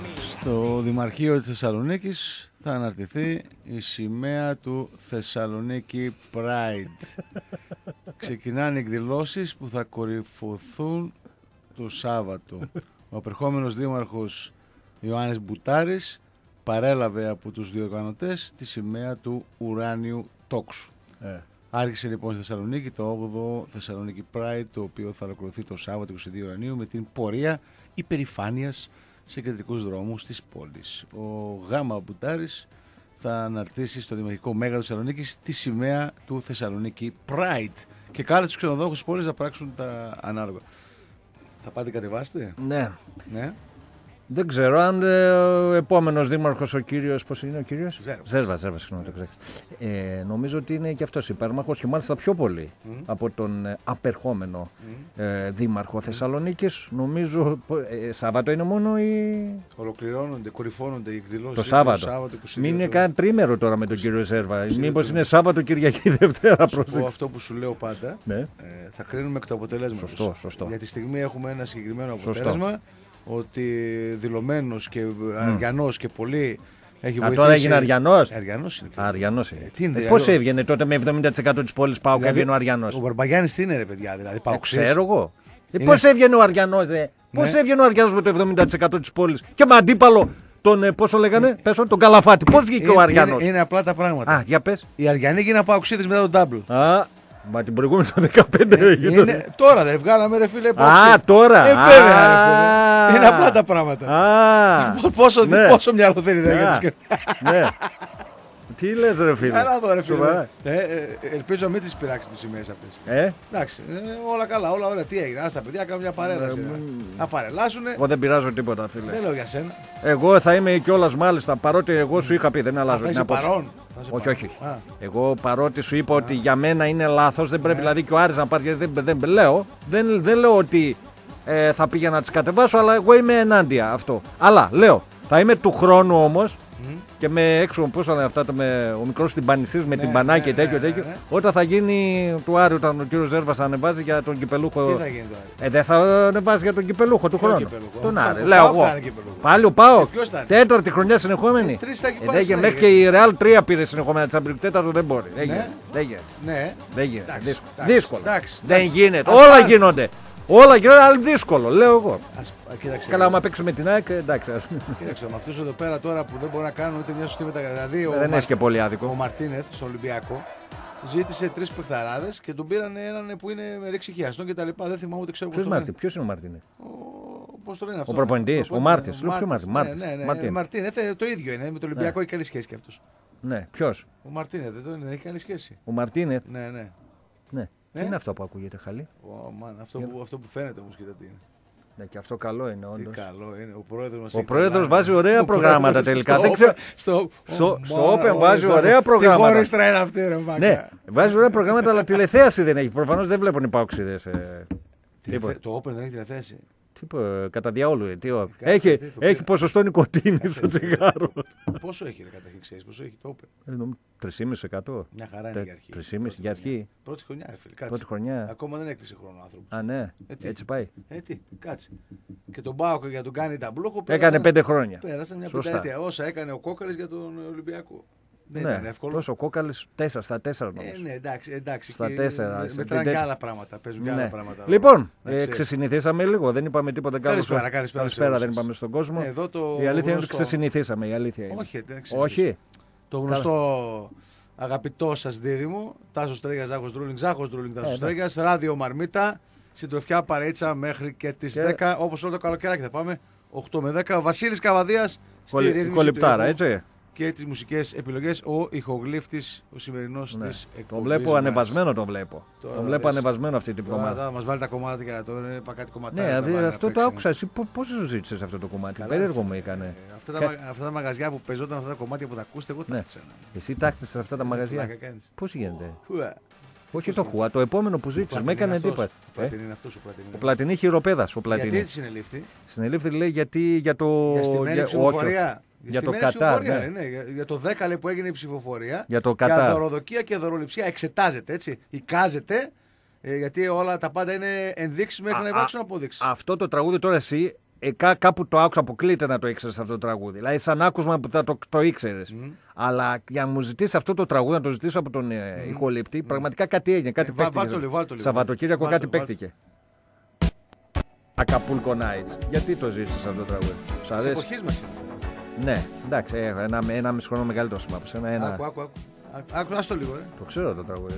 Στο Δημαρχείο της Θεσσαλονίκης θα αναρτηθεί η σημαία του Θεσσαλονίκη Pride. Ξεκινάνε εκδηλώσεις που θα κορυφωθούν το Σάββατο. Ο απερχόμενος δήμαρχος Ιωάννης Μπουτάρης παρέλαβε από τους διοργανωτές τη σημαία του ουράνιου τόξου. Άρχισε λοιπόν στη Θεσσαλονίκη το 8ο Θεσσαλονίκη Pride, το οποίο θα ολοκληρωθεί το Σάββατο 22 Ιουνίου με την πορεία υπερηφάνειας σε κεντρικούς δρόμους της πόλης. Ο Γάμα Μπουτάρης θα αναρτήσει στο Δημαρχικό Μέγαρο της Θεσσαλονίκης τη σημαία του Θεσσαλονίκη Pride και κάλεσε τους ξενοδόχους της πόλης να πράξουν τα ανάλογα. Θα πάτε κατεβάστε? Ναι. Ναι. Δεν ξέρω αν ο επόμενος δήμαρχος, ο κύριος, πώς είναι ο κύριος? Ζέρβας, συγγνώμη, το ξέχασα. Νομίζω ότι είναι και αυτός υπέρμαχος και μάλιστα πιο πολύ από τον απερχόμενο δήμαρχο Θεσσαλονίκης. Νομίζω, Σάββατο είναι μόνο ή... Ολοκληρώνονται, κορυφώνονται οι εκδηλώσεις. Το Σάββατο. Μην είναι καν τρίμερο τώρα με τον κύριο Ζέρβα. Μήπως είναι Σάββατο, Κυριακή, Δευτέρα. Αυτό που σου λέω πάντα, ναι. Θα κρίνουμε εκ του αποτελέσματος. Σωστό. Για τη στιγμή έχουμε ένα συγκεκριμένο αποτέλεσμα. Ότι δηλωμένος και αριανός και πολύ έχει βοηθήσει. Τώρα έγινε αριανός. Αριανός είναι. Πώς έβγαινε τότε με 70% της πόλης ΠΑΟΚ και έβγαινε ο αριανός? Ο Μπαρμπαγιάννης τι είναι ρε παιδιά, δηλαδή Ξέρω εγώ. Πώς έβγαινε ο αριανός, πώς έβγαινε ο αριανός με το 70% της πόλης και με αντίπαλο τον, πώς το λέγανε, τον Καλαφάτη. Πώς βγήκε ο αριανός? Είναι απλά τα πράγματα. Για πες. Οι αριανοί γίνανε παοξίδες μετά τον double. Μα την προηγούμενη το 15 έγινε. Τώρα δεν βγάλαμε ρε φίλε. Τώρα. Βέβαια ρε φίλε. Είναι απλά τα πράγματα. Πόσο μυαλό θέλει δεν Ναι. Τι λες ρε φίλε? Καλά εδώ ρε φίλε. Ελπίζω να μην τις πειράξει τις σημαίες αυτές. Εντάξει, όλα καλά, όλα ωραία. Τι έγινε, ας τα παιδιά κάνουν μια παρέλαση. Να παρελάσουνε. Εγώ δεν πειράζω τίποτα φίλε. Δεν λέω για σένα. Εγώ θα είμαι κιόλας μάλιστα, παρότι εγώ σου είχα πει, δεν αλλάζω την απόψη. Όχι. Εγώ παρότι σου είπα ότι για μένα είναι λάθος, δεν πρέπει δηλαδή και ο Άρης να πάρει, γιατί δεν λέω ότι θα πήγαινα να τις κατεβάσω, αλλά εγώ είμαι ενάντια αυτό. Αλλά λέω, θα είμαι του χρόνου όμως και με έξω, πώς θα λένε αυτά, ο μικρός τυμπανιστής με την μπανάκι και τέτοιο, όταν θα γίνει του Άρη, όταν ο κύριος Ζέρβας θα ανεβάζει για τον κυπελούχο. Τι θα γίνει τώρα? Δεν θα ανεβάζει για τον κυπελούχο του χρόνου. Τον Άρη, λέω εγώ. Πάλι ο ΠΑΟΚ. Τέταρτη χρονιά συνεχόμενη. Μέχρι και η Ρεάλ 3 πήρε συνεχόμενα τη Αμπρικ. Τέταρτο δεν μπορεί. Δεν γίνεται. Δύσκολο. Δεν γίνεται. Όλα γίνονται. Όλα γίνονται, αλλά δύσκολο, λέω εγώ. Καλά, άμα παίξει με την ΑΕΚ, εντάξει. Κοίταξε, με αυτούς εδώ πέρα τώρα που δεν μπορούν να κάνουν ούτε μια σωστή μεταγραφή. Δηλαδή, δεν έχει και πολύ άδικο. Ο Μαρτίνεθ στον Ολυμπιακό ζήτησε 3 παιχταράδες και τον πήραν έναν που είναι ρεξικιαστών και τα λοιπά. Δεν θυμάμαι ούτε ξέρω πώς το λένε. Ποιος είναι ο Μαρτίνεθ? Πώς το λένε αυτό? Ο προπονητής, ο Μάρτης. Ναι, Μαρτίνεθ, το ίδιο είναι. Με το Ολυμπιακό έχει καλή σχέση κι αυτός. Ναι, ποιος? Ο Μαρτίνεθ, δεν έχει καλή σχέση. Ο Μαρτίνεθ. Ναι. Τι είναι αυτό που ακούγεται, Χαλή? Αυτό που φαίνεται όμως, κοίτα τι είναι. Ναι, και αυτό καλό είναι, όντως. Τι καλό είναι. Ο πρόεδρος βάζει ωραία προγράμματα τελικά. Στο Open βάζει ωραία προγράμματα. Τι χώριστρα είναι αυτή, ρε Μάκα. Ναι, βάζει ωραία προγράμματα, αλλά τηλεθέαση δεν έχει. Προφανώς δεν βλέπουν οι παοξίδες. Το Open δεν έχει τηλεθέαση. Κατά διαόλου. Έχει ποσοστό νοικοτήνη στο τσιγάρο. Πόσο έχει, καταρχήν ξέρεις, πόσο έχει το Open? 3,5%. Μια χαρά είναι για αρχή. 3,5% για αρχή. Πρώτη χρονιά, ρε φίλε. Πρώτη χρονιά. Ακόμα δεν έκλεισε χρόνο ο άνθρωπος. Ναι, έτσι πάει. Τι, κάτσε. Και τον Μπάουκ για τον κάνει ταμπλούχο. Έκανε 5 χρόνια. Πέρασαν μια πενταετία. Όσα έκανε ο Κόκαλης για τον Ολυμπιακό. Δεν ήταν εύκολο. Τόσο ο Κόκαλης 4 στα 4 νομίζω. Ναι, εντάξει. Στα 4. Μετράνε και άλλα πράγματα. Παίζουν και άλλα πράγματα. Λοιπόν, ξεσυνηθίσαμε λίγο. Δεν είπαμε τίποτα καλό. Καλησπέρα, δεν είπαμε στον κόσμο. Η αλήθεια είναι ότι ξεσυνηθίσαμε. Όχι. Το γνωστό αγαπητό σας δίδυμο, Τάσος Τρέγιας, Ζάχος Ντρούλινγκ, Τάσος Τρέγιας, ράδιο Μαρμίτα, συντροφιά παρέτσα μέχρι και τις 10, όπως όλο το καλοκαιράκι θα πάμε, 8 με 10. Βασίλης Καβαδίας στη ρύθμιση κολυπτάρα, έτσι. Και τις μουσικές επιλογές, ο ηχογλύφτης, ο σημερινός της εκπομπής. Τον βλέπω ανεβασμένο, τον βλέπω ανεβασμένο αυτή την εβδομάδα. Θα μας βάλει τα κομμάτια για να το είναι κάτι κομματάκι. Ναι, αυτό το άκουσα. Εσύ πώς σου ζήτησες αυτό το κομμάτι? Περίεργο μου έκανε. Αυτά τα μαγαζιά που παίζονταν αυτά τα κομμάτια που τα ακούσετε, εγώ τάκτησα. Εσύ τάκτησες σε αυτά τα μαγαζιά. Πώς γίνεται? Όχι το Χουά, το επόμενο που ζήτησες. Με έκανε εντύπωση. Ο Πλατινί χειροπέδας. Γιατί συνελήφθη? Συνελήφθη λέει γιατί για το. Για το Κατάρ. Για το 10 λέει που έγινε η ψηφοφορία. Για το Κατάρ. Για δωροδοκία και δωροληψία εξετάζεται, έτσι. Εικάζεται. Γιατί όλα τα πάντα είναι ενδείξεις μέχρι να υπάρξουν αποδείξεις. Αυτό το τραγούδι τώρα εσύ κάπου το άκουσα, αποκλείται να το ήξερες αυτό το τραγούδι. Δηλαδή, σαν άκουσμα που θα το ήξερες. Αλλά για να μου ζητήσει αυτό το τραγούδι, να το ζητήσω από τον ηχολήπτη, πραγματικά κάτι έγινε. Κάτι παίχτηκε. Σαββατοκύριακο κάτι παίχτηκε. Acapulco Nights. Γιατί το ζήτησες αυτό το τραγούδι? Σου αρέσει? Εποχής μας είναι. Ναι, εντάξει, ένα μισό χρόνο μεγαλύτερο σημαίνει. Άκου, άστο λίγο. Το ξέρω το τραγούδι,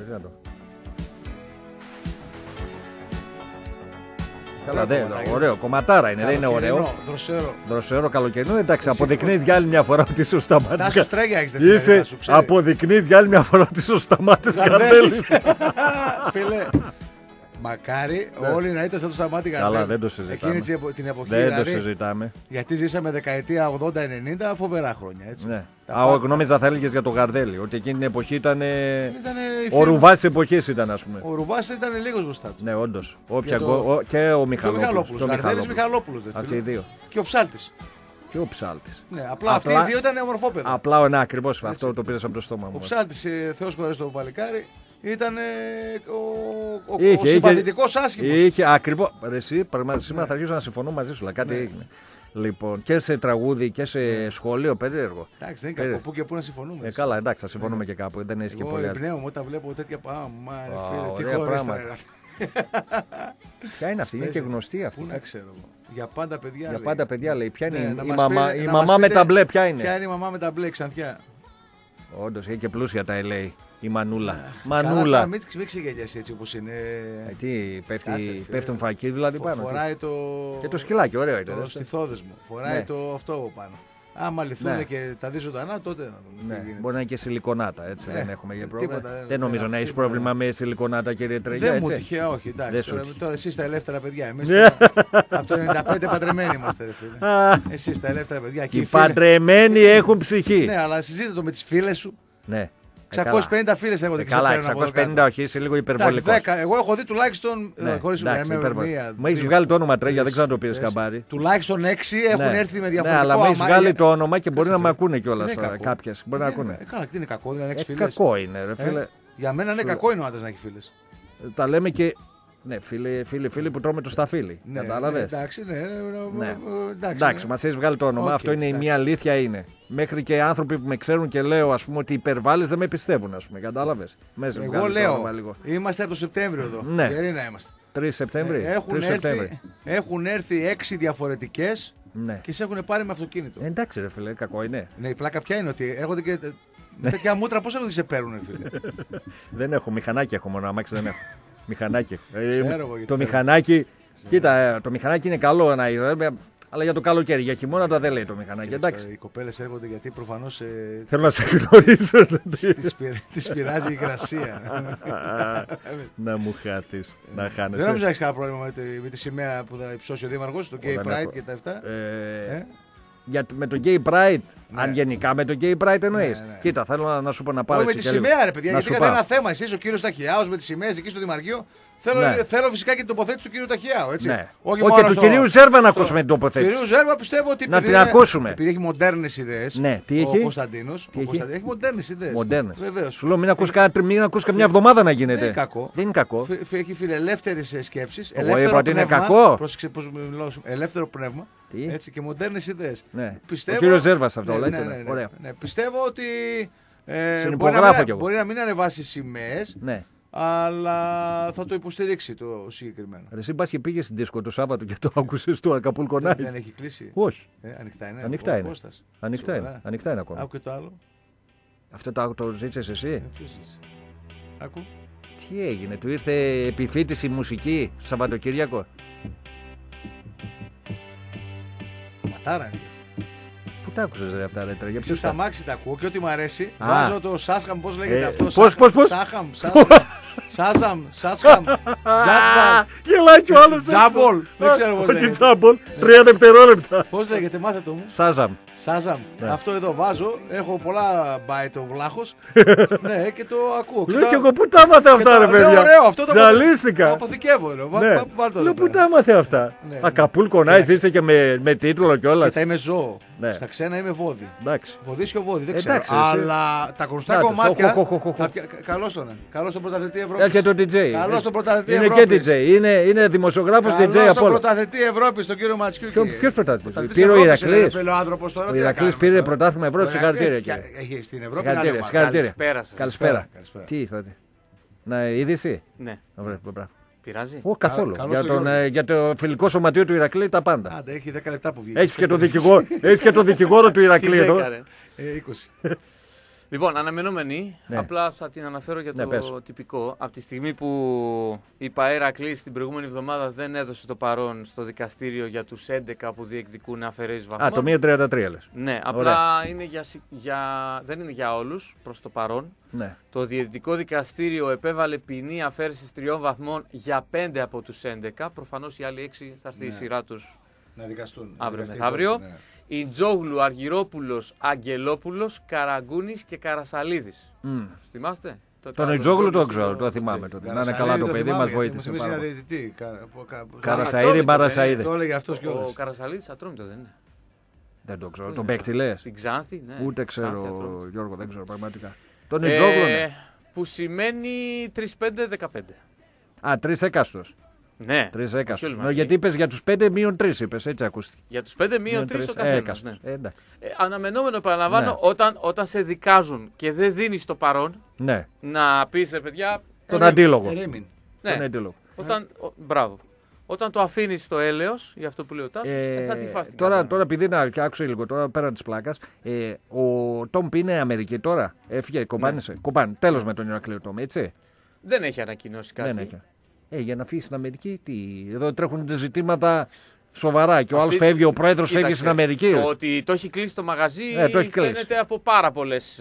Καλά, ωραίο, κομματάρα είναι, δεν είναι ωραίο. Δροσερό καλοκαιρινό, εντάξει, αποδεικνύεις για άλλη μια φορά ότι είσαι ο Σταμάτης. Τάσο Στρέγια έχεις δεχτεί. Αποδεικνύεις για άλλη μια φορά ότι είσαι ο Σταμάτης Καρδέλης. Φίλε, μακάρι όλοι να ήταν σαν το Σταμάτη Καρδέλη. Καλά, δεν το συζητάμε. Εκείνη την εποχή, δεν το συζητάμε. Γιατί ζήσαμε δεκαετία 80-90, φοβερά χρόνια. Έτσι. Ναι. Νόμιζα θα έλεγες για τον Γαρδέλη, ότι εκείνη την εποχή ήταν. Ο Ρουβάς της εποχής ήταν, ας πούμε. Ο Ρουβάς ήταν λίγο μπροστά του. Ναι, όντως. Και ο Μιχαλόπουλος. Ο Γαρδέλης Μιχαλόπουλος. Αυτοί οι δύο. Και ο Ψάλτης. Και ο Ψάλτης. Ναι, απλά αυτοί οι δύο ήταν ομορφόπεδα. Απλά ακριβώς αυτό το πήρες από το στόμα μου. Ο Ψάλτης, Θεός χωρές το παλικάρι, ήταν ο συμπαθητικός άσχημος. Είχε ακριβώς. Εσύ, πραγματικά σήμερα θα αρχίσω να συμφωνώ μαζί σου, αλλά κάτι έγινε. Λοιπόν, και σε τραγούδι και σε σχολείο, περίεργο. Εντάξει, δεν είναι κακό. Πού και πού να συμφωνούμε. Καλά, εντάξει, θα συμφωνούμε και κάπου. Δεν έχει και πολύ. Εγώ εμπνέομαι όταν βλέπω τέτοια πράγματα. Τι πράγματα. Ποια είναι αυτή, είναι και γνωστή αυτή. Πού να ξέρω. Για πάντα παιδιά. Για πάντα παιδιά λέει. Ποια είναι η μαμά με τα μπλε, ποια είναι? Ποια είναι η μαμά με τα μπλε, Ξανθιά. Όντως, έχει και πλούσια τα LA. Η Μανούλα. Μανούλα. Μην ξεγελιάσει έτσι όπως είναι. Τι, πέφτουν φακοί δηλαδή πάνω. Φοράει το. Και το σκυλάκι, ωραίο είναι. Το στιθόδεσμο. Φοράει το αυτό πάνω. Άμα λυθούν και τα δει ζωντανά, τότε να δούμε. Μπορεί να είναι και σιλικονάτα, έτσι. Δεν έχουμε για πρόβλημα. Δεν νομίζω να έχει πρόβλημα με σιλικονάτα, κύριε Τρέγια. Δεν μου τυχαία, όχι. Τώρα εσείς τα ελεύθερα παιδιά. Εμείς από το 95 παντρεμένοι είμαστε. Εσείς τα ελεύθερα παιδιά. Οι παντρεμένοι έχουν ψυχή. Ναι, αλλά συζήτησε το με τις φίλες σου. Ναι. 650 φίλες έρχονται και καλά, 650 όχι, είσαι λίγο υπερβολικό. Εγώ έχω δει τουλάχιστον. Μου έχει βγάλει το όνομα Τρέγια, δεν ξέρω αν το πήρε καμπάρι. Τουλάχιστον 6 έχουν έρθει με διαφορετικό. Ναι, αλλά μου έχει βγάλει το όνομα και μπορεί να με ακούνε κιόλα κάποιε. Μπορεί να ακούνε. Καλά, τι είναι κακό, δηλαδή να έχει φίλες. Κακό είναι, ρε φίλε. Για μένα είναι κακό είναι ο άντρας να έχει φίλες. Τα λέμε και. Ναι, φίλοι που τρώμε το σταφύλι. Κατάλαβες. Εντάξει, μας έχει βγάλει το όνομα. Αυτό είναι η μία αλήθεια είναι. Μέχρι και άνθρωποι που με ξέρουν και λέω ας πούμε ότι υπερβάλλεις δεν με πιστεύουν, ας πούμε. Κατάλαβες. Εγώ λέω. Είμαστε από το Σεπτέμβριο εδώ. Ναι. Περίνα είμαστε. 3 Σεπτέμβρη. Έχουν έρθει 6 διαφορετικές και σε έχουν πάρει με αυτοκίνητο. Εντάξει, ρε φίλε, κακό είναι. Ναι, η πλάκα ποια είναι ότι έρχονται και. Με τέτοια μούτρα πώς έρχονται και σε παίρνουν, φίλε. Δεν έχω μηχανάκι, έχω μόνο αμάξι δεν έχω. Μηχανάκι. Το μηχανάκι. Κοίτα, το μηχανάκι είναι καλό να είναι. Αλλά για το καλοκαίρι, για χειμώνα τα δεν λέει το μηχανάκι. Εντάξει. Οι κοπέλες έρχονται γιατί προφανώς. Θέλω να σε γνωρίσω. Τις πειράζει η υγρασία. Να μου χάθεις. Να χάνεσαι. Δεν νομίζω να έχεις κανένα πρόβλημα με τη σημαία που θα υψώσει ο Δήμαρχος, το Gay Pride και τα αυτά. Με το Gay Pride, αν γενικά με το Gay Pride εννοείς. Κοίτα, θέλω να σου πω να πάρω έτσι. Με τη σημαία, ρε παιδιά, γιατί είχατε ένα θέμα. Εσείς ο κύριος Ταχιάος με τις σημαίες εκεί στο Δημαρχείο. Θέλω φυσικά και την τοποθέτηση του κύριου Ταχιάου. Έτσι. Ναι. Όχι και του κυρίου Ζέρβα να ακούσουμε την τοποθέτηση. Του κυρίου Ζέρβα πιστεύω ότι. Να την ακούσουμε. Επειδή έχει μοντέρνες ιδέες. Ναι, τι έχει. Ο Κωνσταντίνος. Έχει μοντέρνες ιδέες. Μοντέρνες. Σου λέω μην ακούς καμιά εβδομάδα να γίνεται. Δεν είναι κακό. Δεν είναι κακό. Έχει φιλελεύθερες σκέψεις. Εγώ είπα ότι είναι κακό. Πρόσεξε πώς μιλάω. Ελεύθερο πνεύμα. Έτσι, και μοντέρνες ιδέες. Ο κύριος Ζέρβας αυτό. Πιστεύω ότι. Συνυπογράφω μπορεί να μην ανεβάσει σημαίες. Αλλά θα το υποστηρίξει το συγκεκριμένο. Εσύ πας και πήγες στην δίσκο το Σάββατο και το άκουσες του Acapulco Nights. Δεν έχει κλείσει. Όχι. Ανοιχτά είναι. Ανοιχτά είναι ακόμα. Άκου και το άλλο. Αυτό το ζήτησες εσύ. Άκου. Τι έγινε, του ήρθε επιφύτηση μουσική στο Σαββατοκύριακο. Ματάρα είναι. Πού τα άκουσες ρε αυτά ρε Τρέγια? Στα μάξι τα ακούω και ό,τι μου αρέσει. Βάζω το Σάσχαμ, πώς λέγεται αυτό. Πώς. Σάσχαμ. Γελάει κι ο άλλος. Τζάμπολ. Δεν ξέρω πώς λέγεται. Τζάμπολ. 3 δευτερόλεπτα. Πώς λέγεται, μάθε το μου. Σάζαμ. Αυτό εδώ βάζω. Έχω πολλά μπάιτ ο βλάχος. Ναι, και το ακούω. Λέω κι εγώ πού τα έμαθε αυτά ρε παιδιά. Ζαλίστηκα. Το αποθηκεύω. Λέω πού τα έμαθε αυτά. Acapulco Nights ζήτησε και με τίτλο κιόλας. Κοίτα, είμαι ζώο. Στα ξένα είμαι βόδι. Βοδίσιο βόδι, δεν ξέρω. Αλλά τα γνωστά κομμάτια. Καλώς τον πρωταθλητή Ευρώπη. Έρχεται ο DJ. Καλώς τον πρωταθλητή Είναι Ευρώπης. και DJ. Είναι δημοσιογράφος DJ Καλώς από τον όλα. πρωταθλητή Ευρώπης, τον κύριο Ματσιούκη. Ποιος πρωταθλητής? Πήρε ο Ηρακλής. Ο Ηρακλής πήρε πρωτάθλημα Ευρώπης. Συγχαρητήρια. Έχει στην Ευρώπη. Καλησπέρα. Τι ήρθατε? Να είδηση. Ναι. Μπράβο. Πειράζει. Όχι καθόλου. Για το φιλικό σωματείο του Ηρακλή τα πάντα. Άντε, έχει 10 λεπτά που βγήκε. Έχεις και το δικηγόρο του Ηρακλή εδώ. 20. Λοιπόν, αναμενόμενη, Ναι. απλά θα την αναφέρω για το πες. τυπικό. Από τη στιγμή που η ΠΑΕ Ηρακλής την προηγούμενη εβδομάδα δεν έδωσε το παρόν στο δικαστήριο για τους 11 που διεκδικούν αφαιρέσεις βαθμών. Το 1.33 λες. Ναι, απλά είναι δεν είναι για όλους προς το παρόν. Ναι. Το Διαιτητικό Δικαστήριο επέβαλε ποινή αφαίρεσης 3 βαθμών για 5 από τους 11. Προφανώς οι άλλοι 6 θα έρθει η σειρά τους Να δικαστούν. αύριο μεθαύριο. Η Τζόγλου, Αργυρόπουλος, Αγγελόπουλος, Καραγκούνης και Καρασαλίδης. Θυμάστε? Τον Ιτζόγλου τον ξέρω, το θυμάμαι. Να είναι καλά το παιδί, μας βοήθησε πάρα πολύ. Καρασαΐδη, Μπαρασαΐδη. Το έλεγε αυτός Ο κιόλας. Καρασαλίδης ατρόμητο δεν είναι? Δεν το ξέρω. Τον παίκτη λες? Στην Ξάνθη, ναι. Ούτε ξέρω, Ξάνθη, ατρόμητο. Γιώργο, δεν ξέρω πραγματικά. Τον Ιτζόγλου, ναι. Που σημαίνει 3-5-15. 3 έκαστος. Ναι. 3 όχι έκαστος. όλοι μαζί. Γιατί είπες για τους 5 μείον 3 είπες, έτσι ακούστηκε. Για τους 5 μείον 3 ο καθένας. Ναι. Αναμενόμενο, επαναλαμβάνω, όταν σε δικάζουν και δεν δίνεις το παρόν, Ναι. να πεις, παιδιά. Τον αντίλογο. Ναι. Τον αντίλογο. Μπράβο. Όταν το αφήνεις στο έλεος, για αυτό που λέει ο Τάσος, θα τη φας την τώρα επειδή και άκουσε λίγο τώρα πέραν της πλάκας, ο Τόμ είναι Αμερική τώρα. Έφυγε, κομπάνισε. Κομπάνι. Τέλος με τον Ηρακλείο Τόμ, έτσι. Δεν έχει ανακοινώσει κάτι. Δεν έχει. Για να φύγει στην Αμερική, εδώ τρέχουν ζητήματα σοβαρά και ο άλλος φεύγει, ο πρόεδρος φεύγει στην Αμερική. Το ότι το έχει κλείσει το μαγαζί φαίνεται από πάρα πολλές.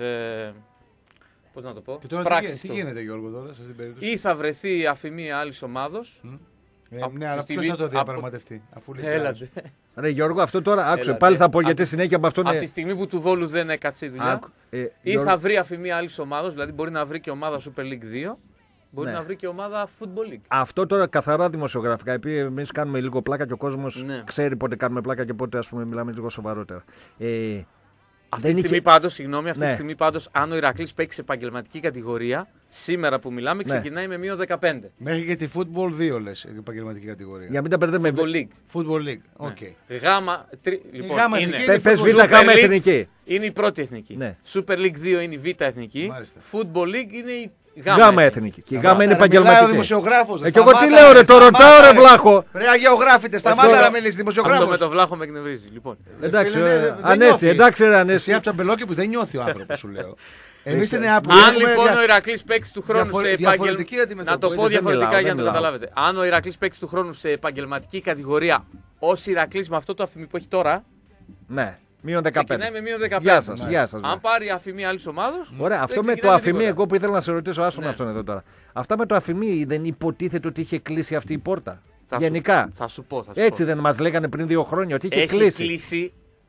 Πώς να το πω. Πράξεις. Τι γίνεται, Γιώργο, τώρα σε αυτήν την περίπτωση? Ή θα βρεθεί αφημία άλλης ομάδος. Ναι, αλλά ποιος θα το διαπραγματευτεί, αφού λέει. Έλατε. Ρε Γιώργο, αυτό τώρα άκουσε. Πάλι θα πω γιατί συνέχεια από αυτόν. Από τη στιγμή που του Βόλου δεν έκατσε η δουλειά. Ή θα βρει αφημία άλλης ομάδος, δηλαδή μπορεί να βρει και ομάδα Super League 2. Μπορεί να βρει και ομάδα Football League. Αυτό τώρα καθαρά δημοσιογραφικά. Επειδή εμείς κάνουμε λίγο πλάκα και ο κόσμος ξέρει πότε κάνουμε πλάκα και πότε μιλάμε λίγο σοβαρότερα. Αυτή τη στιγμή πάντως, τη στιγμή πάντως, αν ο Ηρακλής παίξει σε επαγγελματική κατηγορία, σήμερα που μιλάμε ξεκινάει με μείον 15. Μέχρι και τη Football 2 λες, επαγγελματική κατηγορία. Για μην τα μπερδεύουμε. Football League. Football League. Okay. Λοιπόν, πες Β' Γ' εθνική. Είναι η πρώτη εθνική. Ναι. Super League 2 είναι η Β' εθνική. Μάλιστα. Football League είναι η Γ' εθνική. Και η Γ' είναι επαγγελματική. Και εγώ τι λέω, ρε, το ρωτάω, ρε Βλάχο. Ρε αγεωγράφητε, σταμάτα να μιλήσει δημοσιογράφος. Αυτό με το Βλάχο με εκνευρίζει. Λοιπόν. Εντάξει, Ανέστη, εντάξει, ρε Ανέστη. Εσύ από τον Μπελόκι που δεν νιώθει ο άνθρωπος, σου λέω. Εμείς την Αν λοιπόν ο Ηρακλής παίξει του χρόνου σε επαγγελματική. Να το πω διαφορετικά για να το καταλάβετε. Αν ο Ηρακλής παίξει του χρόνου σε επαγγελματική κατηγορία ως Ηρακλής με αυτό το αφημί που έχει τώρα. Ναι. Μείον 15. Ξεκινάει με μείον 15. Γεια σας, γεια σας. Αν πάρει αφημί άλλη ομάδα. Ωραία, αυτό με το αφημί, εγώ που ήθελα να σε ρωτήσω, άσο με αυτόν εδώ τώρα. Αυτά με το αφημί δεν υποτίθεται ότι είχε κλείσει αυτή η πόρτα? Γενικά. Θα σου πω. Έτσι δεν μας λέγανε πριν 2 χρόνια ότι είχε κλείσει? Έχει κλείσει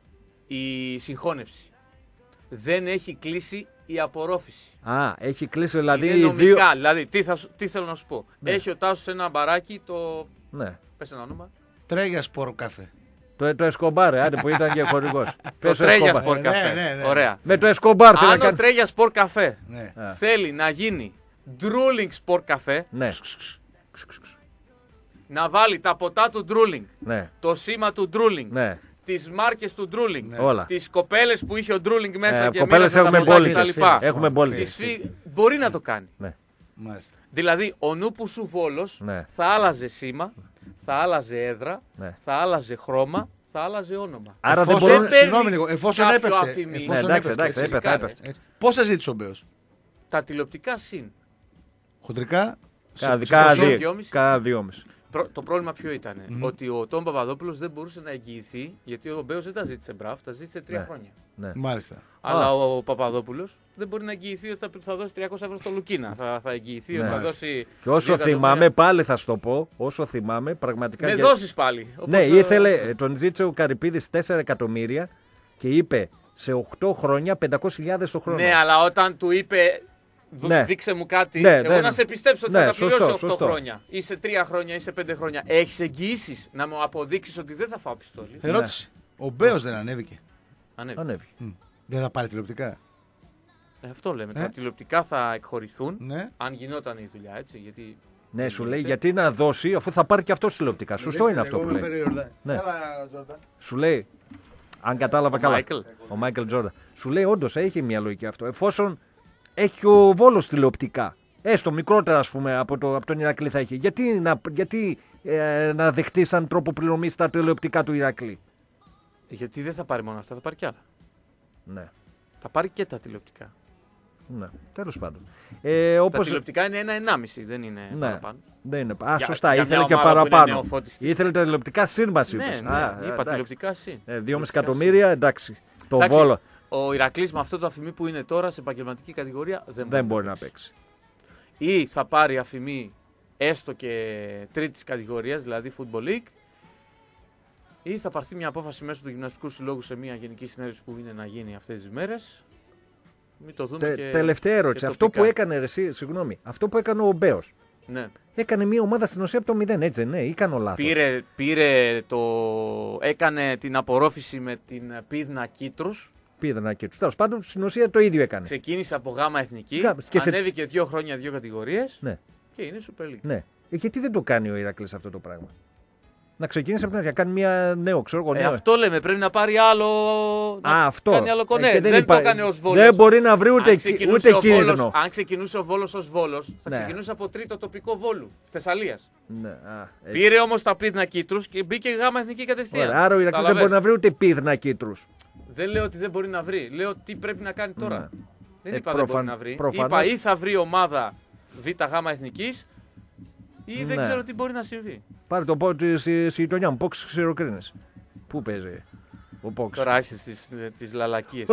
η συγχώνευση. Δεν έχει κλείσει η απορρόφηση. Έχει κλείσει δηλαδή. Είναι νομικά. Δηλαδή, τι θέλω να σου πω. Ναι. Έχει ο Τάσος ένα μπαράκι, το. Ναι. Πες ένα όνομα. Τρέγια Σπορ Καφέ. Το Εσκομπάρ, άντε που ήταν και χορηγός. Το Τρέγια Σπορ Καφέ. Ναι. Ωραία. Με το Εσκομπάρ αν θέλει να ο Τρέγια Σπορ Καφέ ναι. θέλει να γίνει Drooling Sport Café, ναι. να βάλει τα ποτά του Drooling, ναι. το σήμα του Drooling, ναι. τις μάρκες του Drooling, όλα. Τις κοπέλες που είχε ο Drooling μέσα και κοπέλες έχουμε μπόλιτες. Μπορεί να το κάνει. Ναι. Δηλαδή, ο Νούπου σου Βόλος θα άλλαζε σήμα, θα άλλαζε έδρα, θα άλλαζε χρώμα, θα άλλαζε όνομα. Άρα δεν μπορούν... Συγγνώμη λίγο, εφόσον έπεφτε. Εντάξει, έπεφτε. Πόσα ζήτησε ο Μπέος? Τα τηλεοπτικά συν. Χοντρικά. Κάνα 2,5. Το πρόβλημα ποιο ήταν? Ότι ο Τόμ Παπαδόπουλος δεν μπορούσε να εγγυηθεί, γιατί ο Μπέος δεν τα ζήτησε μπραφ, τα ζήτησε 3 χρόνια. Ναι. Μάλιστα. Αλλά ο Παπαδόπουλος δεν μπορεί να εγγυηθεί ότι θα δώσει 300 ευρώ στο Λουκίνα. Θα εγγυηθεί ότι θα δώσει. Και όσο θυμάμαι, πάλι θα σου το πω, όσο θυμάμαι, πραγματικά. Με δώσεις πάλι. Ναι, ήθελε, τον ζήτησε ο Καρυπίδης 4 εκατομμύρια και είπε σε 8 χρόνια 500.000 το χρόνο. Ναι, αλλά όταν του είπε. Δείξε μου κάτι. Εγώ να σε πιστέψω ότι θα τα πληρώσει 8 χρόνια. Ή σε 3 χρόνια ή σε 5 χρόνια. Έχεις εγγυήσεις να μου αποδείξεις ότι δεν θα φάω πιστόλι? Ερώτηση. Ο Μπέος δεν ανέβηκε? Ανέβηκε. Δεν θα πάρει τηλεοπτικά? Αυτό λέμε. Τα τηλεοπτικά θα εκχωρηθούν, αν γινόταν η δουλειά, έτσι. Γιατί... Ναι, σου λέει γιατί να δώσει, αφού θα πάρει και αυτό τηλεοπτικά. Σωστό είναι αυτό που λέει. Ναι. Σου λέει, αν κατάλαβα καλά. Ο Μάικλ Τζόρνταν. Σου λέει, όντως έχει μια λογική αυτό. Εφόσον έχει ο Βόλος τηλεοπτικά, έστω μικρότερα ας πούμε από τον Ηρακλή θα έχει. Γιατί να δεχτεί σαν τρόπο πληρωμή τα τηλεοπτικά του Ηρακλή? Γιατί δεν θα πάρει μόνο αυτά, θα πάρει κι άλλα. Ναι. Θα πάρει και τα τηλεοπτικά. Ναι, τέλος πάντων. Τα τηλεοπτικά είναι 1-1,5, δεν είναι παραπάνω. Δεν είναι. Σωστά, ήθελε και παραπάνω. Ήθελε τα τηλεοπτικά συν μας είπες. Ναι, είπα τηλεοπτικά συν. 2,5 εκατομμύρια, εντάξει. Το Βόλο. Ο Ηρακλής με αυτό το αφημί που είναι τώρα σε επαγγελματική κατηγορία δεν μπορεί να παίξει. Ή θα πάρει αφημί έστω και τρίτης κατηγορίας, δηλαδή Football League, ή θα πάρθει μια απόφαση μέσω του Γυμναστικού Συλλόγου σε μια γενική συνέλευση που είναι να γίνει αυτές τις μέρες. Μην το δούμε τελευταία ερώτηση. Αυτό που έκανε, αυτό που έκανε ο Μπέος. Ναι. Έκανε μια ομάδα στην ουσία από το 0, έτσι, ναι, ή κάνω λάθος? Έκανε την απορρόφηση με την Πίδνα Κίτρους. Τέλος πάντων, στην ουσία το ίδιο έκανε. Ξεκίνησε από γάμα εθνική, ανέβηκε 2 χρόνια 2 κατηγορίες και είναι Super League. Ναι. Γιατί δεν το κάνει ο Ηρακλής αυτό το πράγμα? Να ξεκινήσει από την αρχή, να κάνει μια νέο, αυτό λέμε, πρέπει να πάρει άλλο. Αυτό. Κάνει άλλο κονέ. Δεν το έκανε ως Βόλος. Δεν μπορεί να βρει ούτε κίνδυνο. Αν ξεκινούσε ο Βόλος ως Βόλος, θα ξεκινούσε από τρίτο τοπικό Βόλου Θεσσαλίας. Ναι, πήρε όμως τα Πίδνα Κίτρους και μπήκε γάμα εθνική κατευθείαν. Άρα ο Ηρακλής δεν μπορεί να βρει ούτε Πίδνα Κίτρους. Δεν λέω ότι δεν μπορεί να βρει. Λέω τι πρέπει να κάνει τώρα. Δεν είπα δεν μπορεί να βρει. Είπα ή θα βρει ομάδα Β γάμα εθνικής ή δεν ξέρω τι μπορεί να συμβεί. Πάρε το πόδι στη γειτονιά μου, Πόξ Ξηροκρίνης. Πού παίζει ο Πόξ? Τώρα άρχισες τις λαλακίες.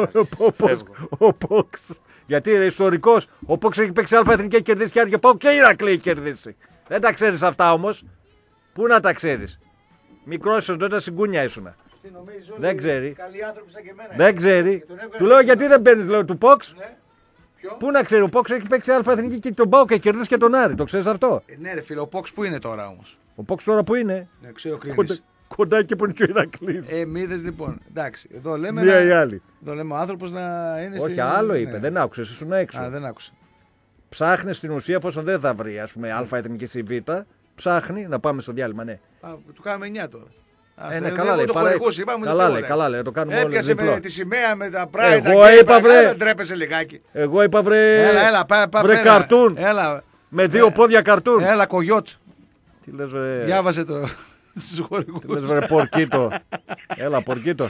Ο Πόξ. Γιατί είναι ιστορικός. Ο Πόξ έχει παίξει αλφα εθνική και κερδίσει και άρχισε πάω και η Ηρακλή έχει κερδίσει. Δεν τα ξέρεις αυτά όμως. Πού να τα ξέρεις? Μικρός τότε συγκούνια ήσουνα. Δεν ξέρει. Δεν ξέρει. Του λέω γιατί δεν παίρνεις, λέω, του Πόξ. Πού να ξέρει, ο Πόξ έχει παίξει αλφα εθνική και τον πάω και κερδίσει και τον Άρη. Το ξέρεις αυτό? Ναι, ρε φίλε, ο Πόξ που είναι τώρα όμως? Ο Πόξ τώρα που είναι? Ναι, ξέρω κρίνεις. Κοντά εκεί που είναι και ο Ηρακλής. Μίδες λοιπόν. Εντάξει, εδώ λέμε. Μία ή άλλη. Εδώ λέμε ο άνθρωπος να είναι. Όχι, άλλο είπε. Δεν άκουσες, ήσουν έξω. Δεν άκουσα. Ψάχνει στην ουσία, εφόσον δεν θα βρει, ας πούμε, αλφα εθνική ή β, ψάχνει να πάμε στο διάλειμμα, ναι. Του κάνουμε 9 τώρα. Ναι, καλά λέει. Καλά λέει, το κάνουμε όλοι. Έπιασε με τη σημαία με τα πράιτα. Εγώ είπα βρε. Ντρέπεσαι λιγάκι. Εγώ είπα βρε. Έλα, βρε καρτούν. Με 2 πόδια καρτούν. Έλα, κογιότ. Τι λες βρε. Διάβασε το. Τι λες βρε πορκίτο. Έλα, πορκίτο.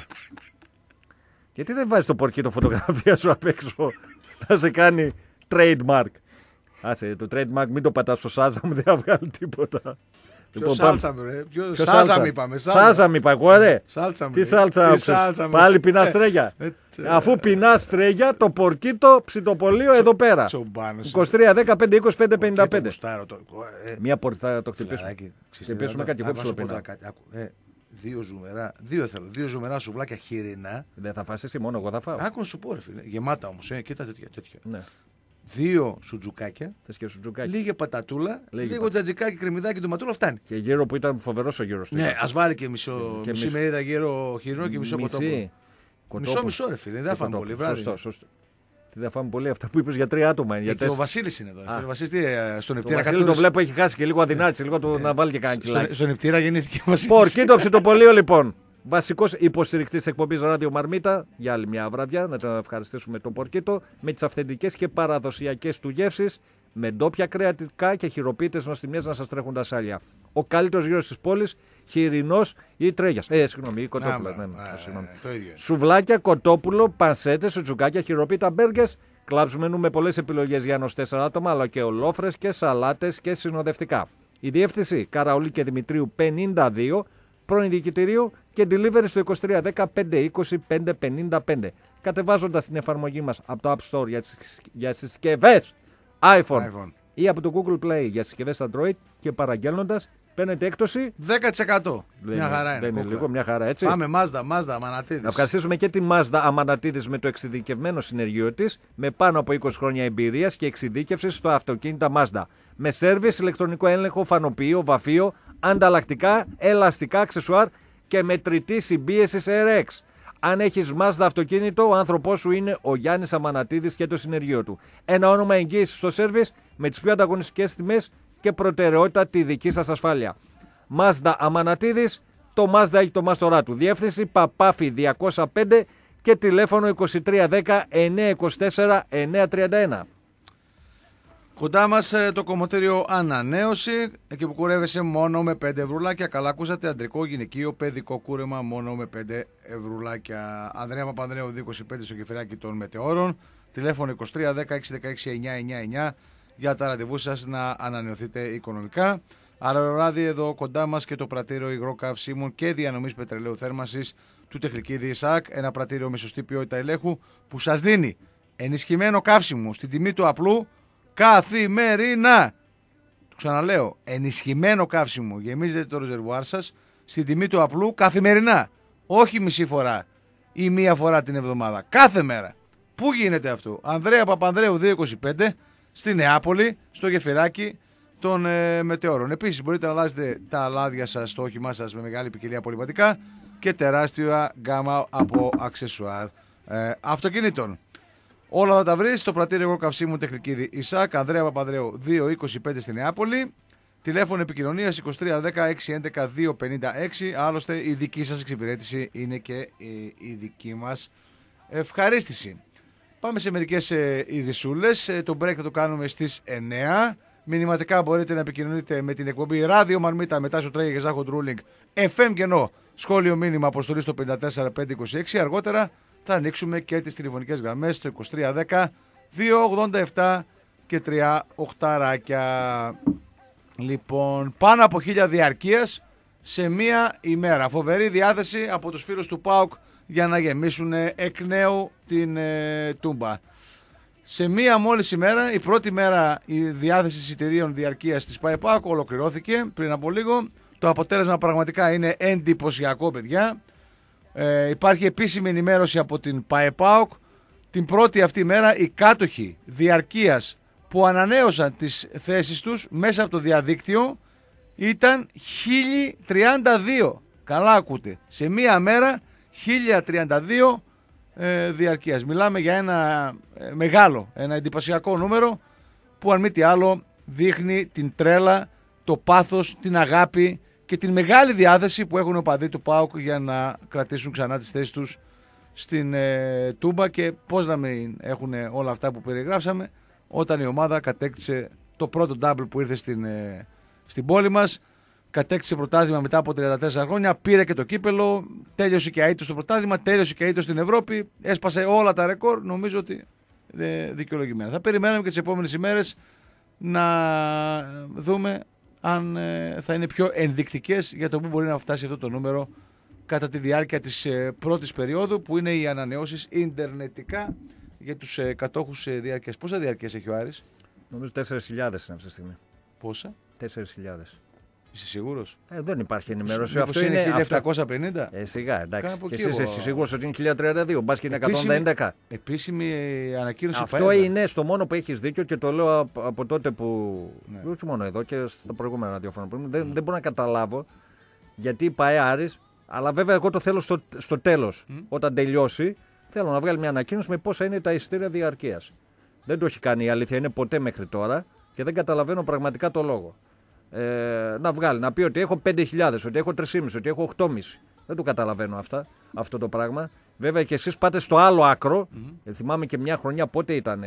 Γιατί δεν βάζεις το πορκίτο φωτογραφία σου απ' έξω? Θα σε κάνει trademark. Άσε, το trademark μην το πατάς στο Shazam, δεν θα βγάλει τίποτα. Ποιο Shazam, ρε. Ποιο Shazam είπαμε. Shazam είπα εγώ, ρε. Τι σάλτσα, πάλι πεινά στρέγια. Αφού πεινά στρέγια, το πορκίτο ψητοπολείο εδώ πέρα. 23, 15, 25, 55. Μία πόρτα θα το χτυπήσουμε. Χτυπήσουμε κάτι, εγώ ψιλοπεινά. 2 ζουμερά, 2 ζουμερά σουβλάκια χοιρινά. Δεν θα φας εσύ, μόνο εγώ θα φάω. Άκου να σου πω, ρε φίλε. Γεμάτα όμως, κοίτα τέτοια. Ναι. 2 σουτζουκάκια, λίγη πατατούλα, λίγο τζατζικάκι, κρεμμυδάκι, ντοματούλα, φτάνει. Και γύρο που ήταν φοβερός ο γύρος. Ναι, ας βάλει και μισή μερίδα γύρο χοιρινό και μισό κοτόπουλο. Μισό ρε φίλε, δεν θα φάμε πολύ. Σωστό. Τι θα φάμε πολύ, αυτά που είπες για 3 άτομα. Και ο Βασίλης είναι εδώ. Ο Βασίλης στον Επτήρα. Ο Βασίλης το βλέπω έχει χάσει και λίγο αδυνάτηση, λίγο να βάλει και κανένα κιλάκι. Στον Επτήρα γεννήθηκε ο Βασίλης. Πορκίτο ψητοπολείο λοιπόν. Βασικός υποστηρικτής εκπομπής Ράδιο Μαρμίτα για άλλη μια βραδιά. Να το ευχαριστήσουμε τον Πορκίτο με τις αυθεντικές και παραδοσιακές του γεύσεις, με ντόπια κρεατικά και χειροποίητες νοστιμιές να σας τρέχουν τα σάλια. Ο καλύτερος γύρος της πόλης, χοιρινός ή τρέγιας. Ή κοτόπουλο. Σουβλάκια, κοτόπουλο, πανσέτες, σουτζουκάκια, χειροποίητα, μπέργκες. Κλαμπς μενού με πολλές επιλογές για ένας 4 άτομα, αλλά και ολόφρες και σαλάτες και συνοδευτικά. Η διεύθυνση Καραουλή και Δημητρίου 52. Πρώην διοικητηρίου και delivery στο 23 10 5 20 5 55. Κατεβάζοντας την εφαρμογή μας από το App Store για συσκευές iPhone ή από το Google Play για συσκευές Android και παραγγέλνοντας παίρνετε έκπτωση 10%. Μια χαρά είναι. Δεν είναι λίγο, μια χαρά έτσι. Πάμε Mazda Αμανατίδης. Να ευχαριστήσουμε και τη Mazda Αμανατίδης με το εξειδικευμένο συνεργείο της με πάνω από 20 χρόνια εμπειρίας και εξειδίκευσης στο αυτοκίνητα Mazda. Με σέρβις, ηλεκτρονικό έλεγχο, φανοποιείο, βαφείο, ανταλλακτικά, ελαστικά, αξεσουάρ και μετρητή συμπίεσης RX. Αν έχεις Mazda αυτοκίνητο, ο άνθρωπός σου είναι ο Γιάννης Αμανατίδης και το συνεργείο του. Ένα όνομα εγγύησης στο σέρβις με τις πιο ανταγωνιστικές τιμές και προτεραιότητα τη δική σας ασφάλεια. Mazda Αμανατίδης, το Mazda έχει το μάστορά του. Διεύθυνση Παπάφη 205 και τηλέφωνο 2310 924 931. Κοντά μας το κομμωτήριο Ανανέωση, εκεί που κουρεύεσαι μόνο με 5 ευρουλάκια. Καλά ακούσατε, αντρικό, γυναικείο, παιδικό κούρεμα μόνο με 5 ευρουλάκια. Ανδρέα Παπανδρέου 225 στο κεφαλάκι των Μετεώρων. Τηλέφωνο 2310 616 999 για τα ραντεβού σας να ανανεωθείτε οικονομικά. Αεροράδι εδώ κοντά μας και το πρατήριο υγρό καυσίμων και διανομής πετρελαίου θέρμανσης του Τεχνικίδη ΙΣΑΚ. Ένα πρατήριο με σωστή ποιότητα ελέγχου που σας δίνει ενισχυμένο καύσιμο στην τιμή του απλού καθημερινά. Το ξαναλέω, ενισχυμένο καύσιμο. Γεμίζετε το ρεζερβουάρ σας στην τιμή του απλού καθημερινά. Όχι μισή φορά ή μία φορά την εβδομάδα. Κάθε μέρα. Πού γίνεται αυτό? Ανδρέα Παπανδρέου 225 στη Νεάπολη, στο γεφυράκι των Μετεώρων. Επίσης μπορείτε να αλλάζετε τα αλάδια σας στο όχημά σας με μεγάλη ποικιλία απολυβατικά και τεράστια γκάμα από αξεσουάρ αυτοκινήτων. Όλα θα τα βρεις στο πρατήριο εγώ καυσίμου Τεχνικίδη ΙΣΑΚ, Ανδρέα Παπανδρέου 225 στη Νεάπολη. Τηλέφωνο επικοινωνίας 2310 611 256. Άλλωστε η δική σας εξυπηρέτηση είναι και η δική μας ευχαρίστηση. Πάμε σε μερικές ειδησούλες. Το break θα το κάνουμε στις 9. Μηνυματικά μπορείτε να επικοινωνείτε με την εκπομπή Ράδιο Μαρμίτα μετά στο Τρέγε και Ζάχο Ντρούλινγκ FM κενό. Σχόλιο μήνυμα αποστολή στο 54526. Αργότερα θα ανοίξουμε και τις τηλεφωνικές γραμμές στο 2310 287 και 3 οχταράκια. Λοιπόν, πάνω από 1000 διαρκείας σε μία ημέρα. Φοβερή διάθεση από τους φίλους του ΠΑΟΚ για να γεμίσουν εκ νέου την Τούμπα. Σε μία μόλις ημέρα, η πρώτη μέρα η διάθεση εισιτηρίων διαρκείας της ΠΑΕΠΑΚ ολοκληρώθηκε πριν από λίγο. Το αποτέλεσμα πραγματικά είναι εντυπωσιακό, παιδιά. Υπάρχει επίσημη ενημέρωση από την ΠΑΕΠΑΚ. Την πρώτη αυτή μέρα οι κάτοχοι διαρκείας που ανανέωσαν τις θέσεις τους μέσα από το διαδίκτυο ήταν 1032. Καλά ακούτε. Σε μία μέρα 1032 διαρκείας. Μιλάμε για ένα μεγάλο, ένα εντυπωσιακό νούμερο που αν μη τι άλλο δείχνει την τρέλα, το πάθος, την αγάπη και την μεγάλη διάθεση που έχουν οι οπαδοί του ΠΑΟΚ για να κρατήσουν ξανά τις θέσεις τους στην Τούμπα και πώς να μην έχουν όλα αυτά που περιγράψαμε όταν η ομάδα κατέκτησε το πρώτο double που ήρθε στην πόλη μας. Κατέκτησε πρωτάθλημα μετά από 34 χρόνια, πήρε και το κύπελο, τέλειωσε και αίτητος στο πρωτάθλημα, τέλειωσε και αίτητος στην Ευρώπη, έσπασε όλα τα ρεκόρ, νομίζω ότι δικαιολογημένα. Θα περιμένουμε και τις επόμενες ημέρες να δούμε αν θα είναι πιο ενδεικτικές για το που μπορεί να φτάσει αυτό το νούμερο κατά τη διάρκεια της πρώτης περίοδου που είναι οι ανανεώσεις ιντερνετικά για τους κατόχους διάρκειας. Πόσα διάρκειας έχει ο Άρης? Νομίζω 4.000 είναι αυτή τη στιγμή. Πόσα? 4.000. Είσαι σίγουρος? Δεν υπάρχει ενημέρωση. Αυτό είναι 1750. Σιγά, εντάξει. Και εσύ είσαι σίγουρος ότι είναι 1032. Μπας και είναι 111. Επίσημη ανακοίνωση. Αυτό είναι στο μόνο που έχεις δίκιο και το λέω από τότε που. Ναι. Όχι μόνο εδώ και στα προηγούμενα ραδιόφωνα. Δεν μπορώ να καταλάβω γιατί η ΠΑΕ Άρης, αλλά βέβαια εγώ το θέλω στο τέλος. Όταν τελειώσει, θέλω να βγάλει μια ανακοίνωση με πόσα είναι τα εισιτήρια διαρκείας. Δεν το έχει κάνει η αλήθεια, είναι ποτέ μέχρι τώρα και δεν καταλαβαίνω πραγματικά το λόγο. Να βγάλει, να πει ότι έχω 5.000, ότι έχω 3.500, ότι έχω 8.500. Δεν το καταλαβαίνω αυτό το πράγμα. Βέβαια και εσείς πάτε στο άλλο άκρο. Θυμάμαι και μια χρονιά πότε ήταν,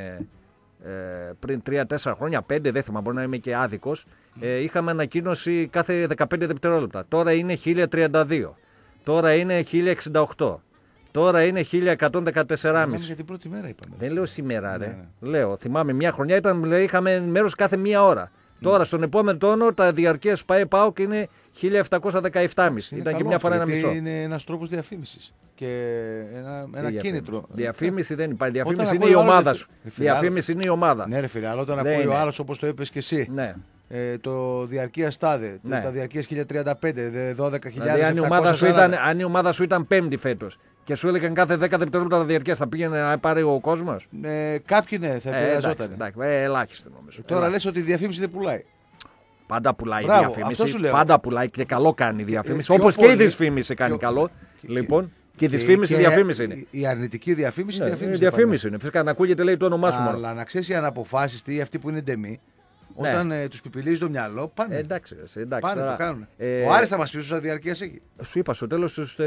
πριν 3-4 χρόνια, 5, δεν θυμάμαι, μπορεί να είμαι και άδικος. Είχαμε ανακοίνωση κάθε 15 δευτερόλεπτα. Τώρα είναι 1032. Τώρα είναι 1068. Τώρα είναι 1114,5. Για την πρώτη μέρα είπαμε. Δεν λέω σήμερα, ρε. Λέω, θυμάμαι μια χρονιά είχαμε ενημέρωση κάθε μία ώρα. Τώρα στον επόμενο τόνο τα διαρκείας ΠΑΕ-ΠΑΟΚ είναι 1717,5. Ήταν και μια φορά ένα μισό. Είναι ένας τρόπος διαφήμισης και ένα κίνητρο. Διαφήμιση δεν υπάρχει. Διαφήμιση είναι η ομάδα σου. Διαφήμιση είναι η ομάδα. Ναι, ρε φίλε, αλλά όταν ακούει ο άλλος όπως το είπες και εσύ. Ναι. Το διαρκείας τάδε, τα διαρκείας 1035, 12.000. Δηλαδή αν η ομάδα σου ήταν πέμπτη φέτος και σου έλεγαν κάθε 10 δευτερόλεπτα τα διαρκείας, θα πήγαινε να πάρει ο κόσμος. Κάποιοι ναι, θα επηρεαζόταν. Ελάχιστο νομίζω. Τώρα λες ότι η διαφήμιση δεν πουλάει. Πάντα πουλάει η διαφήμιση. Πάντα πουλάει και καλό κάνει η διαφήμιση. Όπως και η δυσφήμιση κάνει καλό. Λοιπόν. Και η δυσφήμιση διαφήμιση είναι. Η αρνητική διαφήμιση είναι διαφήμιση. Είναι. Φυσικά να ακούγεται λέει το όνομά σου μόνο. Αλλά να ξέρει οι αναποφάσιστοι, αυτοί που είναι ντεμή, όταν τους πιπιλίζει το μυαλό, πάνε. Εντάξει, πάνε το κάνουν. Ο Άρης θα μας πει πόσα διαρκείας έχει. Σου είπα στο τέλος τους.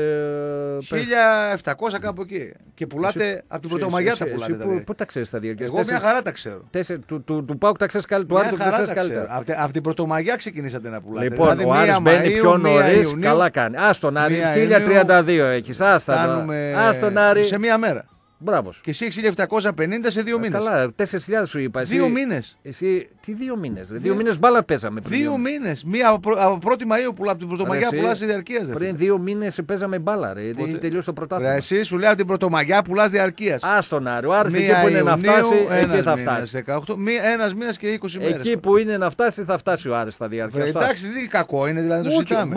1.700 κάπου εκεί. Και πουλάτε από την Πρωτομαγιά τα πουλάτε. Πού τα ξέρεις τα διαρκείας? Εγώ μια χαρά τα ξέρω. Του ΠΑΟΚ τα ξέρεις καλύτερα, του Άρη τα ξέρεις καλύτερα. Από την Πρωτομαγιά ξεκινήσατε να πουλάτε. Λοιπόν, δηλαδή, ο Άρης μπαίνει πιο νωρίς, καλά κάνει. Άστον Άρη, 1032 έχεις. Άστον Άρη. Σε μία μέρα. Μπράβο. Και εσύ έχει 1.750 σε 2 μήνες. Καλά, 4.000 σου είπα. 2 μήνες. Εσύ, τι 2 μήνες? 2 μήνες μπάλα παίζαμε πριν. 2 μήνες. Μία από 1η Μαΐου που από την Πρωτομαγιά πουλάς διαρκείας. Πριν 2 μήνες παίζαμε μπάλα. Τελείωσε το πρωτάθλημα. Εσύ σου λέει από την Πρωτομαγιά πουλάς διαρκείας. Άστον Άρη. Ο Άρης εκεί που είναι να φτάσει, εκεί θα φτάσει. Ένας μήνας και 20 μέρες. Εκεί που είναι να φτάσει, θα φτάσει ο Άρης στα διαρκεία. Εντάξει, τι κακό είναι, δηλαδή το συζητάμε.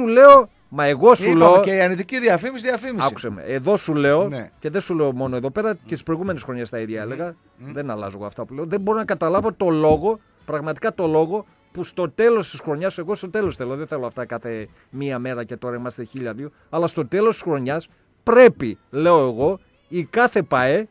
Μα εγώ σου λέω. Και η αρνητική διαφήμιση. Άκουσε με. Εδώ σου λέω, και δεν σου λέω μόνο εδώ πέρα, και τις προηγούμενες χρονιές τα ίδια έλεγα. Δεν αλλάζω εγώ αυτά που λέω. Δεν μπορώ να καταλάβω το λόγο, πραγματικά το λόγο, που στο τέλος της χρονιάς, εγώ στο τέλος θέλω, δεν θέλω αυτά κάθε μία μέρα και τώρα είμαστε 1.002, αλλά στο τέλος της χρονιάς πρέπει, λέω εγώ, η κάθε ΠΑΕ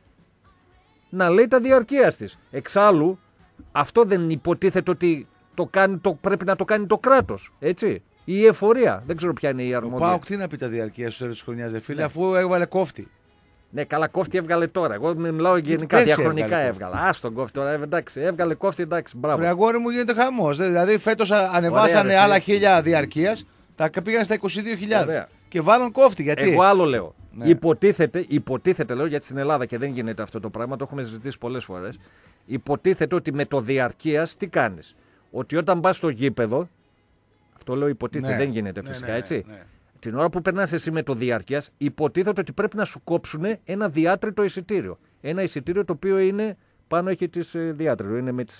να λέει τα διαρκείας της. Εξάλλου, αυτό δεν υποτίθεται ότι πρέπει να το κάνει το κράτος, έτσι. Η εφορία. Δεν ξέρω ποια είναι η αρμόδια. Ο ΠΑΟΚ τι να πει τα διαρκεία στο τέλος της χρονιάς, φίλε, αφού έβαλε κόφτη. Ναι, καλά, κόφτη έβγαλε τώρα. Εγώ μιλάω γενικά, διαχρονικά έβγαλε. Άστον κόφτη τώρα, εντάξει, έβγαλε κόφτη, εντάξει, μπράβο. Αγόρι μου γίνεται χαμός. Δηλαδή φέτος ανεβάσανε άλλα 1.000 διαρκείας, τα πήγαν στα 22.000. Και βάλουν κόφτη. Γιατί? Εγώ άλλο λέω. Ναι. Υποτίθεται, λέω, γιατί στην Ελλάδα και δεν γίνεται αυτό το πράγμα, το έχουμε συζητήσει πολλές φορές. Υποτίθεται ότι με το διαρκείας τι κάνεις? Ότι όταν πας στο γήπεδο. Αυτό λέω υποτίθεται, δεν γίνεται φυσικά, έτσι. Ναι. Την ώρα που περνάς εσύ με το διαρκείας, υποτίθεται ότι πρέπει να σου κόψουν ένα διάτριτο εισιτήριο. Ένα εισιτήριο το οποίο είναι πάνω, έχει τις διάτριτο,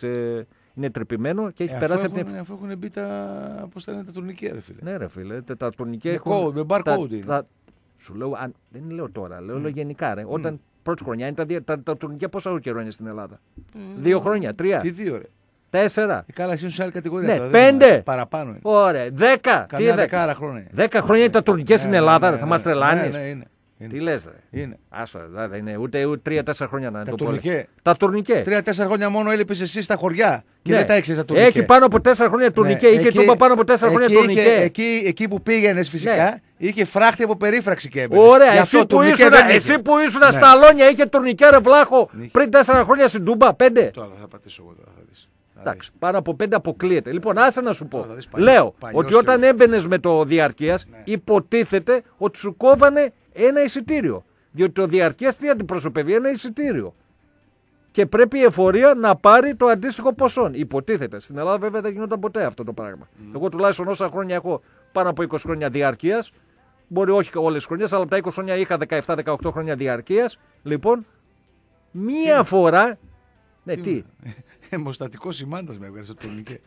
είναι τρυπημένο και έχει περάσει από την. Αφού έχουν μπει πώς τα λένε, τα τουρνικέ, ρε φίλε. Ναι, ρε φίλε, τα τουρνικέ έχουν. Με barcode. Σου λέω, δεν λέω τώρα, λέω γενικά. Ρε. Όταν πρώτη χρονιά είναι τα τουρνικέ, πόσα καιρό είναι στην Ελλάδα? 2 χρόνια, 3. Τι 2, ρε? 4. Καλά, εσύ σε άλλη κατηγορία. Ναι, 5. Παραπάνω είναι. Ωραία, 10. Τι 10 χρόνια. 10 χρόνια είναι τα τουρνικέ στην Ελλάδα, θα μας τρελάνεις. Ναι, είναι. Τι λες, ρε? Είναι. Άσο, δεν είναι ούτε 3-4 χρόνια να τα το τουρνικέ. Τα τουρνικέ. 3-4 χρόνια μόνο έλειπες εσύ στα χωριά. Και δεν τα έξερες τα τουρνικέ. Έχει πάνω από 4 χρόνια τουρνικέ. Είχε τούμπα πάνω από 4 χρόνια τουρνικέ. Εκεί που πήγαινες φυσικά είχε φράχτη από περίφραξη και έμπαινες. Ωραία, εσύ που ήσουν στα Αλόνια είχε τουρνικέ, ρε βλάχο, πριν 4 χρόνια στην Τούμπα, 5. Τώρα θα πατήσω εγώ τώρα. Εντάξει, πάνω από 5 αποκλείεται. Λοιπόν, άσε να σου πω. Λέω ότι όταν έμπαινες με το διαρκείας, υποτίθεται ότι σου κόβανε ένα εισιτήριο. Διότι το διαρκείας τι αντιπροσωπεύει? Ένα εισιτήριο. Και πρέπει η εφορία να πάρει το αντίστοιχο ποσό. Υποτίθεται. Στην Ελλάδα βέβαια δεν γινόταν ποτέ αυτό το πράγμα. Εγώ τουλάχιστον όσα χρόνια έχω, πάνω από 20 χρόνια διαρκείας, μπορεί όχι όλες τις χρονιές, αλλά από τα 20 χρόνια είχα 17-18 χρόνια διαρκείας. Λοιπόν, μία φορά. Ναι, τι. Αιμοστατικό σημάντας με έβγαλε στο τουρνικέ.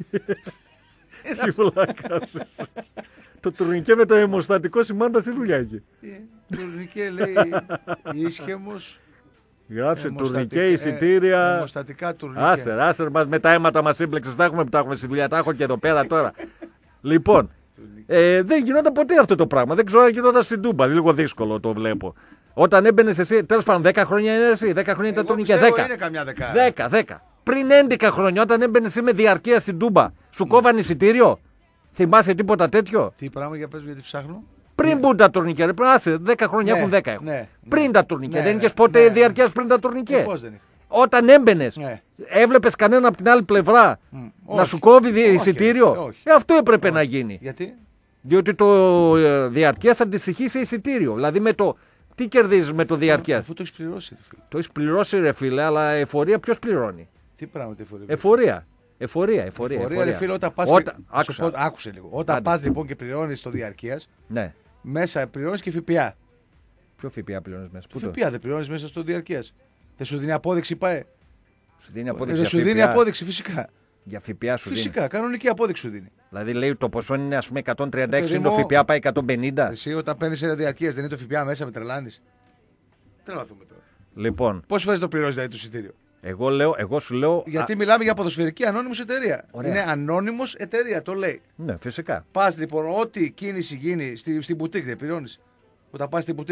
Τι βλάκας. Το τουρνικέ με το αιμοστατικό σημάντας τι δουλειά έχει? Τουρνικέ λέει ίσχυμος. Γράψε τουρνικέ, εισιτήρια. Αιμοστατικά τουρνικέ. Άστερ μας με τα αίματα μας σύμπλεξες. Τα έχουμε στη δουλειά. Τα έχω και εδώ πέρα τώρα. Λοιπόν, δεν γινόταν ποτέ αυτό το πράγμα. Δεν ξέρω αν γινόταν στην Τούμπα. Λίγο δύσκολο το βλέπω. Όταν έμπαινες εσύ, τέλος πάντων 10 χρόνια είναι εσύ. 10 χρόνια ήταν τουρνικέ. 10. Πριν 11 χρόνια, όταν έμπαινε εσύ με διαρκεία στην Τούμπα, σου κόβανε εισιτήριο? Θυμάσαι τίποτα τέτοιο? Τι πράγμα για πες, γιατί ψάχνω. Πριν μπουν τα τουρνικέ, άσε 10 χρόνια έχουν 10. Πριν τα τουρνικέ. Δεν είχες ποτέ διαρκεία πριν τα τουρνικέ? Όταν έμπαινες, έβλεπες κανένα από την άλλη πλευρά να σου κόβει εισιτήριο? Αυτό έπρεπε να γίνει. Γιατί? Διότι το διαρκεία αντιστοιχεί σε εισιτήριο. Δηλαδή με το. Τι κερδίζεις με το διαρκεία? Αφού το έχεις πληρώσει. Το έχεις πληρώσει, ρε φίλε, αλλά εφορία ποιος πληρώνει? Τι πράγμα εφορία? Εφορία. Ρε φίλε, όταν πας. Άκουσε λίγο. Όταν πας λοιπόν και πληρώνεις το διαρκείας, ναι. Μέσα πληρώνεις και ΦΠΑ. Ποιο ΦΠΑ πληρώνεις μέσα? ΦΠΑ δεν πληρώνεις μέσα στο διαρκείας? Δεν σου δίνει απόδειξη ΠΑΕ? Σου δίνει απόδειξη? Δεν σου δίνει απόδειξη φυσικά. Για ΦΠΑ σου φυσικά, δίνει? Κανονική απόδειξη σου δίνει. Δηλαδή λέει το ποσό είναι ας πούμε 136, το ΦΠΑ πάει 150. Εσύ όταν παίρνεις ένα διαρκείας δεν είναι το ΦΠΑ μέσα, με τρελάνεις? Τρελαθούμε τώρα. Λοιπόν. Πόσες φορές το πληρώνεις δηλαδή το εισιτήριο? Εγώ σου λέω. Γιατί μιλάμε για ποδοσφαιρική ανώνυμος εταιρεία. Ωραία. Είναι ανώνυμος εταιρεία, το λέει. Ναι, φυσικά. Πας λοιπόν, ό,τι κίνηση γίνει στην μπουτίκ δεν πληρώνεις? Όταν πας στην μπουτίκ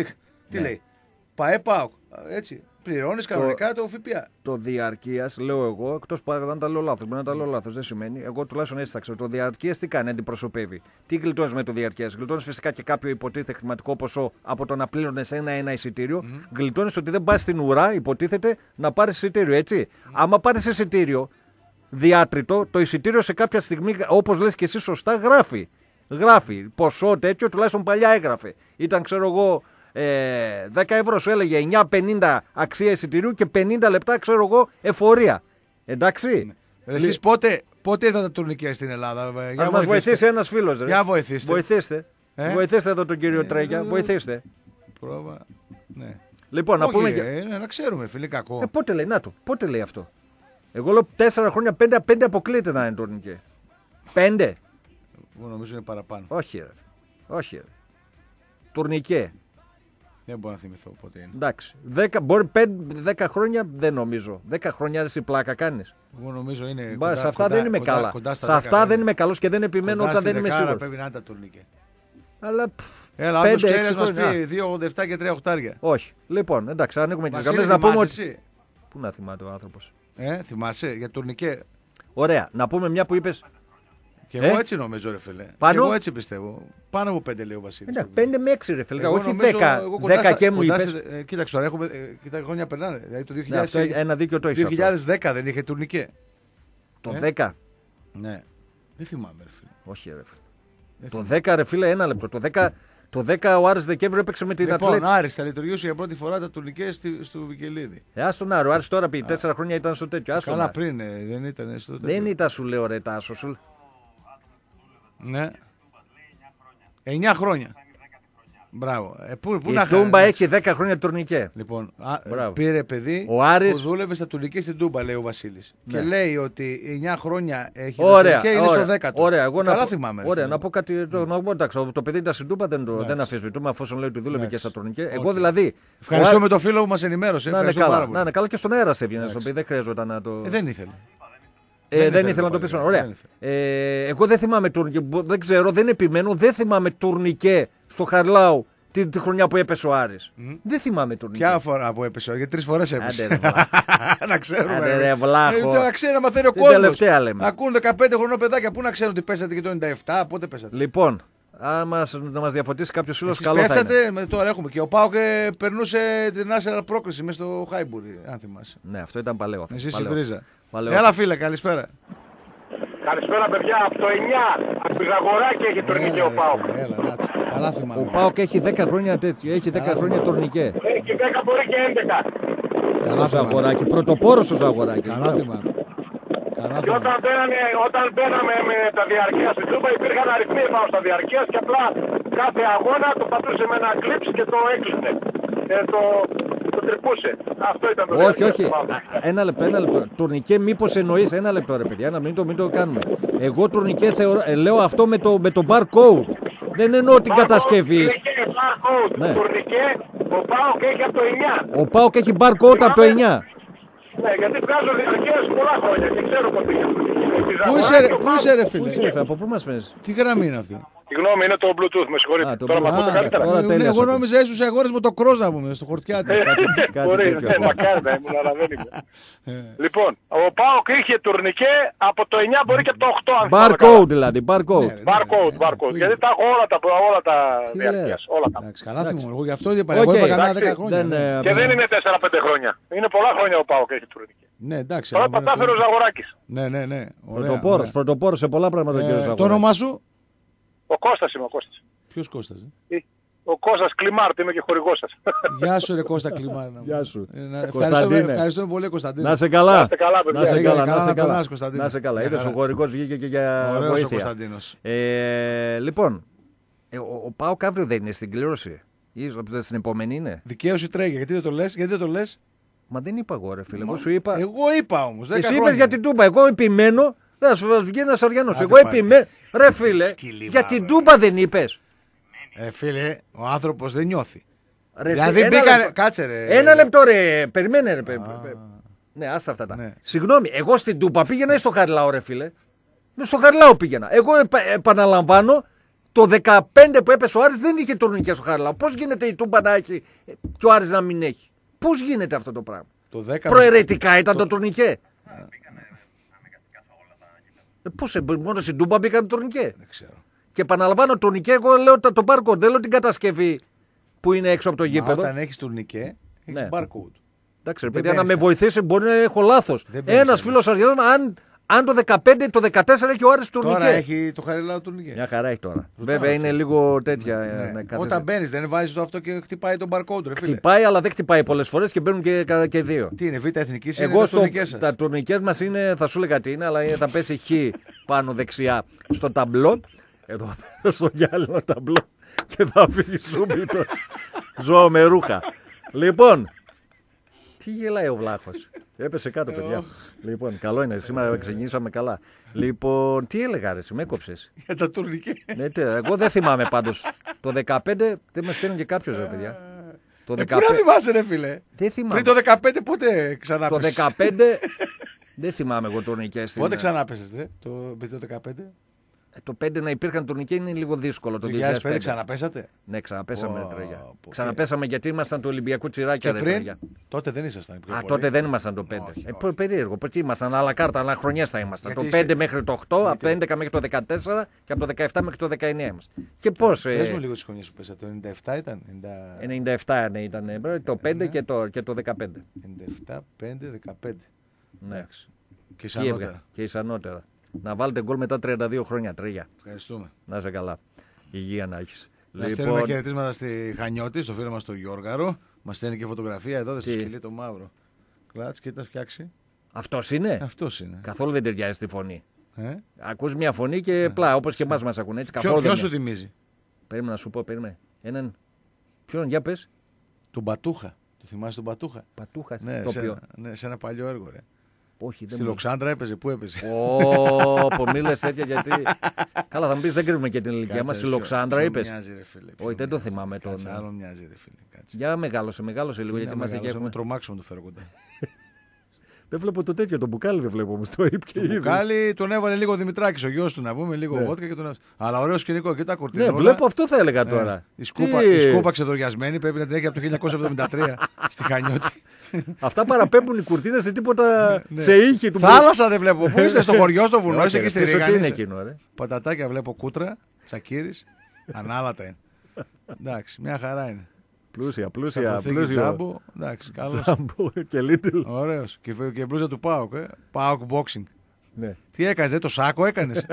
Τι λέει. ΠΑΟΚ. Έτσι. Πληρώνει κανονικά το ΦΠΑ. Το διαρκείας, λέω εγώ, εκτός που αν τα λέω λάθος. Μπορεί να τα λέω λάθος, δεν σημαίνει. Εγώ τουλάχιστον έτσι θα ξέρω. Το διαρκείας τι κάνει, αντιπροσωπεύει. Τι γλιτώνεις με το διαρκείας. Γλιτώνεις φυσικά και κάποιο υποτίθεται χρηματικό ποσό από το να πλήρωνες ένα εισιτήριο. Γλιτώνεις ότι δεν πας στην ουρά, υποτίθεται, να πάρεις εισιτήριο, έτσι. Άμα πάρεις εισιτήριο διάτριτο, το εισιτήριο σε κάποια στιγμή, όπως λες και εσύ σωστά, γράφει. Ποσό τέτοιο, τουλάχιστον παλιά έγραφε. Ήταν, ξέρω εγώ, 10 ευρώ σου έλεγε 9,50 αξία εισιτηρίου και 50 λεπτά, ξέρω εγώ, εφορία. Εντάξει. Εσείς πότε είδατε τα τουρνικέ στην Ελλάδα? Ας μας βοηθήσει ένας φίλος. Για βοηθήστε. Βοηθήστε εδώ τον κύριο Τρέγια. Βοηθήστε. Πρόβα. Ναι. Λοιπόν, να πούμε. Να ξέρουμε, φίλε, κακό. Πότε λέει, πότε λέει αυτό. Εγώ λέω 4 χρόνια, 5 αποκλείεται να είναι τουρνικέ. 5. Εγώ νομίζω είναι παραπάνω. Όχι, ρε. Τουρνικέ. Δεν μπορώ να θυμηθώ πότε είναι. Εντάξει. 10 χρόνια δεν νομίζω. 10 χρόνια αρέσει πλάκα κάνεις. Εγώ νομίζω είναι. Σε αυτά δεν είμαι καλά. Σε αυτά δεν είμαι καλός και δεν επιμένω όταν δεν είμαι σίγουρος. Πρέπει να είναι τα τουρνικέ. Αλλά. Έλα, 5-6 μας πει 2,87 και 3 οχτάρια. Όχι. Λοιπόν, εντάξει, ανοίγουμε τις γραμμές να πούμε ότι. Εσύ. Πού να θυμάται ο άνθρωπος. Θυμάσαι για τουρνικέ. Ωραία. Να πούμε μια που είπες. Και εγώ έτσι νομίζω, ρε φίλε. Πάνω... Εγώ έτσι πιστεύω. Πάνω από 5 λέει ο Βασίλης. 5 με 6, ρε φίλε. Όχι 10 και μου είπες. Κοίταξε τώρα, κοίτα χρόνια περνάνε. Δηλαδή το 2000, ένα δίκιο το έχεις. 2010 δεν είχε τουρνικέ. Το 10. Ναι. Δεν θυμάμαι, ρε φίλε. Όχι, ρε φίλε. Το 10, ρε φίλε, ένα λεπτό. Το 10 ο Άρης Δεκέμβριο έπαιξε με την Ατλέτικο. Λοιπόν, Άρης θα λειτουργήσει για πρώτη φορά τα τουρνικέ στο Βικελίδη. Άστον Άρο, ο Άρης τώρα πει 4 χρόνια ήταν στο τέτοιο. Καλά πριν, δεν ήταν στο τέτοιο. Δεν ήταν, σου λέω, ρε Τάσο. Ναι. 9 χρόνια. Μπράβο. Η Τούμπα έχει 10 χρόνια τουρνικέ. Λοιπόν, πήρε παιδί ο Άρης... που δούλευε στα τουρνικέ στην Τούμπα, λέει ο Βασίλης. Ναι. Και λέει ότι 9 χρόνια έχει τουρνικέ, είναι στο 10ο. Ωραία, εγώ καλά θυμάμαι. Ωραία, να πω κάτι. Το παιδί ήταν στην Τούμπα, δεν αφισβητούμε, αφού λέει ότι δούλευε και στα τουρνικέ. Εγώ δηλαδή. Ευχαριστούμε τον φίλο που μας ενημέρωσε. Να είναι καλά και στον αέρα σε έβγαινε. Δεν χρειαζόταν να το. Δεν ήθελε. Δεν ήθελα να το πείσω. Ωραία. Εγώ δεν θυμάμαι τουρνικέ. Δεν ξέρω, δεν επιμένω. Δεν θυμάμαι τουρνικέ στο Χαρλάου τη χρονιά που έπεσε ο Άρης. Δεν θυμάμαι τουρνικέ. Ποια φορά που έπεσε? Γιατί 3 φορές έπεσε. Να ξέρουμε. Να ξέρει να μαθαίνει ο κόσμος. Τελευταία λέμε. Ακούν 15 χρονών παιδάκια. Πού να ξέρουν ότι πέσατε και το 97. Πότε πέσατε? Λοιπόν, να μας διαφωτίσει κάποιος φίλος, καλό θα είναι. Τώρα έχουμε. Και ο ΠΑΟΚ περνούσε την Arsenal πρόκριση μέσα στο Χάιμπουρι, αν θυμάσαι. Ναι, αυτό ήταν παλαιό. Εσύ συντρίζα. Έλα φίλε, καλησπέρα. Καλησπέρα παιδιά, από το 9, από το Ζαγοράκι έχει τουρνικέ ο ΠΑΟΚ. Καλά θυμάμαι. Ο ΠΑΟΚ έχει 10 χρόνια τέτοιο, έχει 10 χρόνια τουρνικέ. Έχει 10 μπορεί και 11. Καλά Ζαγοράκι, πρωτοπόρος ο Ζαγοράκι. Καλά θυμάμαι. Και όταν μπαίναμε με τα διαρκεία στην Τούμπα υπήρχαν αριθμοί πάνω στα διαρκεία και απλά κάθε αγώνα το πατούσε με ένα κλιπς και το έκλεινε. Το τρυπούσε. Αυτό ήταν το όχι. Ένα λεπτό. Τουρνικέ, μήπως εννοείς? Ένα λεπτό, ρε παιδιά, μην το κάνουμε. Εγώ τουρνικέ λέω αυτό με το barcode. Δεν εννοώ την κατασκευή. Barcode. Ναι. Τουρνικέ, ο ΠΑΟΚ έχει από το 9. Ο ΠΑΟΚ έχει barcode από το 9. Ναι, γιατί βγάζω διαρκείες πολλά χρόνια και ξέρω πότε είναι. Πού είσαι ρε φίλε? Από πού μας πες? Τι γραμμή είναι αυτή? Συγγνώμη, είναι το Bluetooth, με συγχωρείτε. Τώρα με ακούτε καλύτερα. Εγώ νόμιζα ήσουν αγόρες με το Cross να πούμε, στο χορτιάτι. Μπορεί, μακάρι να ήμουν, αλλά δεν είμαι. Λοιπόν, ο ΠΑΟΚ είχε τουρνικέ από το 9, μπορεί και από το 8. Barcode δηλαδή, barcode. Γιατί τα έχω όλα τα διαρκείας. Καλά θυμούμαι, εγώ γι' αυτό είπα, εγώ είπα κανένα 10 χρόνια. Και δεν είναι 4-5 χρόνια. Είναι πολλά χρόνια ο ΠΑΟΚ έχει τουρνικέ. Ναι, εντάξει. Τώρα πατάφερε ο Ζαγοράκης. Ναι. Πρωτοπόρος σε πολλά πράγματα ο κύριος Ζαγοράκης. Το όνομά σου? Ο Κώστας είμαι, ο Κώστας. Ποιος Κώστας? Ο Κώστας Κλιμάρτ, είμαι και χορηγός σας. Γεια σου ρε Κώστα Κλιμάρτ. Γεια σου. Ευχαριστούμε πολύ Κωνσταντίνε. Να σε καλά. Να σε καλά. Είδες ο χορηγός βγήκε και για βοήθεια. Λοιπόν, ο ΠΑΟΚ αύριο δεν είναι στην κλήρωση? Ή στην επόμενη είναι? Δικαίωση τρέχει. Γιατί δεν το λες? Μα δεν είπα εγώ ρε φίλε. Εγώ σου είπα. Εγώ είπα όμως. Εσύ είπες για την Τούμπα. Εγώ επιμένω. Δεν σου βγει ένας αριανός. Εγώ επιμένω. Ρε φίλε, για την Τούμπα δεν είπες? Φίλε, ο άνθρωπος δεν νιώθει. Ρε, δηλαδή μπήκαν. Κάτσε ρε. Ένα λεπτό ρε. Περιμένε ρε. Ναι, άστα αυτά. Ναι. Συγγνώμη, εγώ στην Τούμπα πήγαινα ή στο Χαρλάο ρε φίλε? Στο Χαρλάο πήγαινα. Εγώ επαναλαμβάνω Το 15 που έπεσε ο Άρης δεν είχε τουρνικέ στο Χαριλάου. Πώς γίνεται η Τούμπα να έχει και ο Άρης να μην έχει? Πώς γίνεται αυτό το πράγμα? Προαιρετικά ήταν το τουρνικέ. Πώς, μόνο στην Τούμπα μπήκαν τουρνικέ? Δεν ξέρω. Και επαναλαμβάνω, τουρνικέ, εγώ λέω το barcode, δεν λέω την κατασκευή που είναι έξω από το γήπεδο. Όταν έχεις τουρνικέ, έχεις barcode. Εντάξει, ρε παιδιά, να με βοηθήσει, μπορεί να έχω λάθος. Ένας φίλος Αριανών, αν το 15, το 14 έχει ο Άρης τουρνικέ. Τώρα έχει το Χαριλάου τουρνικέ. Μια χαρά έχει τώρα. Βέβαια είναι λίγο τέτοια. Ναι. Όταν μπαίνεις, δεν βάζεις το αυτό και χτυπάει τον barcode. Ρε, χτυπάει, αλλά δεν χτυπάει πολλές φορές και μπαίνουν και δύο. Τι είναι, β' εθνική, εγώ τα τουρνικέ μας είναι, θα σου έλεγα τι είναι, αλλά θα πέσει χ πάνω δεξιά στο ταμπλό. Εδώ στο γυάλινο ταμπλό και θα φύγει σούμπιτος. Ζώο με ρούχα. Λοιπόν, τι γελάει ο Βλάχος? Έπεσε κάτω, παιδιά. Λοιπόν, καλό είναι. Σήμερα ξεκινήσαμε καλά. Λοιπόν, τι έλεγα, ρε, με έκοψες? Για τα τουρνικέ. Ναι, εγώ δεν θυμάμαι πάντως. Το 15 δεν με στέλνουν και κάποιος, ρε παιδιά. Το 15... Πού να θυμάσαι, ρε φίλε? Δεν θυμάμαι. Πριν το 15 πότε ξανάπεσες? Το 15 δεν θυμάμαι εγώ τουρνικές. Πότε ξανάπεσες, ρε? Το 15. Το 5 να υπήρχαν τουρνικέ είναι λίγο δύσκολο. Το 2005 ξαναπέσατε? Ναι, ξαναπέσαμε. Ξαναπέσαμε γιατί ήμασταν του Ολυμπιακού Τσιράκια. Και πριν, τότε δεν ήσασταν. Τότε δεν ήμασταν το 5. Περίεργο. Τι ήμασταν, άλλα κάρτα, άλλα χρονιές θα ήμασταν. Το 5 μέχρι το 8, από το 11 μέχρι το 14 και από το 17 μέχρι το 19 ήμασταν. Και πώς. Πες μου λίγο τις χρονιές που πέσατε. Το 97 ήταν? 97 ναι, ήταν. Το 5 και το 15. 97, 5, 15. Ναι. Και ισανότερα. Να βάλετε γκολ μετά 32 χρόνια. Τρίγια. Ευχαριστούμε. Να είσαι καλά. Υγεία να έχεις. Να στέλνουμε χαιρετίσματα στη Χανιώτη, στο φίλο μας τον Γιώργαρο. Μας στέλνει και φωτογραφία εδώ, στο σκυλί το μαύρο. Κλάτς, κοίτα, φτιάξει. Αυτός είναι? Αυτός είναι. Καθόλου δεν ταιριάζει στη φωνή. Ακούς μια φωνή και πλά, όπως και εμάς μας ακούν έτσι. Ποιος σου θυμίζει? Περίμενα να σου πω, έναν. Ποιον, για πες? Τον Πατούχα. Το θυμάσαι τον Πατούχα? Πατούχα, ναι, σε ένα παλιό έργο, ρε. Όχι, στη Λοξάνδρα έπαιζε, πού έπαιζε? Πω μίλες τέτοια γιατί. Καλά, θα μου πεις δεν κρύβουμε και την ηλικία μας. Στη Λοξάνδρα είπες? Όχι, δεν το θυμάμαι τον. Άλλο μοιάζει, ρε φίλε. Για μεγάλωσε λίγο γιατί μας έχει. Θα τρομάξουμε το φέρω κοντά. Δεν βλέπω το τέτοιο, το μπουκάλι δεν βλέπω όμως. Το είπε ήδη. Το μπουκάλι τον έβαλε λίγο Δημητράκης, ο γιος του, να πούμε λίγο βότκα και τον έβαλε. Αλλά ωραίο σκηνικό, και τα κορτίζουν. Ναι, βλέπω αυτό θα έλεγα τώρα. Η σκούπα ξεδοριασμένη πρέπει να την έχει από το 1973 στη Χανιώτη. Αυτά παραπέμπουν οι κουρτίνες σε τίποτα σε ήχη του. Θάλασσα δεν βλέπω. Πού είσαι, στο χωριό, στο βουνό, είσαι και στη Ρίγανη. Τι είναι εκείνο, ρε? Πατατάκια βλέπω, κούτρα, τσακίρις, ανάλατα είναι. Εντάξει, μια χαρά είναι. Πλούσια. Τζάμπο, εντάξει, καλός. Τζάμπο και Λίτλ. Ωραίος. Και μπλούζα του ΠΑΟΚ, ΠΑΟΚ boxing. Ναι. Τι έκανες, το σάκο έκανες?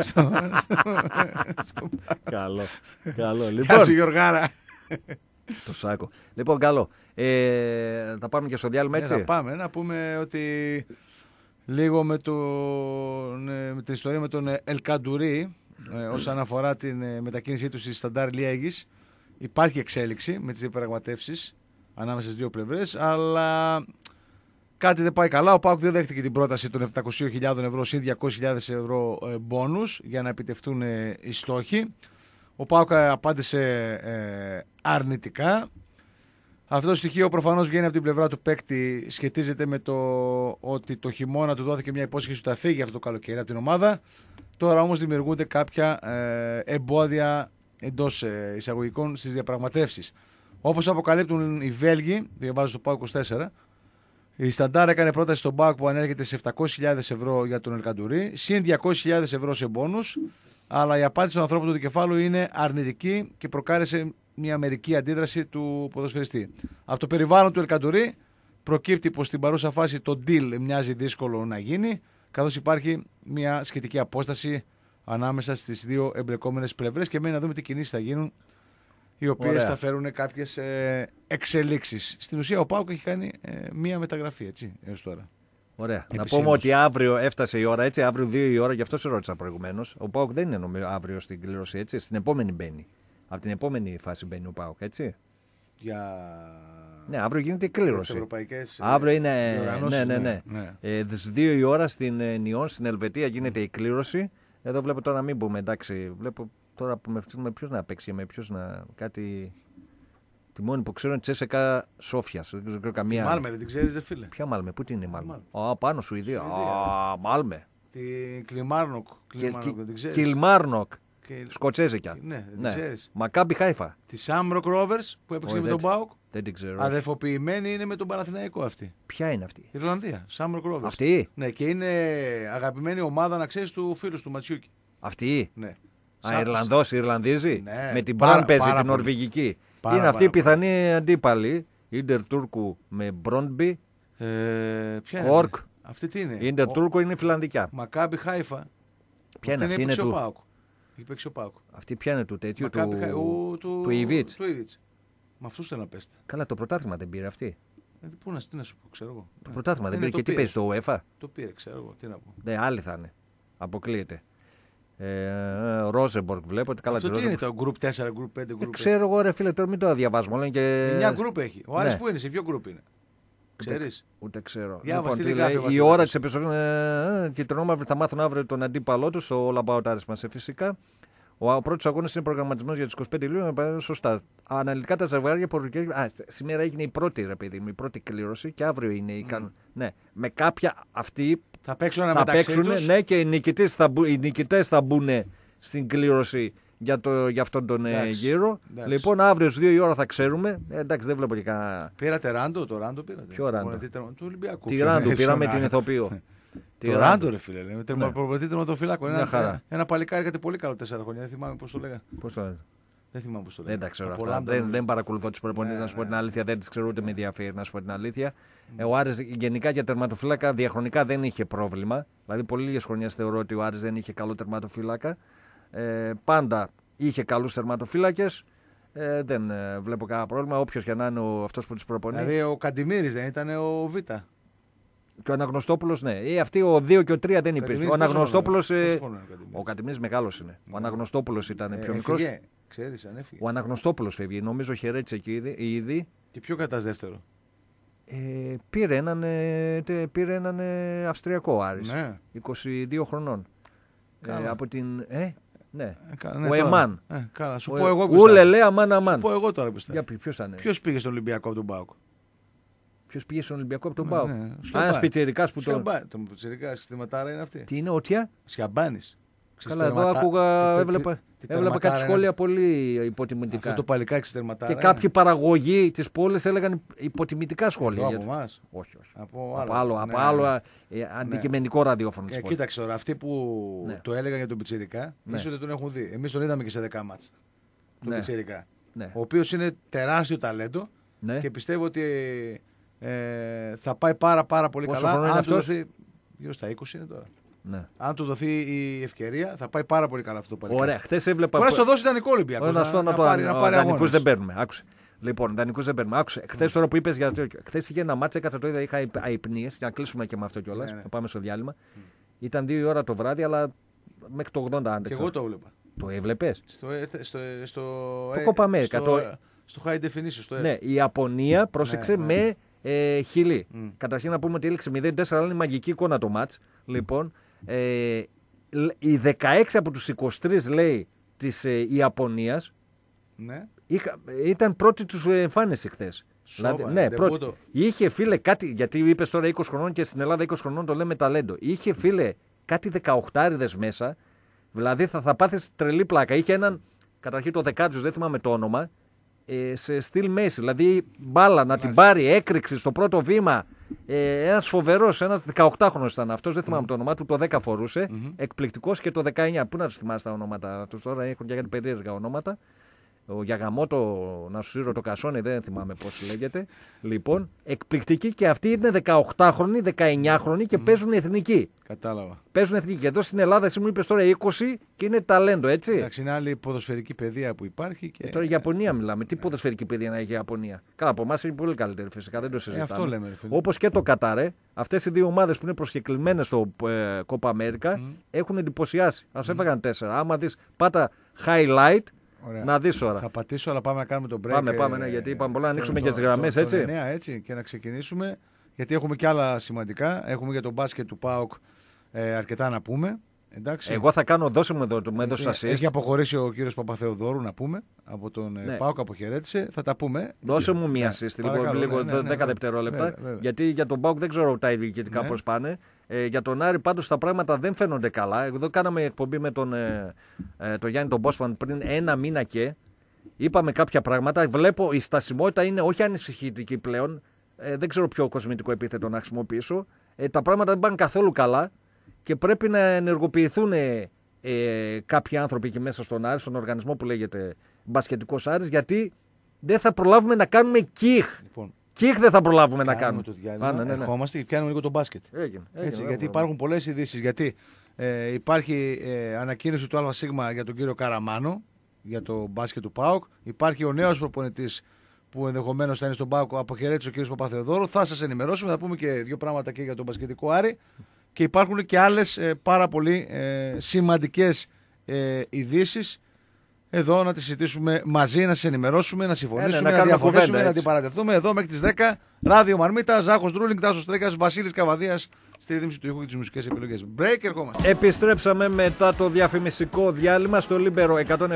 Καλό. Γεια σου Γιωργάρα. Το σάκο. Λοιπόν, καλό. Θα πάμε και στο διάλειμμα έτσι. Θα πάμε, να πούμε ότι λίγο με την ιστορία με τον Ελκαντουρί όσον αφορά την μετακίνησή του στη Σταντάρ Λιέγης. Υπάρχει εξέλιξη με τις διαπραγματεύσεις ανάμεσα στις δύο πλευρές, αλλά κάτι δεν πάει καλά. Ο ΠΑΟΚ δεν δέχτηκε την πρόταση των 700.000 ευρώ συν 200.000 ευρώ μπόνους για να επιτευχθούν οι στόχοι. Ο ΠΑΟΚ απάντησε αρνητικά. Αυτό το στοιχείο προφανώς βγαίνει από την πλευρά του παίκτη, σχετίζεται με το ότι το χειμώνα του δόθηκε μια υπόσχεση ότι θα φύγει αυτό το καλοκαίρι από την ομάδα. Τώρα όμως δημιουργούνται κάποια εμπόδια εντός εισαγωγικών στις διαπραγματεύσεις. Όπως αποκαλύπτουν οι Βέλγοι, διαβάζω στο ΠΑΟΚ 24, η Σταντάρ έκανε πρόταση στον ΠΑΟΚ που ανέρχεται σε 700.000 ευρώ για τον Ελκαντουρί, συν 200.000 ευρώ σε μπόνους, αλλά η απάντηση των ανθρώπων του δικεφάλου είναι αρνητική και προκάλεσε μια μερική αντίδραση του ποδοσφαιριστή. Από το περιβάλλον του Ελκαντουρί προκύπτει πως στην παρούσα φάση το deal μοιάζει δύσκολο να γίνει, καθώς υπάρχει μια σχετική απόσταση ανάμεσα στις δύο εμπλεκόμενες πλευρές και μένει να δούμε τι κινήσεις θα γίνουν, οι οποίες θα φέρουν κάποιες εξελίξεις. Στην ουσία ο ΠΑΟΚ έχει κάνει μία μεταγραφή έτσι, έως τώρα. Ωραία. Να πούμε ότι αύριο έφτασε η ώρα, έτσι, αύριο 2 η ώρα, γι' αυτό σε ρώτησα προηγουμένως. Ο ΠΑΟΚ δεν είναι νομίζω αύριο στην κλήρωση, έτσι, στην επόμενη μπαίνει. Από την επόμενη φάση μπαίνει ο ΠΑΟΚ, έτσι. Ναι, αύριο γίνεται η κλήρωση. Αύριο είναι. Ναι. Στις 2 η ώρα στην Νιόν, στην Ελβετία γίνεται η κλήρωση. Εδώ βλέπω τώρα να μην πούμε, εντάξει. Βλέπω τώρα με ποιος να παίξει, με ποιος να. Κάτι. Τη μόνη που ξέρω είναι Τσέσεκα Σόφια. Δεν ξέρω καμία. Μάλμε, δεν την ξέρεις, δε φίλε. Ποια Μάλμε, πού την είναι η Μάλμε? Πάνω Σουηδία. Μάλμε. Την Κλιμάρνοκ. Δεν την ξέρεις. Κιλμάρνοκ. Σκοτσέζικα. Ναι, δεν ξέρεις. Μακάμπι Χάιφα. Τη Shamrock Rovers που έπαιξε με τον ΠΑΟΚ. Δεν την ξέρω. Αδερφοποιημένη είναι με τον Παναθηναϊκό αυτή. Ποια είναι αυτή? Ιρλανδία. Shamrock Rovers. Αυτή. Ναι, και είναι αγαπημένη ομάδα, να ξέρεις, του φίλου του Ματσιούκη. Αυτή. Ναι. Ιρλανδός, Ιρλανδίζει. Ναι, με την Μπραν παίζει την πολύ. Νορβηγική. Πάρα, είναι αυτή η πάρα πιθανή αντίπαλη. Ίντερ Τούρκου με Μπρόντμπι. Ποια Κορκ. είναι αυτή τι είναι? Ίντερ Τούρκου είναι φιλανδικά. Μακάμπι Χάιφα. Ποια είναι αυτή? Είναι του. Αυτή ποια είναι του τέτοιου του Ιβίτς. Με αυτού θέλω να πέστε. Καλά, το πρωτάθλημα δεν πήρε αυτή. Τι να σου πω, ξέρω εγώ. Το πρωτάθλημα δεν πήρε και τι παίζει στο UEFA. Το πήρε, ξέρω εγώ. Τι να πω. Ναι, άλλοι θα είναι. Αποκλείεται. Ρόζεμπορκ βλέπω ότι καλά. Αυτό τι είναι το Group 4, Group 5, Group 6. Ξέρω εγώ, ρε φίλε, τώρα μην το διαβάζουμε. Όλα και... 9 Group έχει. Ο Άρης που είναι, σε ποιο Group είναι? Ξέρεις? Ούτε ξέρω. Λοιπόν, η ώρα τη επιστροφή κυτρινόμαυροι θα μάθουν αύριο τον αντίπαλό του, ο All About Άρης μας φυσικά. Ο πρώτος αγώνας είναι προγραμματισμένος για τις 25 Ιουλίου. Σωστά. Αναλυτικά τα ζευγάρια σήμερα έγινε η πρώτη, ρε παιδί μου, η πρώτη κλήρωση και αύριο είναι η ναι. Με κάποια αυτοί θα παίξουν, ναι, και οι νικητές θα μπουν στην κλήρωση για αυτόν τον γύρο. Εντάξει. Λοιπόν, αύριο στις 2 η ώρα θα ξέρουμε. Εντάξει, δεν βλέπω και κανένα. Πήρατε Ράντο, το Ράντο πήρατε. Ποιο Ράντο? Του Ολυμπιακού. Τι Ράντο, πήραμε την ηθοποιό. Το Ράντο, ρε φίλε. Προπονητή τερματοφυλάκων. Ένα παλικάρι κάτι πολύ καλό 4 χρόνια. Δεν θυμάμαι πώς το λέγα. Πώς το λέγα? Δεν θυμάμαι πώς το λέγα. Δεν τα ξέρω αυτά. Δεν παρακολουθώ τους προπονητές, να σου πω την αλήθεια. Δεν τις ξέρω, ούτε με ενδιαφέρει, να σου πω την αλήθεια. Ο Άρης γενικά για τερματοφύλακα διαχρονικά δεν είχε πρόβλημα. Δηλαδή, πολύ λίγες χρονιές θεωρώ ότι ο Άρης δεν είχε καλό τερματοφύλακα. Πάντα είχε καλούς τερματοφύλακες. Δεν βλέπω κανένα πρόβλημα. Όποιος και να είναι αυτός που τους προπονεί. Δηλαδή, ο Καντιμήρης δεν ήταν ο Β? Και ο Αναγνωστόπουλος, ναι. Αυτοί ο 2 και ο 3 δεν υπήρχε. Ο Αναγνωστόπουλος. Ο Καντιμήρης μεγάλος είναι. Ο Αναγνωστόπουλος ήταν πιο μικρός. Ξέρεις, αν έφυγε. Ο Αναγνωστόπουλος φεύγει. Νομίζω χαιρέτησε εκεί ήδη. Και ποιο κατάς δεύτερο? Πήρε έναν Αυστριακό Άρης. Ναι. 22 χρονών. Από την. Ναι. Ναι, ο Εμάν. Καλά, σου πω εγώ. Ούλελε, αμάν. Σου πω εγώ τώρα πιστεύω. Ποιος πήγε στον Ολυμπιακό από τον ΠΑΟΚ? Ποιος πήγε στον Ολυμπιακό από τον ΠΑΟΚ? Ένας πιτσιρικάς που τον. Τον πιτσιρικάς, στη ματάρα είναι αυτή. Τι είναι, ότια? Σιαμπάνης. Καλά, εδώ άκουγα, έβλεπα κάτι σχόλια πολύ υποτιμητικά. Αυτό το παλικάρι ξετερματάρα. Και κάποιοι παραγωγοί της πόλης έλεγαν υποτιμητικά σχόλια. Από εμάς? Όχι. Από άλλο αντικειμενικό ραδιόφωνο της πόλης. Κοίταξε τώρα, αυτοί που το έλεγαν για τον πιτσιρικά, ίσως δεν τον έχουν δει. Εμείς τον είδαμε και σε 10 μάτς. Τον πιτσιρικά. Ο οποίος είναι τεράστιο ταλέντο και πιστεύω ότι θα πάει πάρα πολύ καλά. Πόσο χρόνο είναι αυτός? Γύρω στα 20 είναι τώρα. Ναι. Αν του δοθεί η ευκαιρία, θα πάει πάρα πολύ καλά αυτό το παλικάρι. Ωραία, χθες έβλεπα. Μπορεί να το δώσει ιδανικό Ολυμπιακό. Να πάρει δανεικούς δεν παίρνουμε. Άκουσε. Λοιπόν, δανεικούς δεν παίρνουμε. Άκουσε. Χθες τώρα που είπες για αυτό. Χθες είχε ένα μάτσα, έκατσα το είδα, είχα αϊπνίες. Για να κλείσουμε και με αυτό κιόλας. Θα πάμε στο διάλειμμα. Ήταν 2 η ώρα το βράδυ, αλλά μέχρι το 80 άντεξα. Και εγώ το έβλεπα. Το έβλεπες? Το Copa America. Στο high definition. Ναι, η Ιαπωνία πρόσεξε με Χιλή. Καταρχήν να πούμε ότι έληξε 0-4, αλλά είναι μαγική εικόνα το μάτς. Λοιπόν, οι 16 από τους 23 λέει της Ιαπωνίας ήταν πρώτη τους εμφάνιση χθες. Ναι, πρώτη. Είχε φίλε κάτι, γιατί είπες τώρα 20 χρονών και στην Ελλάδα 20 χρονών το λέμε ταλέντο. Είχε φίλε κάτι 18άριδες μέσα, δηλαδή θα πάθεις τρελή πλάκα. Είχε έναν, καταρχήν το δεκάτιος, δεν θυμάμαι το όνομα, σε στυλ μέση, δηλαδή μπάλα να την πάρει, έκρηξη στο πρώτο βήμα. Ένας φοβερός, ένας 18χρονος ήταν αυτός, δεν θυμάμαι το όνομά του, το 10 φορούσε, εκπληκτικός, και το 19. Πού να τους θυμάσαι τα ονόματα αυτούς τώρα, έχουν και κάτι περίεργα ονόματα. Ο Γιαγαμότο, να σου σύρω το Κασόνι, δεν θυμάμαι πώς λέγεται. Λοιπόν, εκπληκτική, και αυτοί είναι 18χρονοι, 19χρονοι και παίζουν εθνική. Κατάλαβα. Παίζουν εθνική. Και εδώ στην Ελλάδα, εσύ μου είπες τώρα 20 και είναι ταλέντο, έτσι. Εντάξει, είναι άλλη ποδοσφαιρική παιδεία που υπάρχει. Και... τώρα για Ιαπωνία μιλάμε. Τι ποδοσφαιρική παιδεία να έχει η Ιαπωνία? Καλά, από εμάς είναι πολύ καλύτερη φυσικά, δεν το συζητάμε. Αυτό λέμε. Όπως και το Κατάρ, αυτές οι δύο ομάδες που είναι προσκεκλημένες στο Copa America έχουν εντυπωσιάσει. Ας έφαγαν 4. Άμα δεις, πάτα highlight. Ωραία. Να δεις τώρα. Θα πατήσω, αλλά πάμε να κάνουμε τον break. Πάμε, ναι, γιατί είπαμε πολλά να ανοίξουμε και τις γραμμές, έτσι. Ναι, έτσι, και να ξεκινήσουμε, γιατί έχουμε και άλλα σημαντικά. Έχουμε για τον μπάσκετ του ΠΑΟΚ αρκετά να πούμε. Εντάξει. Εγώ θα κάνω, δώσε μου εδώ, μου έδωσε assist. Έχει αποχωρήσει ο κύριος Παπαθεοδόρου, να πούμε, από τον ΠΑΟΚ, αποχαιρέτησε. Θα τα πούμε. Δώσε μου μία assist, λίγο 10 δευτερόλεπτα. Γιατί για τον ΠΑΟΚ δεν ξέρω τα διοικητικά πώς πάνε. Για τον Άρη πάντως τα πράγματα δεν φαίνονται καλά. Εδώ κάναμε εκπομπή με τον Γιάννη τον Μπόσφαν πριν 1 μήνα και είπαμε κάποια πράγματα. Βλέπω η στασιμότητα είναι όχι ανησυχητική πλέον. Δεν ξέρω ποιο κοσμητικό επίθετο να χρησιμοποιήσω. Τα πράγματα δεν πάνε καθόλου καλά και πρέπει να ενεργοποιηθούν κάποιοι άνθρωποι εκεί μέσα στον Άρη, στον οργανισμό που λέγεται Μπασκετικός Άρης, γιατί δεν θα προλάβουμε να κάνουμε κιχ. Λοιπόν, κιχ δεν θα προλάβουμε να κάνουμε. Ερχόμαστε και πιάνουμε λίγο το μπάσκετ. Έτσι, γιατί υπάρχουν πολλές ειδήσεις. Γιατί υπάρχει ανακοίνωση του ΑΣ για τον κύριο Καραμάνο, για το μπάσκετ του ΠΑΟΚ. Υπάρχει ο νέος προπονητής που ενδεχομένως θα είναι στον ΠΑΟΚ, αποχαιρέτησε ο κ. Παπαθεοδόρου. Θα σας ενημερώσουμε, θα πούμε και 2 πράγματα και για τον μπασκετικό Άρη. Και υπάρχουν και άλλες πάρα πολύ σημαντικές ειδήσεις. Εδώ να τις συζητήσουμε μαζί, να σας ενημερώσουμε, να συμφωνήσουμε, να διαφωνήσουμε, να αντιπαρατεθούμε. Εδώ μέχρι τις 10. Ράδιο Μαρμίτα, Ζάχος Ντρούλινγκ, Τάσος Τρέκας, Βασίλης Καβαδίας στη ρύθμιση του ήχου και τις μουσικές επιλογές. Break, ερχόμαστε. Επιστρέψαμε μετά το διαφημιστικό διάλειμμα στο Λίμπερο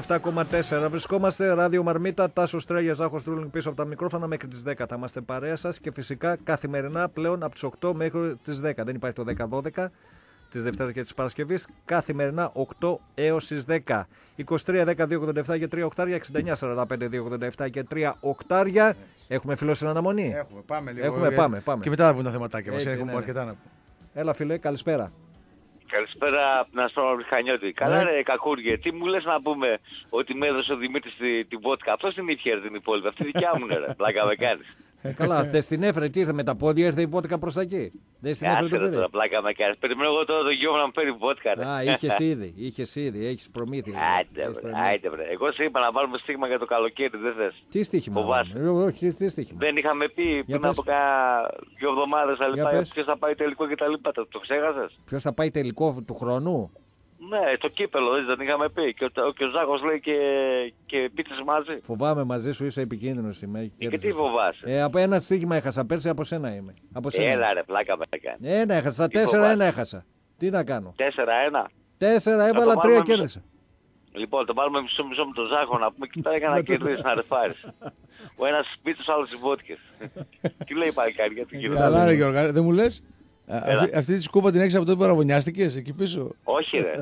107,4. Βρισκόμαστε, Ράδιο Μαρμίτα, Τάσος Τρέγιας, Ζάχος Ντρούλινγκ πίσω από τα μικρόφωνα μέχρι τις 10. Θα είμαστε παρέα σας και φυσικά καθημερινά πλέον από τις 8 μέχρι τις 10. Δεν υπάρχει το 10-12. Της Δευτέρας και της Παρασκευής, καθημερινά 8 έως τις 10. 23-10-287 και 3 οκτάρια, 69-45-287 και 3 οκτάρια. Έχουμε φίλο στην αναμονή. Πάμε λίγο. Πάμε. Και μετά θα πούμε τα θεματάκια μας. Έχουμε αρκετά να πούμε. Έλα φίλε, καλησπέρα. Καλησπέρα, να σου πω Χανιώτη. Καλά ρε κακούργε, τι μου λες να πούμε ότι με έδωσε ο Δημήτρης την βότκα. Αυτός την είχε την υπόλοιπη, αυτή δικιά μου είναι ρε, πλάκα με κάνεις. Καλά, δεν στην έφερε, τι ήρθε με τα πόδια, ήρθε η βότκα προς τα εκεί. Δεν στην έφερε το παιδί. Τώρα, πλάκα με κάνεις. Περιμένω εγώ τώρα το γιο μου να μου φέρει βότκα ρε. Α, είχες ήδη, έχεις προμήθεια. Άιτε βρε, εγώ σε είπα να βάλουμε στίγμα για το καλοκαίρι, δεν θες. Τι στοίχημα. Όχι, τι στοίχημα. Δεν είχαμε πει πριν από 2 εβδομάδες ποιος θα πάει τελικό και τα λοιπά, το ξέχασες. Ποιος θα πάει τελικό του χρόνου. Ναι, το κύπελο δεν είχαμε πει. Και ο Ζάχος λέει και πίτσες μαζί. Φοβάμαι μαζί σου, είσαι επικίνδυνος είμαι. Και τι φοβάσαι. Από ένα στοίχημα έχασα πέρσι, από σένα είμαι. Έλα ρε, πλάκα με κάνει. Ένα έχασα, 4-1 έχασα. Τι να κάνω. 4-1. 4 έβαλα, 3 κέρδισα. Λοιπόν, το πάρουμε μισό με τον Ζάχο να πούμε και τώρα για να κερδίσεις, να ρεφάρεις. Ο ένας πίτσος, ο άλλος οι βότκες. Τι λέει πάλι κάτι για την κυρία. Καλά ρε Γιώργα, δεν μου λες. Αυτή τη σκούπα την έχεις από τότε που παραβωνιάστηκες εκεί πίσω. Όχι ρε.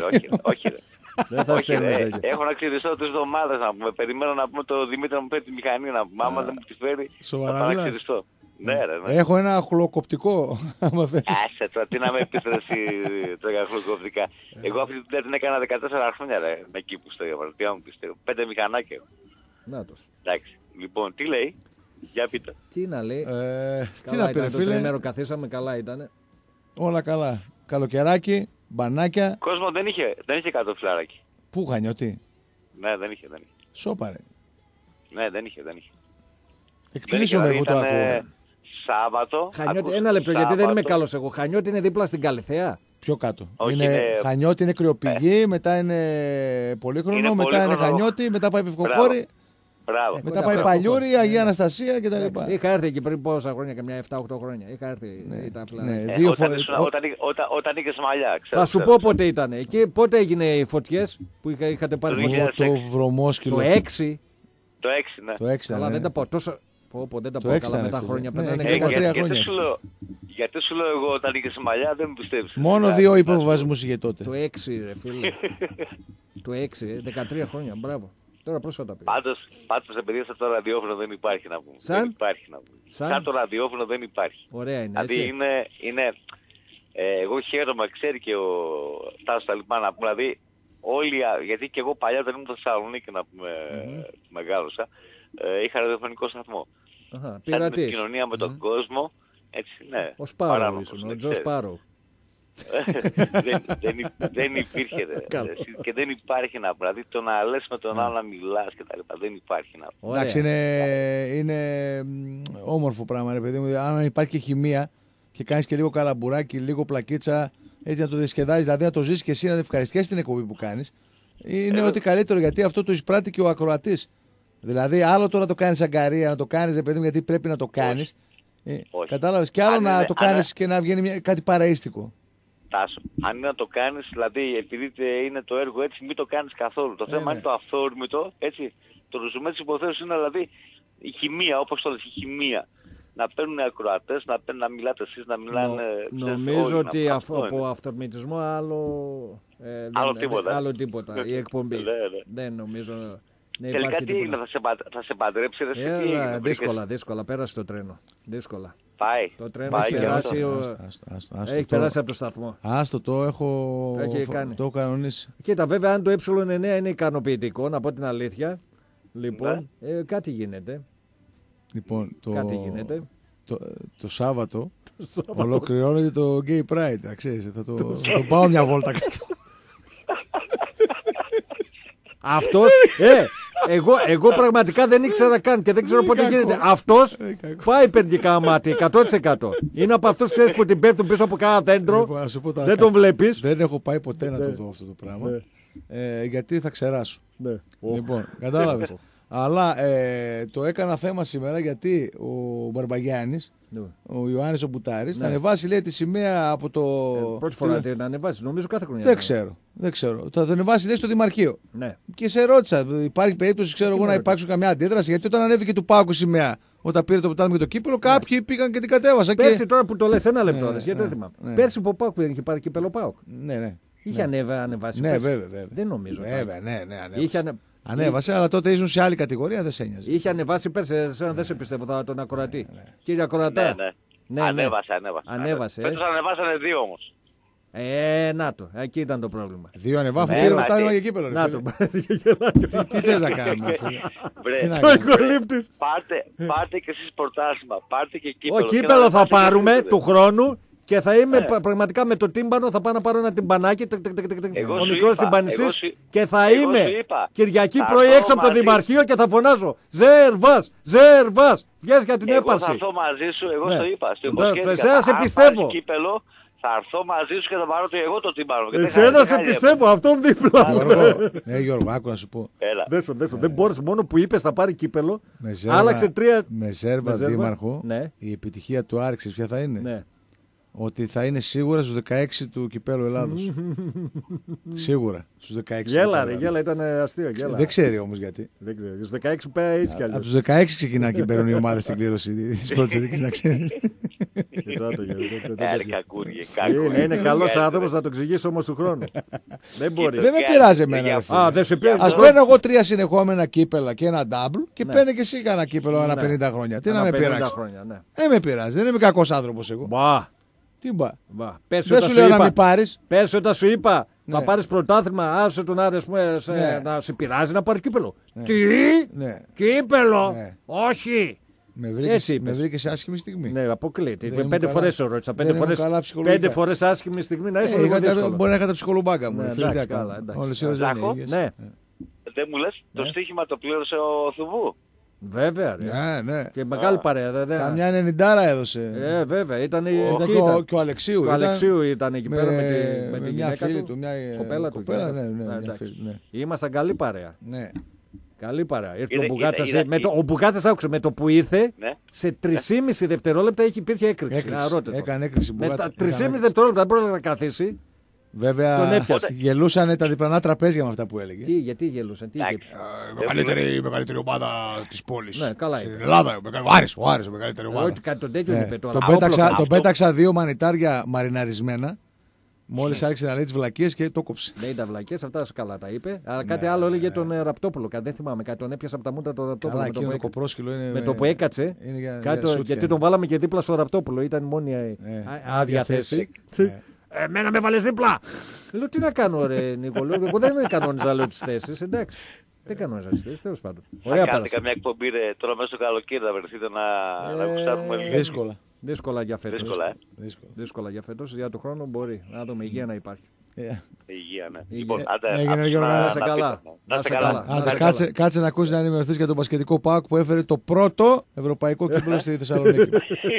Δεν θα στέλνεις. Έχω να ξυριστώ 2 εβδομάδες να πούμε. Περιμένω να πούμε το Δημήτρη να μου φέρει τη μηχανή να πούμε. Άμα δεν μου τη φέρει, θα να ξυριστώ. Ναι, ρε, ναι. Έχω ένα χλοκοπτικό. Άσε τώρα, τι να με πεις εσύ τώρα χλοκοπτικά. Εγώ αυτή την έκανα 14 χρόνια ρε, εκεί που στο έβαλα. Τι να μου πεις, 5 μηχανάκια. Εντάξει, λοιπόν, τι λέει. Για πείτε. Τι να λέει. Τι να πει, φίλε. Το τρίμερο καθίσαμε, καλά ήτανε. Όλα καλά. Καλοκαιράκι, μπανάκια. Κόσμο δεν είχε κατοφλάράκι. Πού Χανιώτη. Ναι, δεν είχε. Σώπα ρε. Ναι, δεν είχε. Εκπλήσωμαι εγώ το ακούω. Σάββατο. Χανιώτη, ένα λεπτό, γιατί δεν είμαι καλός εγώ. Χανιώτη είναι δίπλα στην Καλυθέα. Πιο κάτω. Όχι, Χανιώτη είναι κρυοπηγή, μετά είναι Πολύχρονο, μετά είναι Χανιώτη, μετά πάει Πευκοχώρη. Μπράβο. Μετά πάει Παλιούρη, Αγία Αναστασία κτλ. Είχα έρθει εκεί πριν πόσα χρόνια, καμιά 7-8 χρόνια. Είχα έρθει. Όταν είχες μαλλιά. Θα σου πω πότε ήταν. Εκεί πότε έγινε οι φωτιές που είχατε πάρει. Το βρωμόσκυλο. Το 6. Το 6, ναι. Το 6, αλλά δεν τα πω τόσο. Δεν τα πω καλά με τα χρόνια. Περνάνε 13 χρόνια. Γιατί σου λέω εγώ όταν είχες μαλλιά δεν μου πιστεύεις. Μόνο 2 υποβιβασμούς είχε τότε. Το 6 ρε φίλε. Το 6, 13 χρόνια, μπράβο. Τώρα πρόσφατα πήγα. Πάντως επειδή στο ραδιόφωνο δεν υπάρχει να πούμε. Σαν το ραδιόφωνο δεν υπάρχει. Ωραία είναι, δηλαδή έτσι. είναι εγώ χαίρομαι, ξέρει και ο Τάσος τα λοιπά να πούμε. Δηλαδή όλοι, γιατί και εγώ παλιά δεν ήμουν στο Θεσσαλονίκη να πούμε μεγάλωσα. Είχα ραδιοφωνικό σταθμό. Πειρατής. Σαν επικοινωνία με τον κόσμο. Έτσι, ναι. Ο Σπάρο ήσουν, ο Τζο Σπάρο. Δεν υπήρχε και δεν υπάρχει να πούμε. Δηλαδή το να λες με τον άλλο να μιλάς και τα λοιπά. Δεν υπάρχει να πούμε. Εντάξει, είναι όμορφο πράγμα ρε παιδί μου. Αν υπάρχει και χημεία και κάνεις και λίγο καλαμπουράκι, λίγο πλακίτσα, έτσι να το διασκεδάζεις, δηλαδή να το ζήσεις και εσύ να ευχαριστιέσαι την εκπομπή που κάνεις, είναι ό,τι καλύτερο, γιατί αυτό το εισπράττει και ο ακροατής. Δηλαδή άλλο τώρα το κάνεις αγκαρία, να το κάνεις ρε παιδί μου γιατί πρέπει να το κάνεις. Κατάλαβες, και άλλο να το κάνεις και να βγαίνει κάτι παραΐστικο. Τάσο, αν είναι να το κάνεις, δηλαδή επειδή είναι το έργο έτσι, μην το κάνεις καθόλου. Το θέμα είναι το αυθόρμητο, έτσι. Το ρεζουμέ της υποθέσεως είναι δηλαδή η χημεία, όπως το λες, η χημεία. Να παίρνουν ακροατές, να μιλάτε εσείς, να μιλάνε... Νομίζω ότι από αυτορμητισμό άλλο τίποτα. Η εκπομπή. Δεν νομίζω... Τελικά τι έγινε, θα σε παντρέψει, δύσκολα, πέρασε το τρένο. Δύσκολα. Πάει. Το τρένο έχει περάσει από το σταθμό. Άστο, το έχω κανονίσει. Κοίτα, βέβαια, αν το ε9 είναι ικανοποιητικό, να πω την αλήθεια, λοιπόν, κάτι γίνεται. Λοιπόν, κάτι γίνεται. Το Σάββατο ολοκληρώνεται το Gay Pride, ξέρεις, θα το πάω μια βόλτα κάτω. Αυτός, εγώ πραγματικά δεν ήξερα καν και δεν ξέρω πότε γίνεται. Αυτός πάει περνικά μάτι, 100%. Είναι από αυτούς που την πέφτουν πίσω από κάνα δέντρο, δεν τον βλέπεις. Δεν έχω πάει ποτέ να το δω αυτό το πράγμα, γιατί θα ξεράσω. Λοιπόν, κατάλαβες. Αλλά το έκανα θέμα σήμερα γιατί ο Μπαρμπαγιάννης, ο Ιωάννης ο Μπουτάρης, θα ανεβάσει, λέει, τη σημαία από το... Πρώτη φορά να ανεβάσει, νομίζω κάθε χρονιά. Δεν ξέρω. Θα το ανεβάσει, λέει, στο Δημαρχείο. Ναι. Και σε ρώτησα, υπάρχει περίπτωση, ξέρω εγώ, να υπάρξει καμιά αντίδραση, γιατί όταν ανέβηκε του ΠΑΟΚ σημαία, όταν πήρε το πρωτάθλημα και το κύπελο, κάποιοι πήγαν και την κατέβασαν. Πέρσι, τώρα που το λες, ένα λεπτό, γιατί δεν θυμάμαι. Πέρσι που ο ΠΑΟΚ δεν είχε πάρει κύπελο ΠΑΟΚ. Ναι. Είχε ανεβάσει. Ναι, βέβαια. Δεν νομίζω. Βέβαια, ανέβασε, αλλά τότε ήσουν σε άλλη κατηγορία, δεν σε ένοιαζε. Είχε ανεβάσει πέρσι, δεν σε πιστεύω, τον ακροατή. Κύριε ακροατά. Ναι. Ανέβασε. Πέτος ανεβάσανε 2 όμως. Να το, εκεί ήταν το πρόβλημα. 2 ανεβάφου, πήρε πρωτάθλημα για κύπελο. Να το. Τι θες να κάνουμε, το οικολήπτης. Πάρτε και εσείς πρωτάθλημα, πάρτε και κύπελο. Κύπελο θα πάρουμε του χρόνου. Και θα είμαι πραγματικά με το τίμπανο, θα πάω να πάρω ένα τυμπανάκι, ο μικρός τυμπανιστής, και θα είμαι Κυριακή πρωί έξω από το Δημαρχείο και θα φωνάζω Ζέρβας, βγες για την έπαρση. Εγώ θα έρθω μαζί σου, εγώ το είπα, στο υποσχέθηκα. Εσένα σε πιστεύω. Θα έρθω μαζί σου και θα πάρω εγώ το τύμπανο. Εσένα σε πιστεύω, αυτόν δίπλα μου. Γιώργο, άκου να σου πω. Δέσο, δεν μπορείς, μόνο που είπες θα πάρει κύπελο, άλλαξε 3. Με Ζέρβα δήμαρχο, η επιτυχία του Άρξης ποια θα είναι? Ότι θα είναι σίγουρα στους 16 του κυπέλου Ελλάδος. Σίγουρα στους 16. Γέλα, ήταν αστείο. Δεν ξέρει όμως γιατί. Δεν ξέρει. Στους 16 πέρα έτσι κι αλλιώς. Από τους 16 ξεκινά και παίρνουν οι ομάδες στην κλήρωση της πρώτης ειδικής, να ξέρεις. Είναι καλός άνθρωπος, θα το εξηγήσω όμως του χρόνου. Δεν μπορεί. Δεν με πειράζει εμένα. Ας παίρνω εγώ 3 συνεχόμενα κύπελα και ένα double και παίρνει και εσύ κανένα κύπελο ένα 50 χρόνια. Τι να με πειράξει. Δεν με πειράζει. Δεν είμαι κακός άνθρωπος εγώ. Τι μπα. Δεν σου λέω να μην πάρεις. Πέρσι όταν σου είπα θα πάρεις πρωτάθλημα, άσε τον Άρη να σε πειράζει να πάρει κύπελο. Τι? Κύπελο? Όχι. Με βρήκε σε άσχημη στιγμή. Ναι, αποκλείται. 5 φορές σε ρώτησα. 5 φορές άσχημη στιγμή να είσαι. Μπορεί να είχα τα ψυχολουμπάγκα μου. Όλες οι ώρες δεν είναι. Δεν μου λες, το στοίχημα το πλήρωσε ο Θουβού. Βέβαια. Ναι. Και μεγάλη παρέα. Καμιά 90 έδωσε. Βέβαια. Ήταν και ο Αλεξίου. Ο Αλεξίου ήταν εκεί πέρα με τη μια φίλη του. Μια κοπέλα του. Ήμασταν καλή παρέα. Ναι. Καλή παρέα. Ήρθε ο Μπουγάτσας, άκουσε, με το που ήρθε, σε 3,5 δευτερόλεπτα υπήρχε έκρηξη. Έκανε έκρηξη. Με τα 3,5 δευτερόλεπτα δεν πρόλαβε να καθίσει. Βέβαια γελούσαν τα διπλανά τραπέζια με αυτά που έλεγε. Γιατί γελούσαν, η μεγαλύτερη ομάδα της πόλης. Ναι, καλά. Στην Ελλάδα, ο Άρης, η μεγαλύτερη ομάδα. Όχι, κάτι τον τέτοιο είπε τώρα. Τον πέταξα 2 μανιτάρια μαριναρισμένα. Μόλις άρχισε να λέει τις βλακίες και το κόψε. Δεν ήταν βλακίες, αυτά καλά τα είπε. Αλλά κάτι άλλο έλεγε τον Ραπτόπουλο. Δεν θυμάμαι κάτι. Τον έπιασε από τα μούτρα τον Ραπτόπουλο. Με το που έκατσε. Γιατί τον βάλαμε και δίπλα στο Ραπτόπουλο. Ήταν μόνη άδεια θέση. Εμένα με βάλες δίπλα. Λέω τι να κάνω, ρε Νικολό. Εγώ δεν κανόνιζα, λέω, τις θέσεις. Εντάξει. Δεν κανόνιζα τις θέσεις, τέλος πάντων. Θα κάνετε καμιά εκπομπή τώρα μέσα στο καλοκαίρι να βρεθείτε να γουστάρουμε λίγο. Δύσκολα για φέτος. Δύσκολα για φέτος. Για τον χρόνο μπορεί. Να δούμε, υγεία να υπάρχει. Υγεία, ναι. Λοιπόν, να σε καλά. Κάτσε να ακούσει να ενημερωθείς για τον μπασκετικό ΠΑΟΚ που έφερε το πρώτο ευρωπαϊκό κύπελλο στη Θεσσαλονίκη.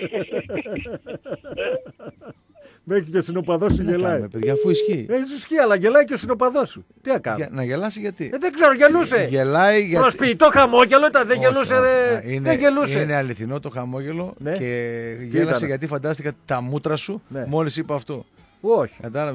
Μέχρι και ο συνοπαδός σου γελάει. Παιδιά, αφού ισχύει. Ισχύει, αλλά γελάει και ο συνοπαδός σου. Τι να κάνω. Να γελάσει γιατί. Δεν ξέρω, γελούσε. Γελάει γιατί. Προσποιητό χαμόγελο ήταν, δεν γελούσε. Δεν γελούσε. Είναι αληθινό το χαμόγελο και γέλασε γιατί φαντάστηκα τα μούτρα σου μόλις είπα αυτό. Όχι.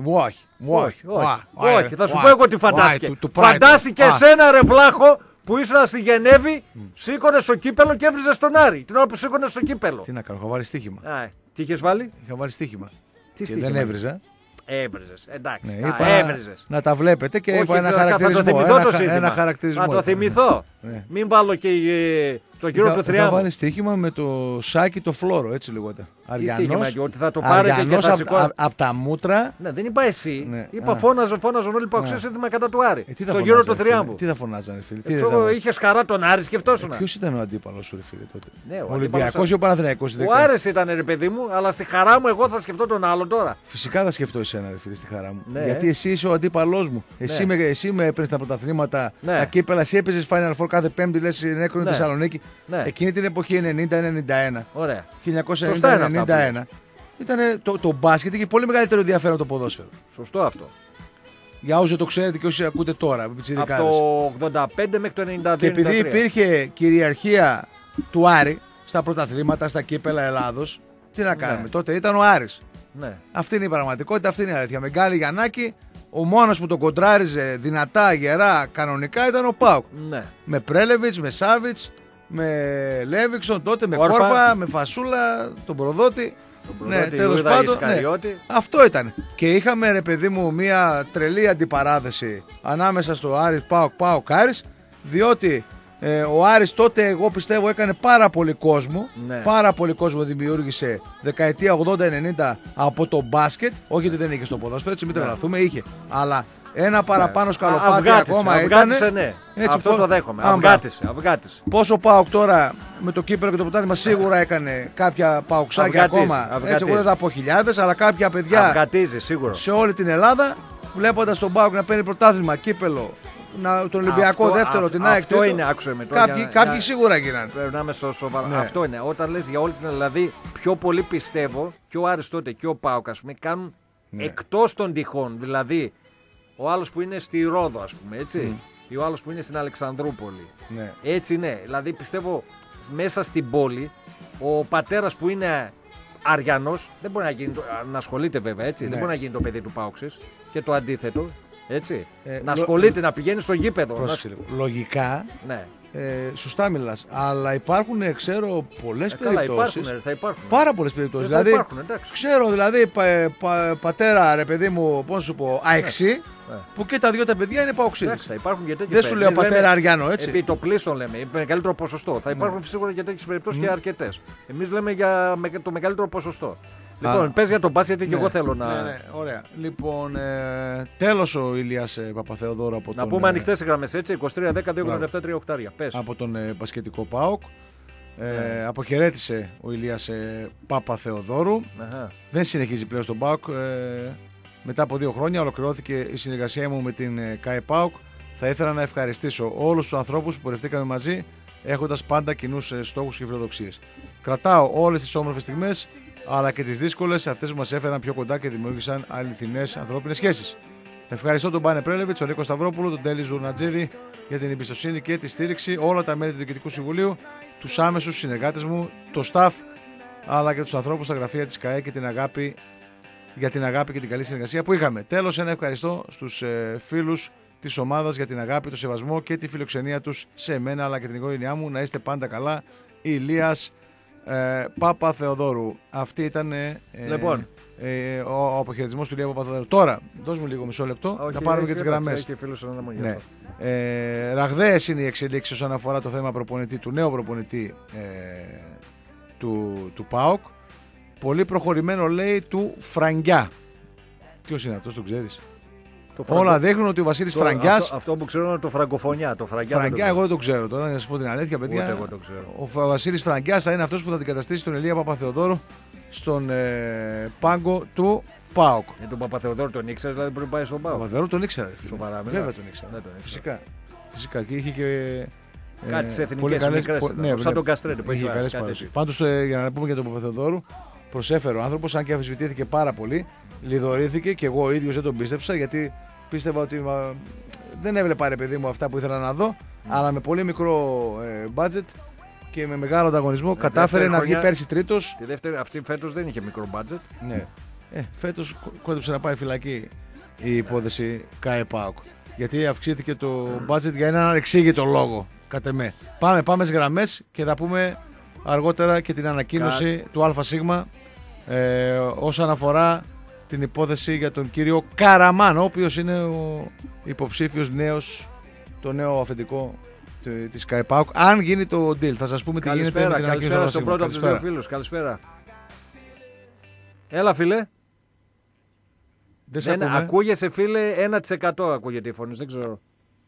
Όχι. Θα σου πω εγώ τι φαντάστηκε. Φαντάστηκε εσένα ρε βλάχο που ήσουν στη Γενέβη, σήκωνε στο κύπελο και έβριζε τον Άρη. Την ώρα που σήκωνε στο κύπελο. Τι να κάνω, είχα βάλει στοίχημα. Τι είχες βάλει? Είχα βάλει στοίχημα. Τι και δεν έβριζα. Έβριζες, εντάξει. Ναι, έβριζες. Να τα βλέπετε και είπα ένα χαρακτηρισμό. Θα το θυμηθώ. Μην βάλω και το γύρο του Θριάμβου. Θα βάλει στοίχημα με το Σάκη το Φλόρο, έτσι λιγότερα. Τι στοίχημα, ότι θα το πάρετε και θα σηκώ. Από τα μούτρα. Ναι, δεν είπα εσύ. Ναι. Είπα φώναζαν όλοι οι Παοξίδες σύνθημα κατά του Άρη. Το γύρο του Θριάμβου. Τι θα φωνάζανε, φίλε. Είχε χαρά τον Άρη, σκεφτόσουν. Ποιο ήταν ο αντίπαλο σου, φίλε, τότε? Ο Ολυμπιακός ή ο Παναθηναϊκός? Ο Άρης ήταν, ρε παιδί μου, αλλά στη χαρά μου εγώ θα σκεφτώ τον άλλον τώρα. Φυσικά θα σκεφτώ εσένα, ρε φίλε, στη χαρά μου. Γιατί εσύ είσαι ο αντίπαλός μου. Εσύ με έπαιρνες τα πρωταθλήματα, τα κύπελα, εσύ έπαιζες Final Four κάθε Πέμπτη, λες Νέκρονη Θεσσαλονίκη. Εκείνη την εποχή 90-91. Ωραία. 1991. Ήταν το μπάσκετ είχε πολύ μεγαλύτερο ενδιαφέρον το ποδόσφαιρο. Σωστό αυτό. Για όσοι το ξέρετε και όσοι ακούτε τώρα. Από το 85 μέχρι το 92. Και επειδή υπήρχε κυριαρχία του Άρη στα πρωταθλήματα, στα κύπελα Ελλάδος, τι να κάνουμε. Τότε ήταν ο Άρης. Ναι. Αυτή είναι η πραγματικότητα, αυτή είναι η αλήθεια. Με Γκάλι Γιαννάκη, ο μόνος που τον κοντράριζε δυνατά, γερά, κανονικά ήταν ο ΠΑΟΚ. Ναι. Με Πρέλεβιτς, με Σάβιτς, με Λέβιξον τότε, με Κόρφα, με Φασούλα, τον Προδότη. Ναι, τέλος πάντων. Ναι. Αυτό ήταν. Και είχαμε, ρε παιδί μου, μια τρελή αντιπαράθεση ανάμεσα στο Άρης ΠΑΟΚ Άρης, διότι ο Άρης τότε, εγώ πιστεύω, έκανε πάρα πολύ κόσμο. Ναι. Πάρα πολύ κόσμο δημιούργησε δεκαετία 80-90 από το μπάσκετ. Όχι ότι δεν είχε στο ποδόσφαιρο, έτσι μην τρελαθούμε, είχε. Αλλά ένα παραπάνω σκαλοπάτι ακόμα ήταν. Ναι. Έτσι, αυτό το δέχομαι. Αυγάτησε. Πόσο ΠΑΟΚ τώρα με το κύπελο και το πρωτάθλημα σίγουρα έκανε κάποια παουξάκια ακόμα. Έτσι, εγώ δεν θα πω χιλιάδες, αλλά κάποια παιδιά σε όλη την Ελλάδα, βλέποντας τον ΠΑΟΚ να παίρνει πρωτάθλημα, κύπελο, τον Ολυμπιακό δεύτερο, την ΑΕΚ. Αυτό είναι, άκουσε με τώρα. Κάποιοι σίγουρα γίνανε. Περνάμε στο σοβαρό. Ναι. Αυτό είναι. Όταν λες για όλη την Ελλάδα, δηλαδή πιο πολύ πιστεύω και ο Άρης τότε και ο ΠΑΟΚ, ας πούμε, κάνουν εκτός των τυχών. Δηλαδή, ο άλλος που είναι στη Ρόδο, ας πούμε, έτσι. Ή ο άλλος που είναι στην Αλεξανδρούπολη. Ναι. Έτσι είναι. Δηλαδή, πιστεύω μέσα στην πόλη, ο πατέρας που είναι Αριανός, δεν μπορεί να γίνει, να ασχολείται βέβαια, έτσι. Ναι. Δεν μπορεί να γίνει το παιδί του ΠΑΟΚΣης. Και το αντίθετο. Έτσι. Να ασχολείται, να πηγαίνει στο γήπεδο. Λογικά. Ναι. Σωστά μιλάς. Αλλά υπάρχουν, ξέρω, πολλές περιπτώσεις. Θα υπάρχουν. Πάρα πολλές περιπτώσεις. Δηλαδή, ξέρω, δηλαδή, πατέρα, ρε παιδί μου, πώς σου πω, αεξί, που και τα δύο τα παιδιά είναι παοξίδες. Δεν σου λέω πατέρα Αριάνο, έτσι. Επί το πλήστον λέμε, με μεγαλύτερο ποσοστό. Θα υπάρχουν σίγουρα και τέτοιες περιπτώσεις και αρκετές. Εμείς λέμε για το μεγαλύτερο ποσοστό. Λοιπόν, πες για τον μπάσκετ και εγώ θέλω να. Ναι, ωραία. Λοιπόν, τέλος ο Ηλίας Παπαθεοδόρου από τον. Να πούμε ανοιχτές γραμμές, έτσι. 23-10-297-3 πες. Από τον μπασκετικό ΠΑΟΚ. Αποχαιρέτησε ο Ηλίας Παπαθεοδόρου. Δεν συνεχίζει πλέον στον ΠΑΟΚ. Μετά από 2 χρόνια ολοκληρώθηκε η συνεργασία μου με την ΚΑΕ ΠΑΟΚ. Θα ήθελα να ευχαριστήσω όλους τους ανθρώπους που πορευτήκαμε μαζί, έχοντας πάντα κοινούς στόχους και φιλοδοξίες. Κρατάω όλες τις όμορφες στιγμές, αλλά και τις δύσκολες, αυτές που μας έφεραν πιο κοντά και δημιούργησαν αληθινές ανθρώπινες σχέσεις. Ευχαριστώ τον Μπάνε Πρέλεβιτς, τον Νίκο Σταυρόπουλο, τον Τέλη Ζουρνατζίδη για την εμπιστοσύνη και τη στήριξη, όλα τα μέλη του Διοικητικού Συμβουλίου, τους άμεσους συνεργάτες μου, το staff, αλλά και τους ανθρώπους στα γραφεία της ΚΑΕ και για την αγάπη και την καλή συνεργασία που είχαμε. Τέλος, ένα ευχαριστώ στους φίλους της ομάδας για την αγάπη, το σεβασμό και τη φιλοξενία τους σε εμένα αλλά και την οικογένειά μου. Να είστε πάντα καλά. Ηλίας Παπαθεοδόρου. Αυτή ήταν λοιπόν. Ο αποχαιρετισμός του Ηλία Παπαθεοδόρου. Τώρα, δώσ' μου λίγο μισό λεπτό να πάρουμε και τις γραμμές. Ναι. Ραγδαίες είναι οι εξελίξεις όσον αφορά το θέμα προπονητή, του νέου προπονητή του ΠΑΟΚ. Πολύ προχωρημένο, λέει, του Φραγκιά. Ποιος είναι αυτός, τον ξέρεις? Όλα δείχνουν ότι ο Βασίλης Φραγκιάς. Αυτό που ξέρω είναι το Φραγκοφωνιά. Το Φραγκιά, εγώ δεν το ξέρω τώρα, να σας πω την αλήθεια, παιδιά. Ούτε εγώ το ξέρω. Ο Βασίλης Φραγκιάς θα είναι αυτός που θα αντικαταστήσει τον Ηλία Παπαθεοδόρου στον πάγκο του ΠΑΟΚ. Τον Παπαθεοδόρου τον ήξερες, δηλαδή πριν πάει στον ΠΑΟΚ? Τον Παπαθεοδόρου τον ήξερα. Σοβαρά, βέβαια τον ήξερα. Φυσικά. Και είχε και. Κάτι σε εθνικές μικρές. Ναι, σαν τον Καστρέντε που έχει καλές παρουσίες. Πάντως, για να πούμε για τον Παπαθεοδόρου, προσέφερε ο άνθρωπος, αν και αμφισβητήθηκε πάρα πολύ, λιδωρήθηκε και εγώ ο ίδιος δεν τον πίστεψα, γιατί πίστευα ότι δεν έβλεπα, ρε παιδί μου, αυτά που ήθελα να δω, αλλά με πολύ μικρό budget και με μεγάλο ανταγωνισμό κατάφερε να βγει πέρσι τρίτος. Τη δεύτερη, αυτή φέτος δεν είχε μικρό budget. Ναι. Φέτος κόντεψε να πάει φυλακή η υπόθεση ΚΑΕ-ΠΑΟΚ. Γιατί αυξήθηκε το budget για έναν ανεξήγητο λόγο, κατ' εμέ. Πάμε στις γραμμές και θα πούμε αργότερα και την ανακοίνωση του ΑΣ όσον αφορά την υπόθεση για τον κύριο Καραμάνο, ο οποίος είναι ο υποψήφιος νέος, το νέο αφεντικό της ΚΑΕ-ΠΑΟΚ. Αν γίνει το deal, θα σας πούμε τι γίνεται με την ανακοίνωση. Καλησπέρα στον πρώτο από τους δύο φίλους. Καλησπέρα. Έλα φίλε. Ακούγεσαι φίλε 1% ακούγεται η φωνή, δεν ξέρω.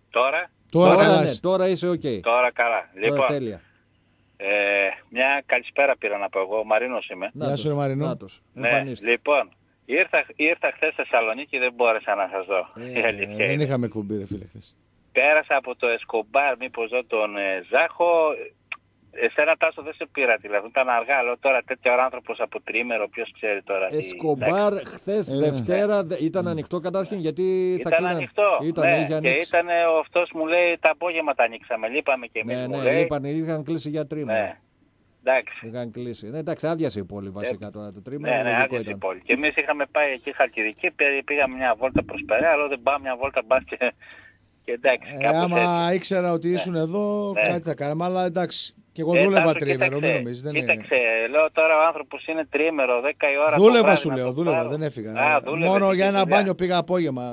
Τώρα είσαι οκ. Τώρα καλά. Λοιπόν, τέλεια. Μια καλησπέρα πήρα να πω εγώ, ο Μαρίνος είμαι. Γεια σου Μαρίνο. Ναι, λοιπόν, ήρθα χθες στη Θεσσαλονίκη, δεν μπόρεσα να σας δω. Δεν είχαμε κουμπί ρε φίλε χθες. Πέρασα από το Εσκομπάρ, μήπως δω τον Ζάχο. Εσένα Τάσο δεν σε πήρα τηλέφωνο, ήταν αργά, λέω τώρα τέτοια ώρα άνθρωπος από τρίμερο, ποιος ξέρει τώρα. Εσκομπάρ χθες Δευτέρα ήταν ανοιχτό καταρχήν γιατί ήταν ανοιχτό, και ήταν αυτός μου λέει τα απόγευμα τα ανοίξαμε, λείπαμε και εμείς μου λέει. Λείπανε, είχαν κλείσει για τρίμερο. Ναι. Εντάξει. Είχαν κλείσει. Εντάξει, άδειασε η πόλη βασικά τώρα το τρίμερο. Ναι, άδειασε η πόλη. Και εμείς είχαμε πάει εκεί Χαλκιδική, πήγαμε μια βόλτα προς Περαία, αλλά δεν πάμε μια βόλτα μπας και εντάξει. Άμα ήξερα ότι ήσουν εδώ, κάτι θα κάναμε, αλλά εντάξει. Και εγώ δούλευα τρίμερο, μην νομίζεις. Κοίταξε, λέω τώρα ο άνθρωπος είναι τρίμερο, 10 η ώρα. Δούλευα σου λέω, δεν έφυγα. Μόνο για ένα μπάνιο πήγα απόγευμα.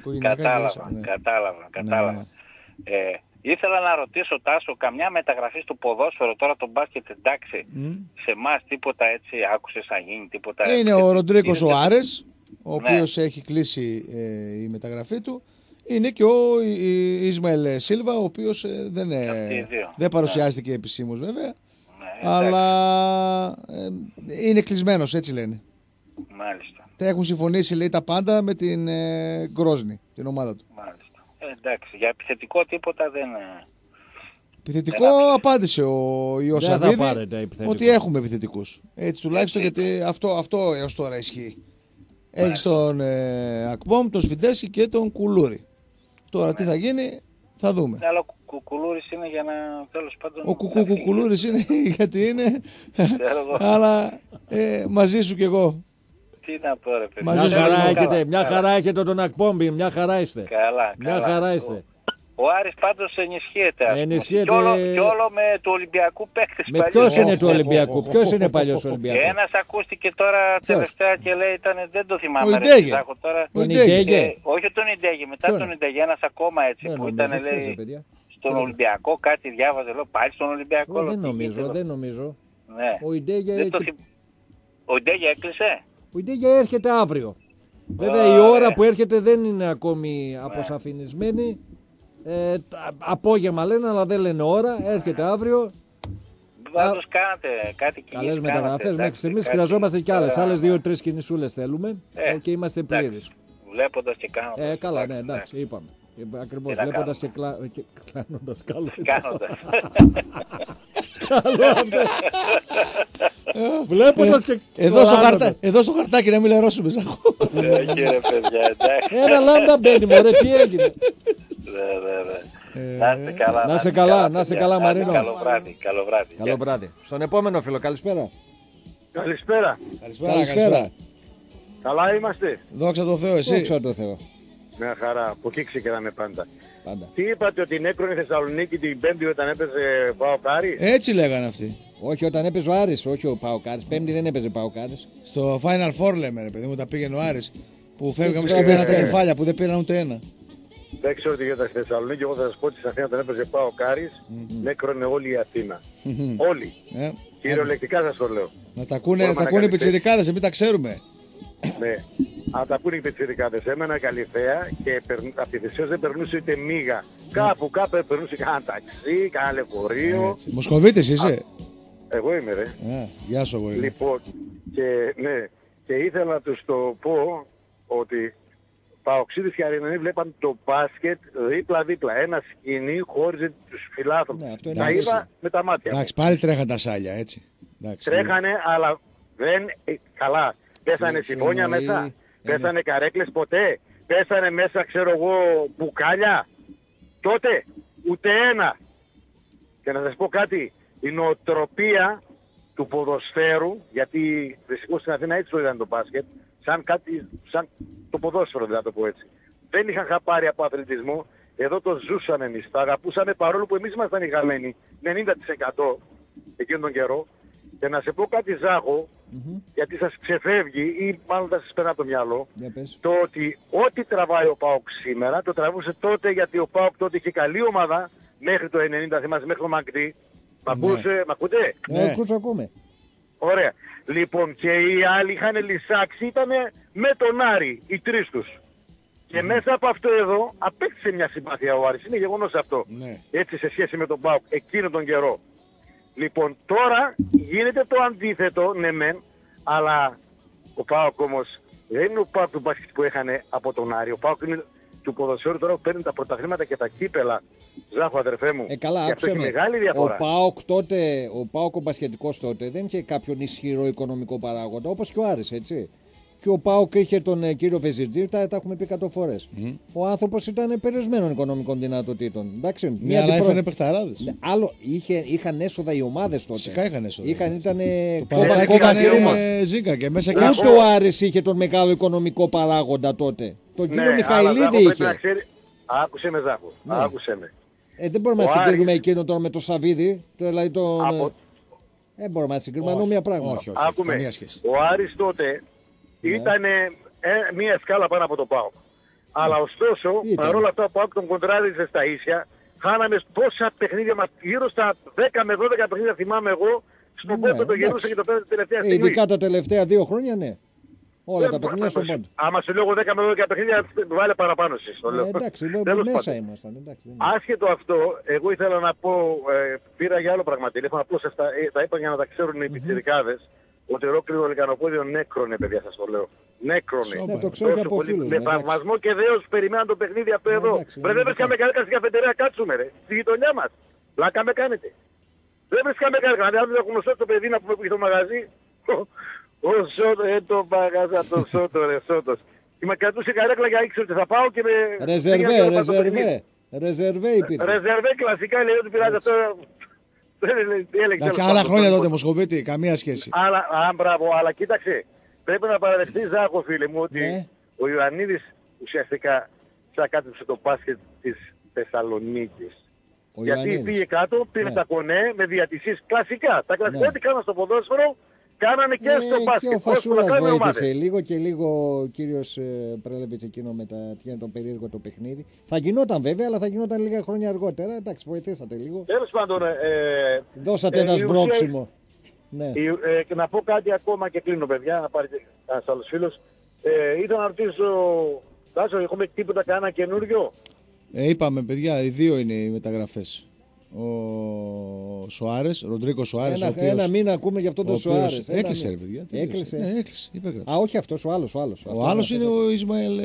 Κατάλαβα. Ήθελα να ρωτήσω Τάσο, καμιά μεταγραφή στο ποδόσφαιρο τώρα το μπάσκετ εντάξει, σε εμάς τίποτα έτσι άκουσες να γίνει, τίποτα. Είναι ο Ροντρίκος ο Άρες, ο οποίος έχει κλείσει η μεταγραφή του. Είναι και ο Ισμαήλ Σίλβα, ο οποίος δεν παρουσιάστηκε επισήμως βέβαια, αλλά είναι κλεισμένος, έτσι λένε. Μάλιστα. Τα έχουν συμφωνήσει λέει τα πάντα με την Γκρόσνη, την ομάδα του. Μάλιστα. Εντάξει, για επιθετικό τίποτα δεν... Επιθετικό απάντησε ο Ιωσαβίδη ότι έχουμε επιθετικούς. Έτσι τουλάχιστον γιατί αυτό έως τώρα ισχύει. Έχεις τον Ακμπόμ, τον Σφιντέσκι και τον Κουλούρη. Τώρα τι θα γίνει θα δούμε. Αλλά ο Κουκουλούρης είναι για να τέλος πάντων... Ο Κουκουλούρης είναι γιατί είναι, αλλά μαζί σου κι εγώ. Τι να πω ρε παιδί. Μια χαρά έχετε τον Ακπόμπι, μια χαρά είστε. Καλά. Μια χαρά είστε. Ο Άρης πάντως ενισχύεται. Κι όλο με του Ολυμπιακού παίκτες. Με ποιος είναι του Ολυμπιακού, ποιος είναι παλιός Ολυμπιακού. Ένας ακούστηκε τώρα τελευταία και λέει δεν το θυμάμαι. Ο Ιντέγε. Όχι τον Ιντέγε, μετά τον Ιντέγε ένας ακόμα έτσι που ήταν λέει στον Ολυμπιακό κάτι διάβαζε, λέω πάλι στον Ολυμπιακό. Δεν νομίζω. Ο Ιντέγε έκλεισε. Ο Ιντέγε έρχεται αύριο. Βέβαια η ώρα που έρχεται δεν είναι ακόμη αποσαφινισμένη. Απόγευμα λένε, αλλά δεν λένε ώρα. Έρχεται αύριο. Πάντως κάνατε κάτι κινήσεις. Καλές μεταγραφές μέχρι στιγμής. Χρειαζόμαστε κι άλλες 2-3 κινησούλες θέλουμε. Και είμαστε πλήρεις. Βλέποντας και κάνοντας. Καλά, ναι, εντάξει, είπαμε. Ακριβώς, βλέποντας και κλάνοντας. Κάνοντας. Βλέποντας και εδώ στο χαρτάκι να μην λερώσουμε Ζάχο. Κύριε παιδιά, εντάξει. Ένα λάμδα μπαίνει μωρέ, τι έγινε. Να είσαι καλά Μαρίνο. Καλό βράδυ. Στον επόμενο φίλο, καλησπέρα. Καλησπέρα. Καλά είμαστε. Δόξα τω Θεώ, εσύ. Δόξα τω Θεώ. Μια χαρά, από εκεί ξεκινάμε πάντα. Τι είπατε ότι νέκρονε Θεσσαλονίκη την Πέμπτη όταν έπαιζε Παοκάρι. Έτσι λέγανε αυτοί. Όχι, όταν έπαιζε ο Άρης, όχι ο Παοκάρης. Πέμπτη δεν έπαιζε Παοκάρης. Στο Final Four λέμε ρε παιδί μου, τα πήγαινε ο Άρης. Που φεύγαμε και πήραν τα κεφάλια που δεν πήραν ούτε ένα. Δεν ξέρω τι γίνεται στη Θεσσαλονίκη, εγώ θα σας πω ότι στην Αθήνα όταν έπαιζε Παοκάρης νέκρονε όλη η Αθήνα. Όλοι. Κυριολεκτικά σας το λέω. Να τα ακούνε οι πιτσιρικάδες, εμείς τα ξέρουμε. Ναι, αν τα πούνε οι πιτσιρικάδες, έμενα Καλυθέα και από τη Θεσσαλονίκη δεν περνούσε ούτε μίγα. Κάπου περνούσε κανένα ταξί, κανένα λεωφορείο. Μοσχοβίτης είσαι. Εγώ είμαι ρε. Γεια σου εγώ είμαι. Λοιπόν, και ήθελα να τους το πω ότι Παοξίδης και Αρινανοί βλέπαν το μπάσκετ δίπλα-δίπλα. Ένα σκηνή χώριζε τους φιλάθλους. Τα είδα με τα μάτια. Εντάξει, πάλι τρέχαν τα σάλια έτσι. Τρέχανε, αλλά δεν καλά. Πέσανε συμφώνια μέσα, πέσανε καρέκλες ποτέ, πέσανε μέσα ξέρω εγώ μπουκάλια, τότε ούτε ένα. Και να σας πω κάτι, η νοοτροπία του ποδοσφαίρου, γιατί δυστυχώς στην Αθήνα έτσι το είδαν το μπάσκετ, σαν το ποδόσφαιρο δηλαδή, να το πω έτσι. Δεν είχαν χαπάρει από αθλητισμό, εδώ το ζούσαν εμείς, τα αγαπούσαμε παρόλο που εμείς ήμασταν οι χαμένοι, 90% εκείνον τον καιρό. Και να σε πω κάτι, Ζάχο, γιατί σας ξεφεύγει ή μάλλον θα σας περνά από το μυαλό, το ότι ό,τι τραβάει ο ΠΑΟΚ σήμερα, το τραβούσε τότε, γιατί ο ΠΑΟΚ τότε είχε καλή ομάδα μέχρι το 90, θυμάσαι, μέχρι το Μαγκτή. Μ' ακούτε? Ναι, ακούμε. Ωραία. Λοιπόν, και οι άλλοι είχαν λυσάξει, ήταν με τον Άρη, οι τρεις τους. Και μέσα από αυτό εδώ απέκτησε μια συμπάθεια ο Άρης. Είναι γεγονός αυτό. Ναι. Έτσι σε σχέση με τον ΠΑΟΚ εκείνο τον καιρό. Λοιπόν, τώρα γίνεται το αντίθετο, ναι μεν, αλλά ο ΠΑΟΚ όμως δεν είναι ο ΠΑΟΚ του μπάσκετ που έχανε από τον Άρη. Ο ΠΑΟΚ είναι του ποδοσφαίρου τώρα που παίρνουν τα πρωταθλήματα και τα κύπελα. Ζάχο, αδερφέ μου. Καλά, άκουσε με. Μεγάλη διαφορά. Ο ΠΑΟΚ ο μπασκετικός τότε δεν είχε κάποιον ισχυρό οικονομικό παράγοντα, όπως και ο Άρης, έτσι. Και ο ΠΑΟΚ είχε τον κύριο Βεζιτζή, τα έχουμε πει 100 φορές. Ο άνθρωπος ήταν περιορισμένων οικονομικών δυνατοτήτων. Εντάξει, ναι, αλλά έφερε παιχταράδες. Άλλο, είχαν έσοδα οι ομάδες τότε. Φυσικά είχαν έσοδα. Ήταν Ζήκα και μέσα και ούτε ο Άρης είχε τον μεγάλο οικονομικό παράγοντα τότε. Τον κύριο Μιχαηλίδη είχε. Άκουσε με, Ζάχο. Άκουσε με. Δεν μπορούμε να συγκρίνουμε εκείνο τώρα με το Σαββίδι. Δηλαδή δεν μπορούμε να συγκρίνουμε μία πράγματα. Όχι, καμία σχέση. Ο Άρης τότε ήταν μία σκάλα πάνω από το ΠΑΟΚ. Αλλά ωστόσο, παρόλα αυτά ο ΠΑΟΚ τον κοντράριζε στα ίσια. Χάναμε πόσα παιχνίδια μας, γύρω στα 10 με 12 παιχνίδια θυμάμαι εγώ, στον πόντο το γυρούσε και το πέρασε τελευταία στιγμή. Ειδικά τα τελευταία 2 χρόνια, ναι. Όλα τα παιχνίδια στον πόντο. Άμα σου λέω 10 με 12 παιχνίδια, βάλε παραπάνω εσείς. Εντάξει, μέσα ήμασταν. Άσχετο αυτό, εγώ ήθελα να πω, πήρα για άλλο πράγμα τηλέφωνο, απλώς τα είπα για να τα ξέρουν οι πιτσιρικάδες, ότι ολόκληρο λεκανοπόδιο νέκρονε, παιδιά, σας το λέω. Νέκρονε. Ναι, το ξέρω και από φίλους. Με θαυμασμό και δέος περιμέναν το παιχνίδι από εδώ. Δεν βρίσκαμε κανένα στην καφετερία, κάτσουμε ρε. Στη γειτονιά μας. Πλάκα με κάνετε. Δεν βρίσκαμε κανένα. Αν δεν γνωστό το παιδί να πούμε που είχε το μαγαζί. Ο Σότο, το μαγαζά, το Σότο, ρε Σότος. Και με κρατούσε καρέκλα για ήξερε ότι θα πάω και με... Ρεζερβέ υπήρχε. Ρεζερβέ κλασικά, λέει ότι πειράζει αυτό. Εντάξει, άλλα χρόνια τότε Μοσχοβίτη, καμία σχέση. Μπράβο, αλλά κοίταξε. Πρέπει να παραδεχτείς, Ζάκο, φίλε μου, ότι ο Ιωαννίδης ουσιαστικά τσακάτεψε το μπάσκετ της Θεσσαλονίκης. Γιατί πήγε κάτω, πήρε τα κονέ με διατησίες κλασικά. Τα κλασικά ό,τι κάναν στο ποδόσφαιρο, κάνανε και στο μπάσκετ. Και ο Φασούλας βοήθησε λίγο και λίγο ο κύριος Πρέλεβιτς εκείνο με τον περίεργο το παιχνίδι. Θα γινόταν βέβαια, αλλά θα γινόταν λίγα χρόνια αργότερα. Εντάξει, βοηθήσατε λίγο. Τέλος πάντων, δώσατε ένα σμπρόξιμο. Ναι. Και να πω κάτι ακόμα και κλείνω, παιδιά, να πάρει ένας άλλος φίλος. Ήθελα να ρωτήσω, Τάσο, έχουμε τίποτα κανένα καινούριο? Είπαμε, παιδιά, οι δύο είναι οι μεταγραφές. Ο Σοάρες, Ροντρίκο Σοάρες. Ένα μήνα ακούμε για αυτόν τον Σοάρες. Έκλεισε, ρε παιδιά. Έκλεισε. Έκλεισε. Όχι αυτός, ο άλλος. Ο άλλος είναι ο Ισμαήλ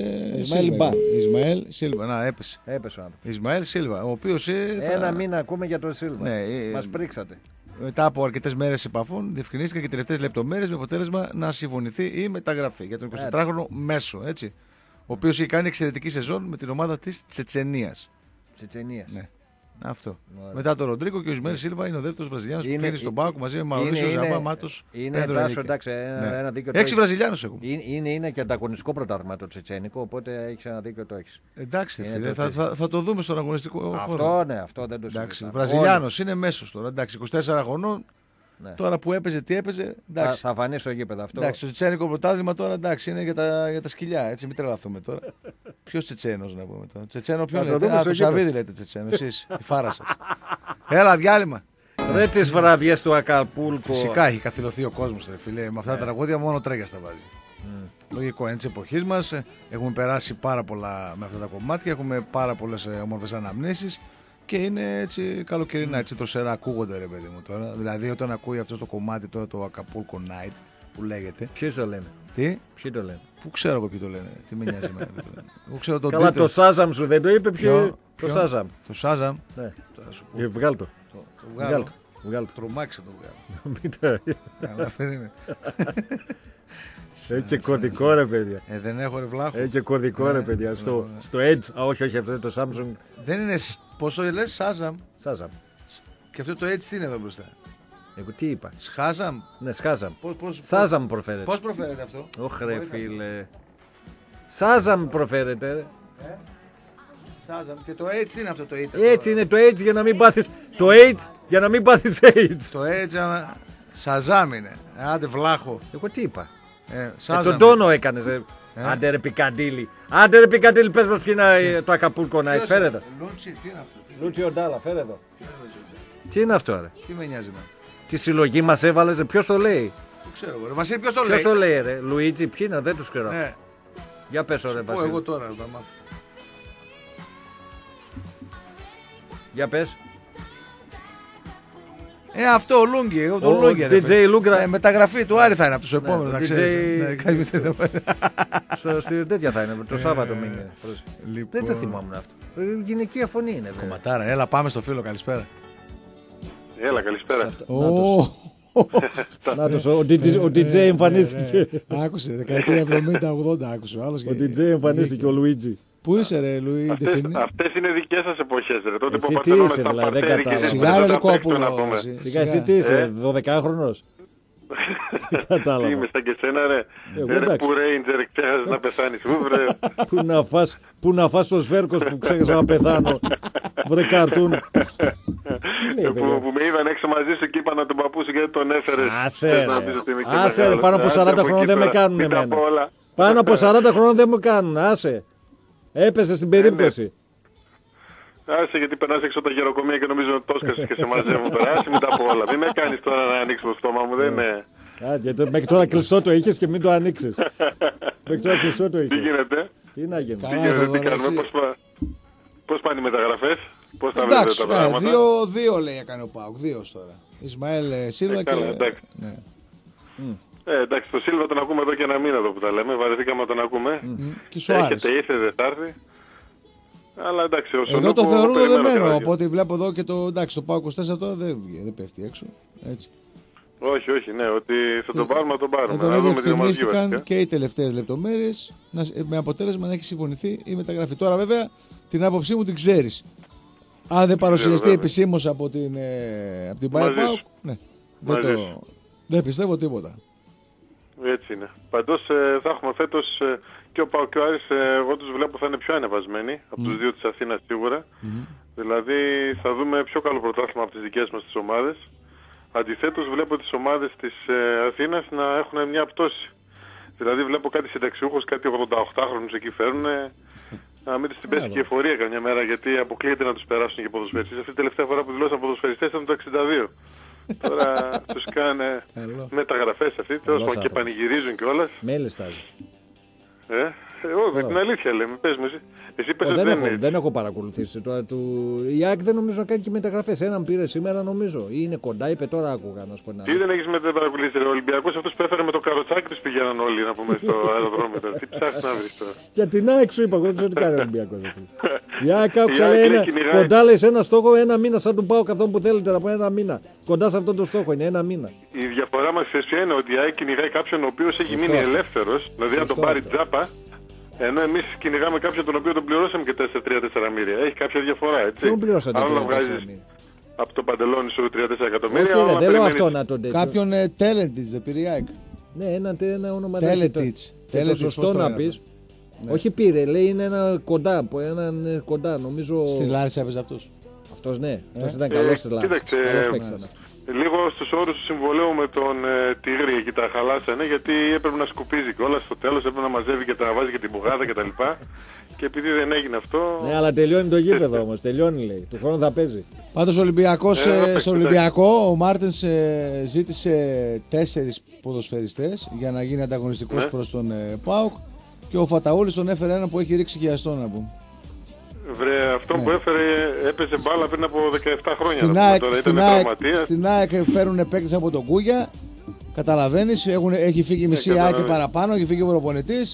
Σίλβα. Να, έπεσε. Έπεσε ο άνθρωπος. Ισμαήλ Σίλβα, ο οποίος. Ένα μήνα ακούμε για τον Σίλβα. Μας πρίξατε. Μετά από αρκετές μέρες επαφών, διευκρινίστηκαν και τελευταίες λεπτομέρειες με αποτέλεσμα να συμφωνηθεί η μεταγραφή για τον 24χρονο Μέσο. Έτσι, ο οποίος έχει κάνει εξαιρετική σεζόν με την ομάδα της Τσετσενίας. Ναι. Αυτό. Ωραία. Μετά τον Ροντρίκο και ο Ισμαήλ Σίλβα είναι ο δεύτερος Βραζιλιάνος που κλείνει στον πάγκο μαζί με Μαουρίσιο Ζαμπά, Μάτος. Είναι ένα δίκιο. 6 Βραζιλιάνους έχουμε. Είναι και ανταγωνιστικό πρωτάθλημα το τσετσένικο, οπότε έχεις ένα δίκιο το έχεις. Εντάξει, φίλε, θα το δούμε στον αγωνιστικό χώρο. Αυτό δεν το συζητάμε. Βραζιλιάνος είναι μέσος τώρα. Εντάξει, 24 χρονών. Ναι. Τώρα που έπαιζε, τι έπαιζε. Θα φανεί στο γήπεδο αυτό. Εντάξει, το τσετσένικο πρωτάθλημα τώρα εντάξει, είναι για τα σκυλιά. Έτσι, μην τρελαθούμε τώρα. Ποιος Τσετσένος να πούμε τώρα. Τσετσένο ποιον λέτε? Το Σαββίδι λέτε Τσετσένο. Εσείς, η φάρα σας. Έλα, διάλειμμα. Ρε τις βραδιές του Ακαπούλκο. Φυσικά έχει καθυλωθεί ο κόσμος, ρε φίλε. Με αυτά τα τραγούδια μόνο τρέγια τα βάζει. Λογικό, είναι της εποχής μας. Έχουμε περάσει πάρα πολλά με αυτά τα κομμάτια. Έχουμε πάρα πολλές όμορφες αναμνήσεις. Και είναι έτσι καλοκαιρινά, έτσι τροσερά ακούγονται, ρε παιδί μου τώρα. Δηλαδή, όταν ακούει αυτό το κομμάτι τώρα, το Acapulco Night που λέγεται. Ποιοι το λένε? Τι? Ποιοι το λένε? Πού ξέρω εγώ ποιοι το λένε. Τι με νοιάζει εμένα. Εγώ ξέρω τον Καλά, το Σάζαμ σου δεν το είπε? Το Σάζαμ. Το Σάζαμ. Ναι. Βγάλ' το. Βγάλ' το. Τρομάξε το βγάλω. Καλά, περίμενε. Έχει και κωδικό, ρε παιδιά. Δεν έχω, ρε βλάχο. Έχει και κωδικό, ρε παιδιά. Στο Edge. Όχι, αυτό είναι το Samsung. Δεν είναι. Πώς το λες, Shazam. Shazam. Και αυτό το Edge τι είναι εδώ μπροστά? Εγώ τι είπα. Σχάζαμ. Ναι, Σχάζαμ. Σάζαμ προφέρεται. Πώς προφέρεται αυτό? Όχι ρε φίλε. Σάζαμ προφέρεται. Σάζαμ. Και το H τι είναι αυτό το H? Έτσι είναι το H για να μην πάθεις. Το H για να μην πάθεις AIDS. Το H Σαζάμ είναι. Άντε βλάχο. Εγώ τι είπα. Τον τόνο έκανες. Άντε ρε Πικαντήλη. Άντε ρε Πικαντήλη, πες μας ποιο είναι το Ακαπούλκο Night. Φέρε εδώ. Λούτσι, τι είναι αυτό? Λούτσι Οντάλα, φέρε εδώ. Τι είναι αυτό ρε? Τι με νοιάζει με? Τι συλλογή μας έβαλες, ποιος το λέει? Δεν ξέρω ρε. Βασίλη, ποιος το λέει? Ποιος το λέει ρε? Λουίτζι, ποιοι είναι, δεν τους ξέρω. Ναι. Για πες ρε Βασίλη. Εγώ τώρα θα μάθω. Για πες. Αυτό ο Λούγκι, εγώ τον Λούγκι. DJ Λούγκρα. Μεταγραφή του Άρη θα είναι από τους επόμενους, να ξέρεις. Στη τέτοια θα είναι, το Σάββατο μήνυμα. Δεν το θυμόμουν αυτό. Γυναικεία φωνή είναι. Κομματάρα, έλα πάμε στο φίλο, καλησπέρα. Έλα, καλησπέρα. Νάτος, ο DJ εμφανίστηκε. Άκουσε, δεκαετία 70-80 άκουσε ο άλλος. Ο DJ εμφανίστηκε, ο Λουίτζι. Πού είσαι ρε Λουί? Αυτές είναι δικές σας εποχές ρε. Τότε εσύ τι είσαι δηλαδή, δεν κατάλαβα. Σιγά ρε Κόπουλο. Σιγά εσύ τι είσαι, 12χρονος? Είμαι σαν και σένα ρε. Ρε που Ρέιντζερ ξέχασες να πεθάνεις. Πού να φας το σφέρκος που ξέχασα να πεθάνω. Βρε καρτούν. Που με είδαν έξω μαζί σου και είπα να τον παππού σου γιατί τον έφερες. Άσε ρε, πάνω από 40 χρόνια δεν με κάνουν εμένα. Πάνω από 40 χρόνια δεν με κάνουν, άσε. Έπεσε στην περίπτωση. Άσε γιατί περνάς έξω τα γεροκομεία και νομίζω ότι τόσκασες και σε μαζεύουν τώρα. Άσε μετά από όλα. Μην με κάνεις τώρα να ανοίξεις το στόμα μου, δεν είναι. Γιατί μέχρι τώρα κλειστό το είχες και μην το ανοίξεις. Μέχρι τώρα κλειστό το είχες. Τι γίνεται? Τι να γίνει? Τι κάνουμε, πώς πάνε οι μεταγραφές? Πώς τα βλέπετε τα πράγματα? Δύο λέει έκανε ο ΠΑΟΚ, δύο τώρα. Ισμαήλ Σίλβα και... Εντάξει, το Σίλβα τον ακούμε εδώ και ένα μήνα εδώ που τα λέμε. Βαρεθήκαμε να τον ακούμε. Έρχεται, ήρθε, δεν θα έρθει. Αλλά εντάξει, ο εδώ το θεωρούν δεδομένο. Οπότε βλέπω εδώ και το. Εντάξει, το ΠΑΟΚ 24 τώρα δεν πέφτει έξω. Έτσι. Όχι, ναι, ότι θα τον πάρουμε, θα τον πάρουμε. Εδώ διευκρινίστηκαν και οι τελευταίες λεπτομέρειες με αποτέλεσμα να έχει συμφωνηθεί η μεταγραφή. Τώρα βέβαια την άποψή μου την ξέρεις. Αν δεν παρουσιαστεί επισήμως από την ΠΑΟΚ, ναι, δεν πιστεύω τίποτα. Έτσι είναι. Παντός θα έχουμε φέτος και ο ΠΑΟΚ και ο Άρης, εγώ τους βλέπω θα είναι πιο ανεβασμένοι από τους δύο της Αθήνας σίγουρα. Δηλαδή θα δούμε πιο καλό πρωτάθλημα από τις δικές μας τις ομάδες. Αντιθέτως βλέπω τις ομάδες της Αθήνας να έχουν μια πτώση. Δηλαδή βλέπω κάτι συνταξιούχους, κάτι 88χρονους εκεί φέρουν. Να μην την πέσει και η εφορία καμιά μέρα γιατί αποκλείεται να τους περάσουν και ποδοσφαιριστές. Αυτή η τελευταία φορά που δηλώσαν ποδοσφαιριστές ήταν το 62. Τώρα τους κάνε μεταγραφές αυτοί και πανηγυρίζουν κιόλας. Μέλες στάζει. Εγώ την αλήθεια λέμε, πες μου εσύ. Εσύ πες ότι δεν έχω παρακολουθήσει. Η ΑΕΚ δεν νομίζω να κάνει και μεταγραφές. Έναν πήρε σήμερα νομίζω. Ή είναι κοντά, είπε τώρα άκουγα να σου πω. Τι δεν έχεις παρακολουθήσει ο Ολυμπιακός, αυτός που έφερε με το καροτσάκι τους πήγαιναν όλοι να πούμε στο αεροδρόμιο. Τι ψάχνεις να βρεις τώρα? Για την ΑΕΚ σου είπα, εγώ δεν ξέρω τι κάνει ο Ολυμπιακός. Η ΑΕΚ άκουσα λέει κοντά λέει σε ένα στόχο ένα μήνα σαν τον πάω αυτόν που θέλετε να πω ένα μήνα. Κοντά σε αυτόν τον στόχο είναι ένα μήνα. Η διαφορά μας ποια είναι ότι η ΑΕΚ κυνηγάει κάποιον ο οποίος έχει μείνει ελεύθερος, δηλαδή να τον πάρει τζάπα. Ενώ εμείς κυνηγάμε κάποιον τον οποίο τον πληρώσαμε και 3-4 μοίρια. Έχει κάποια διαφορά, έτσι. Ποιον πληρώσατε 3-4 μοίρια? Από το παντελόνι σου 3-4 εκατομμύρια. Όχι, δεν λέω αυτό να τον τέτοιο. Κάποιον Τέλεντιτς, δεν πήρε η ΑΕΚ. Ναι, ένα όνομα Τέλεντιτς. Το σωστό να πεις. Όχι πήρε, λέει είναι ένα κοντά, νομίζω. Στη Λάρισα έπαιζε αυτός. Αυτός ναι, αυτός ήταν καλός στη Λάρισα. Λίγο στους όρους του συμβολέου με τον Τίγρη εκεί τα χαλάσανε γιατί έπρεπε να σκουπίζει κιόλας στο τέλος, έπρεπε να μαζεύει και να βάζει και την μπουγάδα κτλ. Και επειδή δεν έγινε αυτό. Ναι, αλλά τελειώνει το γήπεδο όμως. Τελειώνει λέει. Του χρόνου θα παίζει. Πάντως ο Ολυμπιακός, στο Ολυμπιακό ο Μάρτινς ζήτησε 4 ποδοσφαιριστές για να γίνει ανταγωνιστικός προς τον ΠΑΟΚ και ο Φαταούλης τον έφερε ένα που έχει ρίξει χιαστό να πούμε. Βρε, αυτό που έφερε έπαιζε μπάλα πριν από 17 χρόνια. Στην ΑΕΚ φέρουν παίκτες από τον Κούγια. Καταλαβαίνεις, έχει φύγει μισή ΑΕΚ παραπάνω, έχει φύγει ο προπονητής.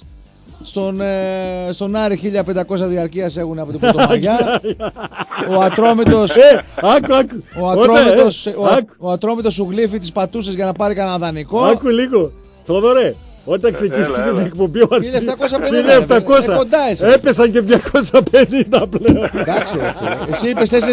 Στον Άρη 1500 διαρκείας έχουν από την Πρωτομαγιά. Ο Ατρόμητος σου γλύφει τις πατούσες για να πάρει κανένα δανεικό. Άκου λίγο, Θόδωρε. Όταν ξεκίνησε την εκπομπή ο Αρχής 1750. Έπεσαν και 250 πλέον. Εντάξει, εσύ είπες 4.000.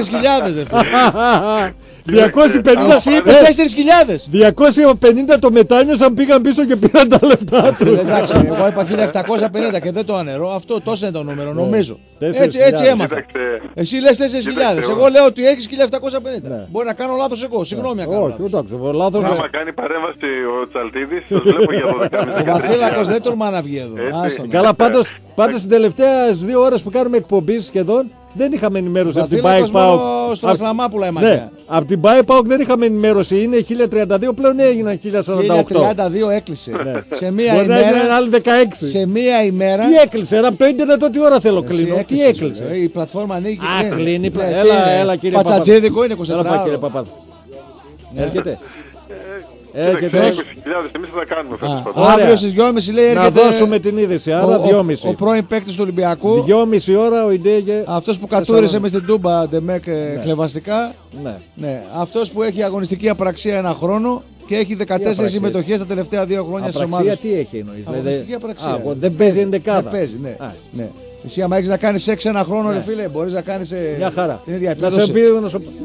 250. Εσύ είπες 4.000. 250 το μετάνιωσαν, πήγαν πίσω και πήραν τα λεφτά του. Εντάξει, εγώ είπα 1.750 και δεν το ανερώ. Αυτό τόσο είναι το νούμερο, νομίζω. Έτσι έμαθα. Εσύ λες 4.000. Εγώ λέω ότι έχεις 1.750. Μπορεί να κάνω λάθος εγώ. Συγγνώμη αν κάνω λάθος. Άμα κάνει παρέμβαση ο Τσαλτίδης, το βλέπω για 12.500. Ο Βαθύλακος δεν τολμά να βγει εδώ. Καλά, πάντως στις τελευταίες 2 ώρες που κάνουμε εκπομπή σχεδόν δεν είχαμε ενημέρωση από την BikePAOK. Στο Αστραμάπουλα η μαγιά. Από την BikePAOK δεν είχαμε ενημέρωση. Είναι 1032, πλέον έγιναν 1048. 1032 έκλεισε. Σε μία ημέρα. Άλλη 16. Σε μία ημέρα. Τι έκλεισε, από το ίντερνετ ό,τι ώρα θέλω κλείνω. Τι έκλεισε. Η πλατφόρμα ανοίγει. Κλείνει. Έλα κύριε Πατσατζίδικο είναι 24. Έλα κύριε Παπάδο. Έρχεται. 20.000 εμείς θα κάνουμε φέτος. Αύριο στις 2.30 λέει έρχεται. Να δώσουμε την είδηση, άρα 2.30. Ο πρώην παίκτης του Ολυμπιακού. 2.30 ώρα ο Ιντέγε. Αυτός που κατούρισε μες στην Τούμπα Ντεμέκ χλεβαστικά. Ναι. Αυτός που έχει αγωνιστική απραξία 1 χρόνο και έχει 14 συμμετοχές τα τελευταία 2 χρόνια στις ομάδες. Απραξία τι έχει εννοείς? Αγωνιστική απραξία. Δεν παίζει ενδεκάδα. Δεν παίζει, ναι. Εσύ άμα έχεις να κάνεις 6 1 χρόνο, ρε φίλε, μπορείς να κάνεις. Μια χαρά. Να σε πει.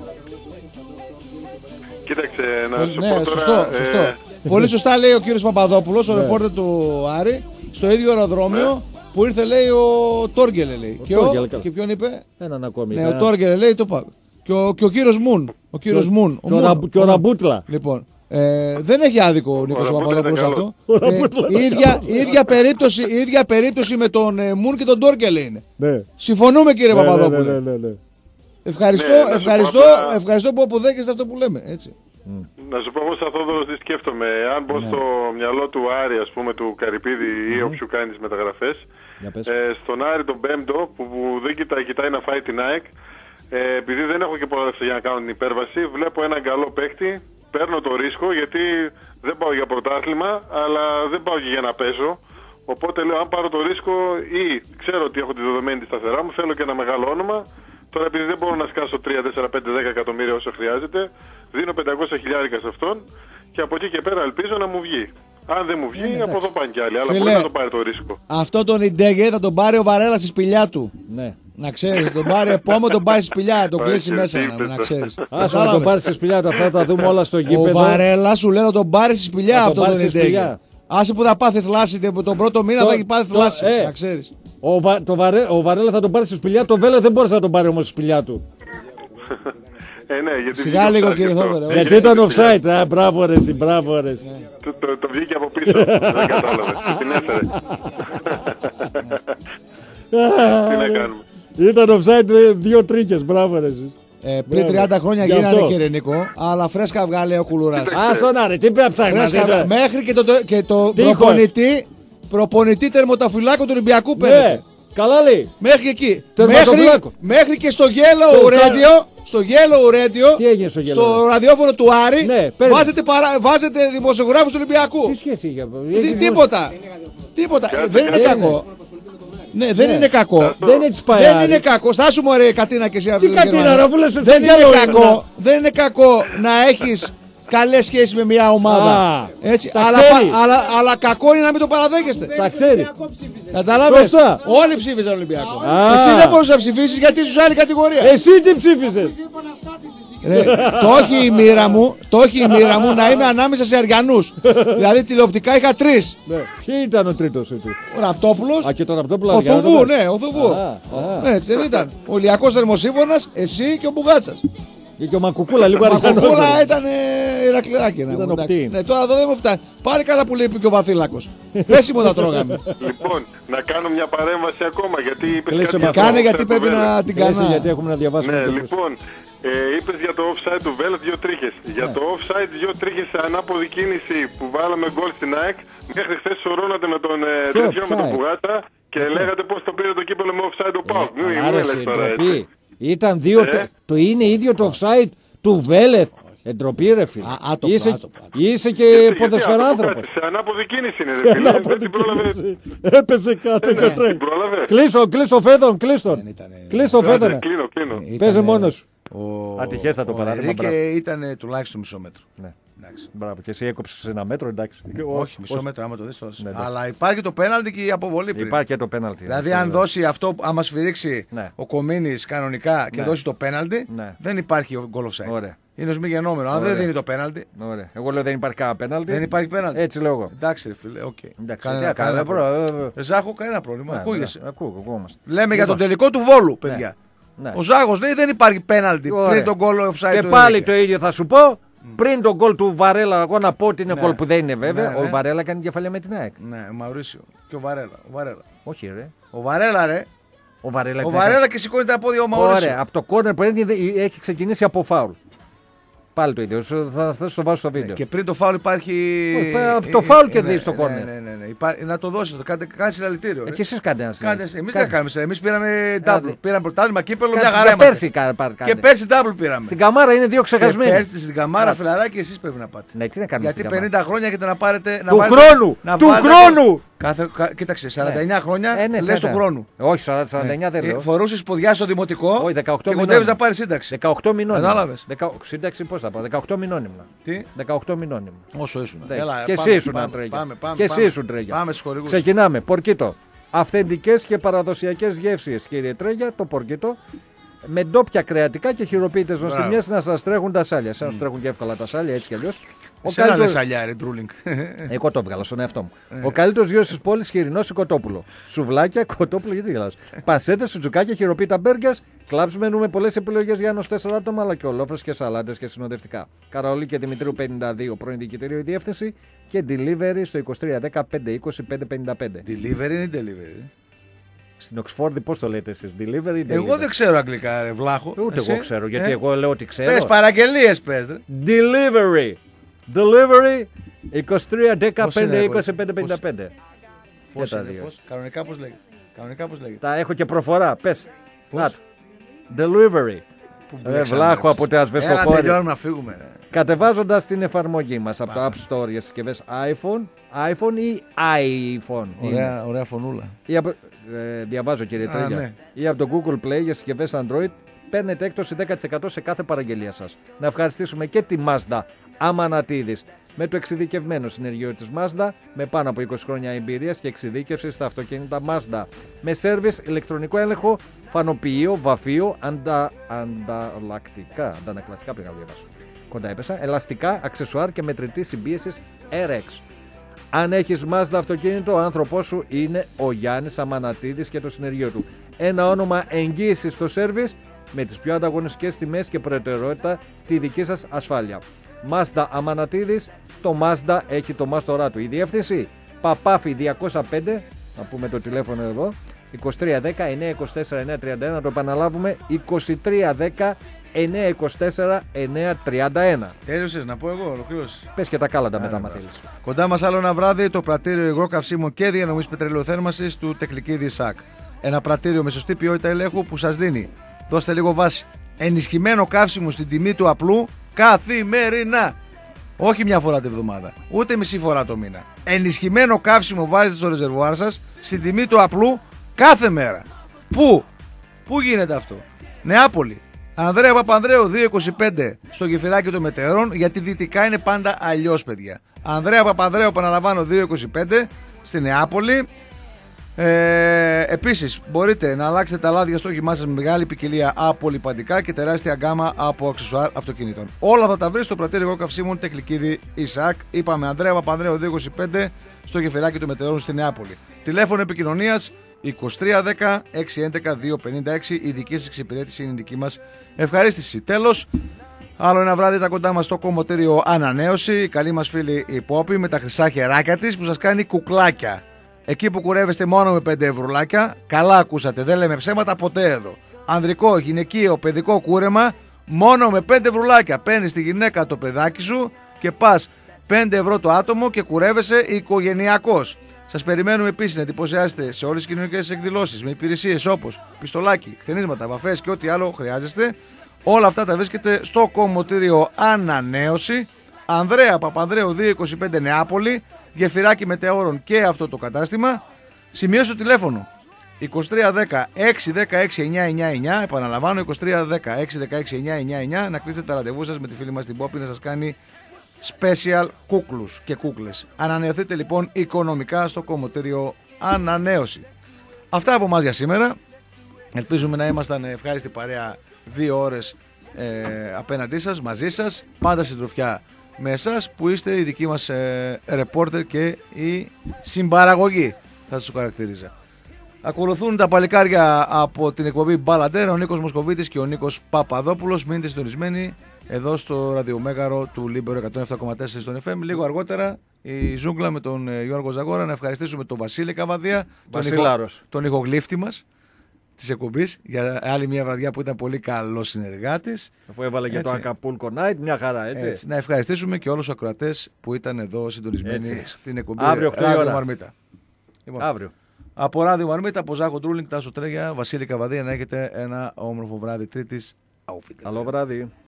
Κοίταξε, να σου πω τώρα... Σωστό. Πολύ σωστά λέει ο κύριος Παπαδόπουλος, ο ρεπόρτερ του Άρη, στο ίδιο αεροδρόμιο που ήρθε, λέει, ο Τόργκελε, λέει. Και ποιον είπε? Έναν ακόμη. Ναι, ο Τόργκελε, λέει, το πάω. Και ο κύριος Μουν. Και ο Ραμπούτλα. Λοιπόν, δεν έχει άδικο ο Νίκος Παπαδόπουλος αυτό. Η ίδια περίπτωση με τον Μουν και τον Τόργκελε είναι. Συμφωνούμε, κύριε Παπαδόπουλε. Ευχαριστώ που αποδέχεστε αυτό που λέμε. Έτσι. Να σου πω όμως, Αθόδωρος, τι σκέφτομαι. Αν μπω στο μυαλό του Άρη, ας πούμε, του Καρυπίδη ή όποιου κάνει τις μεταγραφές, στον Άρη τον Πέμπτο που δεν κοιτάει να φάει την ΑΕΚ, επειδή δεν έχω και πολλά λεφτά για να κάνω την υπέρβαση, βλέπω έναν καλό παίκτη, παίρνω το ρίσκο γιατί δεν πάω για πρωτάθλημα, αλλά δεν πάω και για να πέσω. Οπότε λέω, αν πάρω το ρίσκο ή ξέρω ότι έχω τη δεδομένη τη σταθερά μου, θέλω και ένα μεγάλο όνομα. Τώρα, επειδή δεν μπορώ να σκάσω 3, 4, 5, 10 εκατομμύρια όσο χρειάζεται, δίνω 500 χιλιάρικα σε αυτόν και από εκεί και πέρα ελπίζω να μου βγει. Αν δεν μου βγει, από εδώ πάνε κι άλλοι. Αλλά μπορεί να το πάρει το ρίσκο. Αυτό τον Ιντέγε θα τον πάρει ο Βαρέλα στη σπηλιά του. Ναι. Να ξέρεις, τον πάρει επόμενο, τον πάει στη σπηλιά, τον κλείσει μέσα. Να ξέρεις. Άσε να τον πάρει στη σπηλιά του, αυτά τα δούμε όλα στο γήπεδο. Ο Βαρέλα σου λέει να τον πάρει στη σπηλιά αυτό τον Ιντέγε. Άσε που θα πάθει θλάση, τον πρώτο μήνα θα έχει πάθει θλάση. Να ξέρεις. Ο Βαρέλα θα τον πάρει στη σπηλιά, το Βέλε δεν μπόρεσε να τον πάρει όμως στη σπηλιά του. Ναι, γιατί σιγά λίγο, κύριε Θόδωρο. Γιατί ήταν offside. Μπράβο ρε εσύ, μπράβο ρε εσύ. Το βγήκε από πίσω. Δεν κατάλαβε. Την έφερε. Τι να κάνουμε. Ήταν offside 2 τρίκες. Μπράβο ρε εσύ. Πριν 30 χρόνια γίνανε, κύριε Νίκο, αλλά φρέσκα βγάλε ο Κουλουράς. Άστον άρε, τι πρέπει να μέχρι και το προπονητή τερμοταφυλάκου του Ολυμπιακού πέρασε. Καλά λέει. Μέχρι εκεί. Μέχρι και στο Yellow Radio. Στο Yellow Radio. Τι έγινε στο Yellow? Στο ραδιόφωνο του Άρη. Ναι, βάζετε δημοσιογράφους του Ολυμπιακού. Τι σχέση είχε? Τίποτα. Δεν είναι κακό. Ναι, δεν είναι κακό. Δεν είναι κακό. Στάσου μου, ρε Κατίνα και εσύ αυτή. Τι Κατίνα, ρε, αφού λες ότι δεν είναι κακό να έχεις καλές σχέσεις με μια ομάδα. Έτσι. Αλλά κακό είναι να μην το παραδέχεστε. Τα ξέρει. Καταλάβες. Όλοι ψήφισαν Ολυμπιακό. Εσύ δεν μπορείς να ψηφίσεις γιατί είσαι σε άλλη κατηγορία. Εσύ τι ψήφισες? Το έχει η μοίρα μου να είμαι ανάμεσα σε Αριανούς. Δηλαδή τηλεοπτικά είχα 3. Ποιοι ήταν ο τρίτος? Ο Ραπτόπουλος. Α, και τον Ραπτόπουλο. Ο Θουβού, ναι, ο Θουβού. Έτσι δεν ήταν. Ο Ηλιακός Θερμοσύμφωνας, εσύ και ο Μπουγάτσας. Και ο Μακουκούλα λίγο αργανός. Ο Μακουκούλα ήταν Ηρακληράκι. Ναι, τώρα εδώ δεν μου φτάνει. Πάρε καλά που λείπει και ο Βαθύλακος. Πέσιμο τα τρώγαμε. Λοιπόν, να κάνω μια παρέμβαση ακόμα γιατί είπες κάτι. Κάνε γιατί πρέπει να την κάνω. Γιατί έχουμε να διαβάσουμε. Ναι, λοιπόν, είπες για το offside του Βέλετ 2 τρίχες. Για το offside 2 τρίχες σε ανάποδη κίνηση που βάλαμε γκολ στην ΑΕΚ, μέχρι χθες σωρώνατε με τον Μπουγάτσα και λέγατε πως το πήρε το κύπελο με offside ο ΠΑΟΚ. Άρεσε, ντροπή. Ήταν δύο, το είναι ίδιο το offside του Βέλεθ. Εντροπή ρε φίλε. Είσαι και ποδοσφαιράνθρωπος. Σε ανάποδη κίνηση είναι ρε φίλε. Δεν την πρόλαβε. Έπεσε κάτω και τρέχει. Κλείσω Φέδων, κλείστο Φέδωνα. Κλείνω. Παίζε μόνος. Ατυχέστατο παράδειγμα. Και ήταν τουλάχιστον μισό μέτρο. Μπράβο, και εσύ έκοψες 1 μέτρο, εντάξει. Όχι, μισό μέτρο, άμα το δεις τώρα. Αλλά υπάρχει το πέναλτι και η αποβολή πριν. Υπάρχει και το πέναλτι. Δηλαδή, αν δώσει αυτό, άμα σφυρίξει ο Κομίνης κανονικά και δώσει το πέναλτι, δεν υπάρχει goal offside. Είναι ως μη γενόμενο. Αν δεν δίνει το πέναλτι. Ωραία. Εγώ λέω δεν υπάρχει κανένα πέναλτι. Δεν υπάρχει πέναλτι. Έτσι λέω εγώ. Εντάξει, ρε φίλε, οκ. Κανένα πρόβλημα. Ζάχο, κανένα πρόβλημα. Ακούγεσαι. Ακούγόμαστε. Λέμε για τον τελικό του Βόλου, παιδιά. Ο Ζάχος λέει δεν υπάρχει πέναλτι πριν τον goal offside. Και πάλι το ίδιο θα σου πω. Πριν τον γκολ του Βαρέλα, εγώ να πω ότι είναι γκολ που δεν είναι βέβαια. Ο Βαρέλα κάνει κεφαλιά με την ΑΕΚ. Ναι, Μαουρίσιο. Και ο Βαρέλα. Όχι, ρε. Ο Βαρέλα, ρε. Ο Βαρέλα και σηκώνει τα πόδια ο Μαουρίσιο. Ωραία, από το κόρνερ που έχει ξεκινήσει από φάουλ. Πάλι το ίδιο. Θα το βάζω στο βίντεο. Και πριν το φάουλ υπάρχει. Το φάουλ κερδίζει το κόρνερ. Ναι. Να το δώσει. Κάνει συλλαλητήριο. Και εσεί κάντε ένα συλλαλητήριο. Εμεί δεν κάνουμε. Εμεί πήραμε double. Πήραμε πρωτάθλημα κύπελο μια χαρά. Και πέρσι double πήραμε. Στην Καμάρα είναι 2 ξεχασμένοι. Πέρσι στην Καμάρα, φιλαράκι, εσεί πρέπει να πάτε. Ναι, τι να κάνουμε. Γιατί 50 χρόνια έχετε να πάρετε. Του χρόνου! Του χρόνου! Κοίταξε, 49 χρόνια λες του χρόνου. Όχι, 49 δεν λέω. Φορούσες ποδιά στο δημοτικό και κοντεύεις να πάρεις σύνταξη. 18 μηνών. Κατάλαβες. Σύνταξη πώς θα πάω, 18 μηνών ήμουν. Τι? 18 μηνών ήμουν. Όσο ήσουν. Και εσύ ήσουν Τρέγια. Και εσύ ήσουν Τρέγια. Πάμε στους χορηγούς. Ξεκινάμε. Πορκίτο. Αυθεντικές και παραδοσιακές γεύσεις, κύριε Τρέγια, το πορκίτο. Με ντόπια κρεατικά και χειροποίητες νοστιμιές να σας τρέχουν τα σάλια. Σαν να σου τρέχουν και εύκολα τα σάλια, έτσι κι αλλιώς. Σένα λες σαλιά, ρε Ντρούλινγκ. Εγώ το έβγαλα στον εαυτό μου. Ο καλύτερος γιος της πόλης, χοιρινός κοτόπουλο. Σουβλάκια, κοτόπουλο, γιατί γελάς. Πασέτες, σουτζουκάκια, χειροποίητα μπέργκας. Κλαμπς μενού με πολλές επιλογές για ένας 4 άτομα, αλλά και ολόφρες και σαλάτες και συνοδευτικά. Καραολί και Δημητρίου 52, πρώην διοικητήριο η διεύθυνση. Και delivery στο 2310 520 555. Delivery είναι delivery. Στην Οξφόρδη πώς το λέτε εσείς, delivery? Εγώ δεν ξέρω αγγλικά, ρε Βλάχο. Ούτε εγώ ξέρω, γιατί εγώ λέω ότι ξέρω. Πες παραγγελίες, πες. Delivery 2310 520 555. Πώς είναι, κανονικά πώς λέγεται. Τα έχω και προφορά, πες. Να το. Delivery. Ρε Βλάχο από τα ασβεστοχώρια. Τελειώνουμε να φύγουμε. Κατεβάζοντας την εφαρμογή μας από το App Store για συσκευές iPhone ή iPhone. Ωραία φωνούλα. Διαβάζω κύριε Τρέγια. Ή από το Google Play για συσκευές Android. Παίρνετε έκπτωση 10% σε κάθε παραγγελία σας. Να ευχαριστήσουμε και τη Mazda Αμανατίδης με το εξειδικευμένο συνεργείο της Mazda με πάνω από 20 χρόνια εμπειρίας και εξειδίκευση στα αυτοκίνητα Mazda. Με σέρβις, ηλεκτρονικό έλεγχο, φανοποιείο, βαφείο, αντανακλαστικά πήγα να διαβάσω. Κοντά έπεσα, ελαστικά, αξεσουάρ και μετρητή συμπίεσης RX. Αν έχεις Mazda αυτοκίνητο, ο άνθρωπός σου είναι ο Γιάννης Αμανατίδης και το συνεργείο του. Ένα όνομα εγγύησης στο σέρβις με τις πιο ανταγωνιστικές τιμές και προτεραιότητα τη δική σας ασφάλεια. Mazda Αμανατίδης, το Mazda έχει το μάστορά του. Η διεύθυνση Παπάφη 205, να πούμε το τηλέφωνο εδώ, 2310 924 931, να το επαναλάβουμε, 2310 924 931. Τέλειωσες, να πω εγώ, ολοκλήρωσες. Πες και τα κάλαντα μετά, μα θέλεις. Κοντά μας άλλο ένα βράδυ το πρατήριο υγρό καυσίμων και διανομής πετρελαιοθέρμανσης του Τεκλικίδη ΣΑΚ. Ένα πρατήριο με σωστή ποιότητα ελέγχου που σας δίνει, δώστε λίγο βάση, ενισχυμένο καύσιμο στην τιμή του απλού καθημερινά. Όχι μια φορά την εβδομάδα, ούτε μισή φορά το μήνα. Ενισχυμένο καύσιμο βάζετε στο ρεζερβουάρ σας στην τιμή του απλού κάθε μέρα. Πού γίνεται αυτό? Νεάπολη. Ανδρέα Παπανδρέου 225 στο Γεφυράκι των Μετεωρών, γιατί δυτικά είναι πάντα αλλιώς, παιδιά. Ανδρέα Παπανδρέου, επαναλαμβάνω, 225 στη Νεάπολη. Επίσης μπορείτε να αλλάξετε τα λάδια στο όχημά σας με μεγάλη ποικιλία από λιπαντικά και τεράστια γκάμα από αξεσουάρ αυτοκινήτων. Όλα θα τα βρει στο πρατήριο υγρό καυσίμων Τεκλικίδη ΙΣΑΚ. Είπαμε Ανδρέα Παπανδρέου 225 στο Γεφυράκι των Μετεωρών στη Νεάπολη. Τηλέφωνο επικοινωνίας 2310 611 256. Η δική σας εξυπηρέτηση είναι η δική μας ευχαρίστηση. Τέλος, άλλο ένα βράδυ τα κοντά μας στο κομμωτήριο Ανανέωση. Η καλή μας φίλη η Πόπη με τα χρυσά χεράκια της που σας κάνει κουκλάκια. Εκεί που κουρεύεστε μόνο με 5 ευρουλάκια, καλά ακούσατε, δεν λέμε ψέματα ποτέ εδώ. Ανδρικό, γυναικείο, παιδικό κούρεμα, μόνο με 5 ευρουλάκια. Παίρνεις τη γυναίκα το παιδάκι σου και πας 5 ευρώ το άτομο και κουρεύεσαι οικογενειακός. Σας περιμένουμε επίσης να εντυπωσιάσετε σε όλες τις κοινωνικές εκδηλώσεις με υπηρεσίες όπως πιστολάκι, χτενίσματα, βαφές και ό,τι άλλο χρειάζεστε. Όλα αυτά τα βρίσκεται στο κομμωτήριο Ανανέωση. Ανδρέα Παπανδρέου 225 Νεάπολη. Γεφυράκι Μετεώρων και αυτό το κατάστημα. Σημειώστε το τηλέφωνο 2310 616 999. Επαναλαμβάνω 2310 616 999. Να κλείσετε τα ραντεβού σας με τη φίλη μας την Πόπη να σας κάνει special κούκλους και κούκλες. Ανανεωθείτε λοιπόν οικονομικά στο κομμωτήριο Ανανέωση. Αυτά από εμάς για σήμερα. Ελπίζουμε να ήμασταν ευχάριστη παρέα 2 ώρες απέναντί σας, μαζί σας, πάντα συντροφιά με εσάς που είστε οι δικοί μας ρεπόρτερ και η συμπαραγωγή, θα σας χαρακτηρίζα. Ακολουθούν τα παλικάρια από την εκπομπή Μπαλαντέρα, ο Νίκος Μοσκοβίτης και ο Νίκος Παπαδόπουλος. Μείνετε συντονισμένοι εδώ στο ραδιομέγαρο του Λίμπερο 107,4 στον FM. Λίγο αργότερα η ζούγκλα με τον Γιώργο Ζαγόρα. Να ευχαριστήσουμε τον Βασίλη Καβαδία, τον ηχογλύφτη μας της εκπομπής, για άλλη μια βραδιά που ήταν πολύ καλός συνεργάτης. Αφού έβαλε και το Acapulco Night, μια χαρά, έτσι. Να ευχαριστήσουμε και όλους τους ακροατές που ήταν εδώ συντονισμένοι στην εκπομπή Ράδιο Μαρμίτα. Λοιπόν, αύριο. Από Ράδιο Μαρμίτα, από Ζάκο Τρούλινγκ, Τάσο Τρέγια, Βασίλη Καβαδία, να έχετε ένα όμορφο βράδυ Τρίτης. Καλό βράδυ.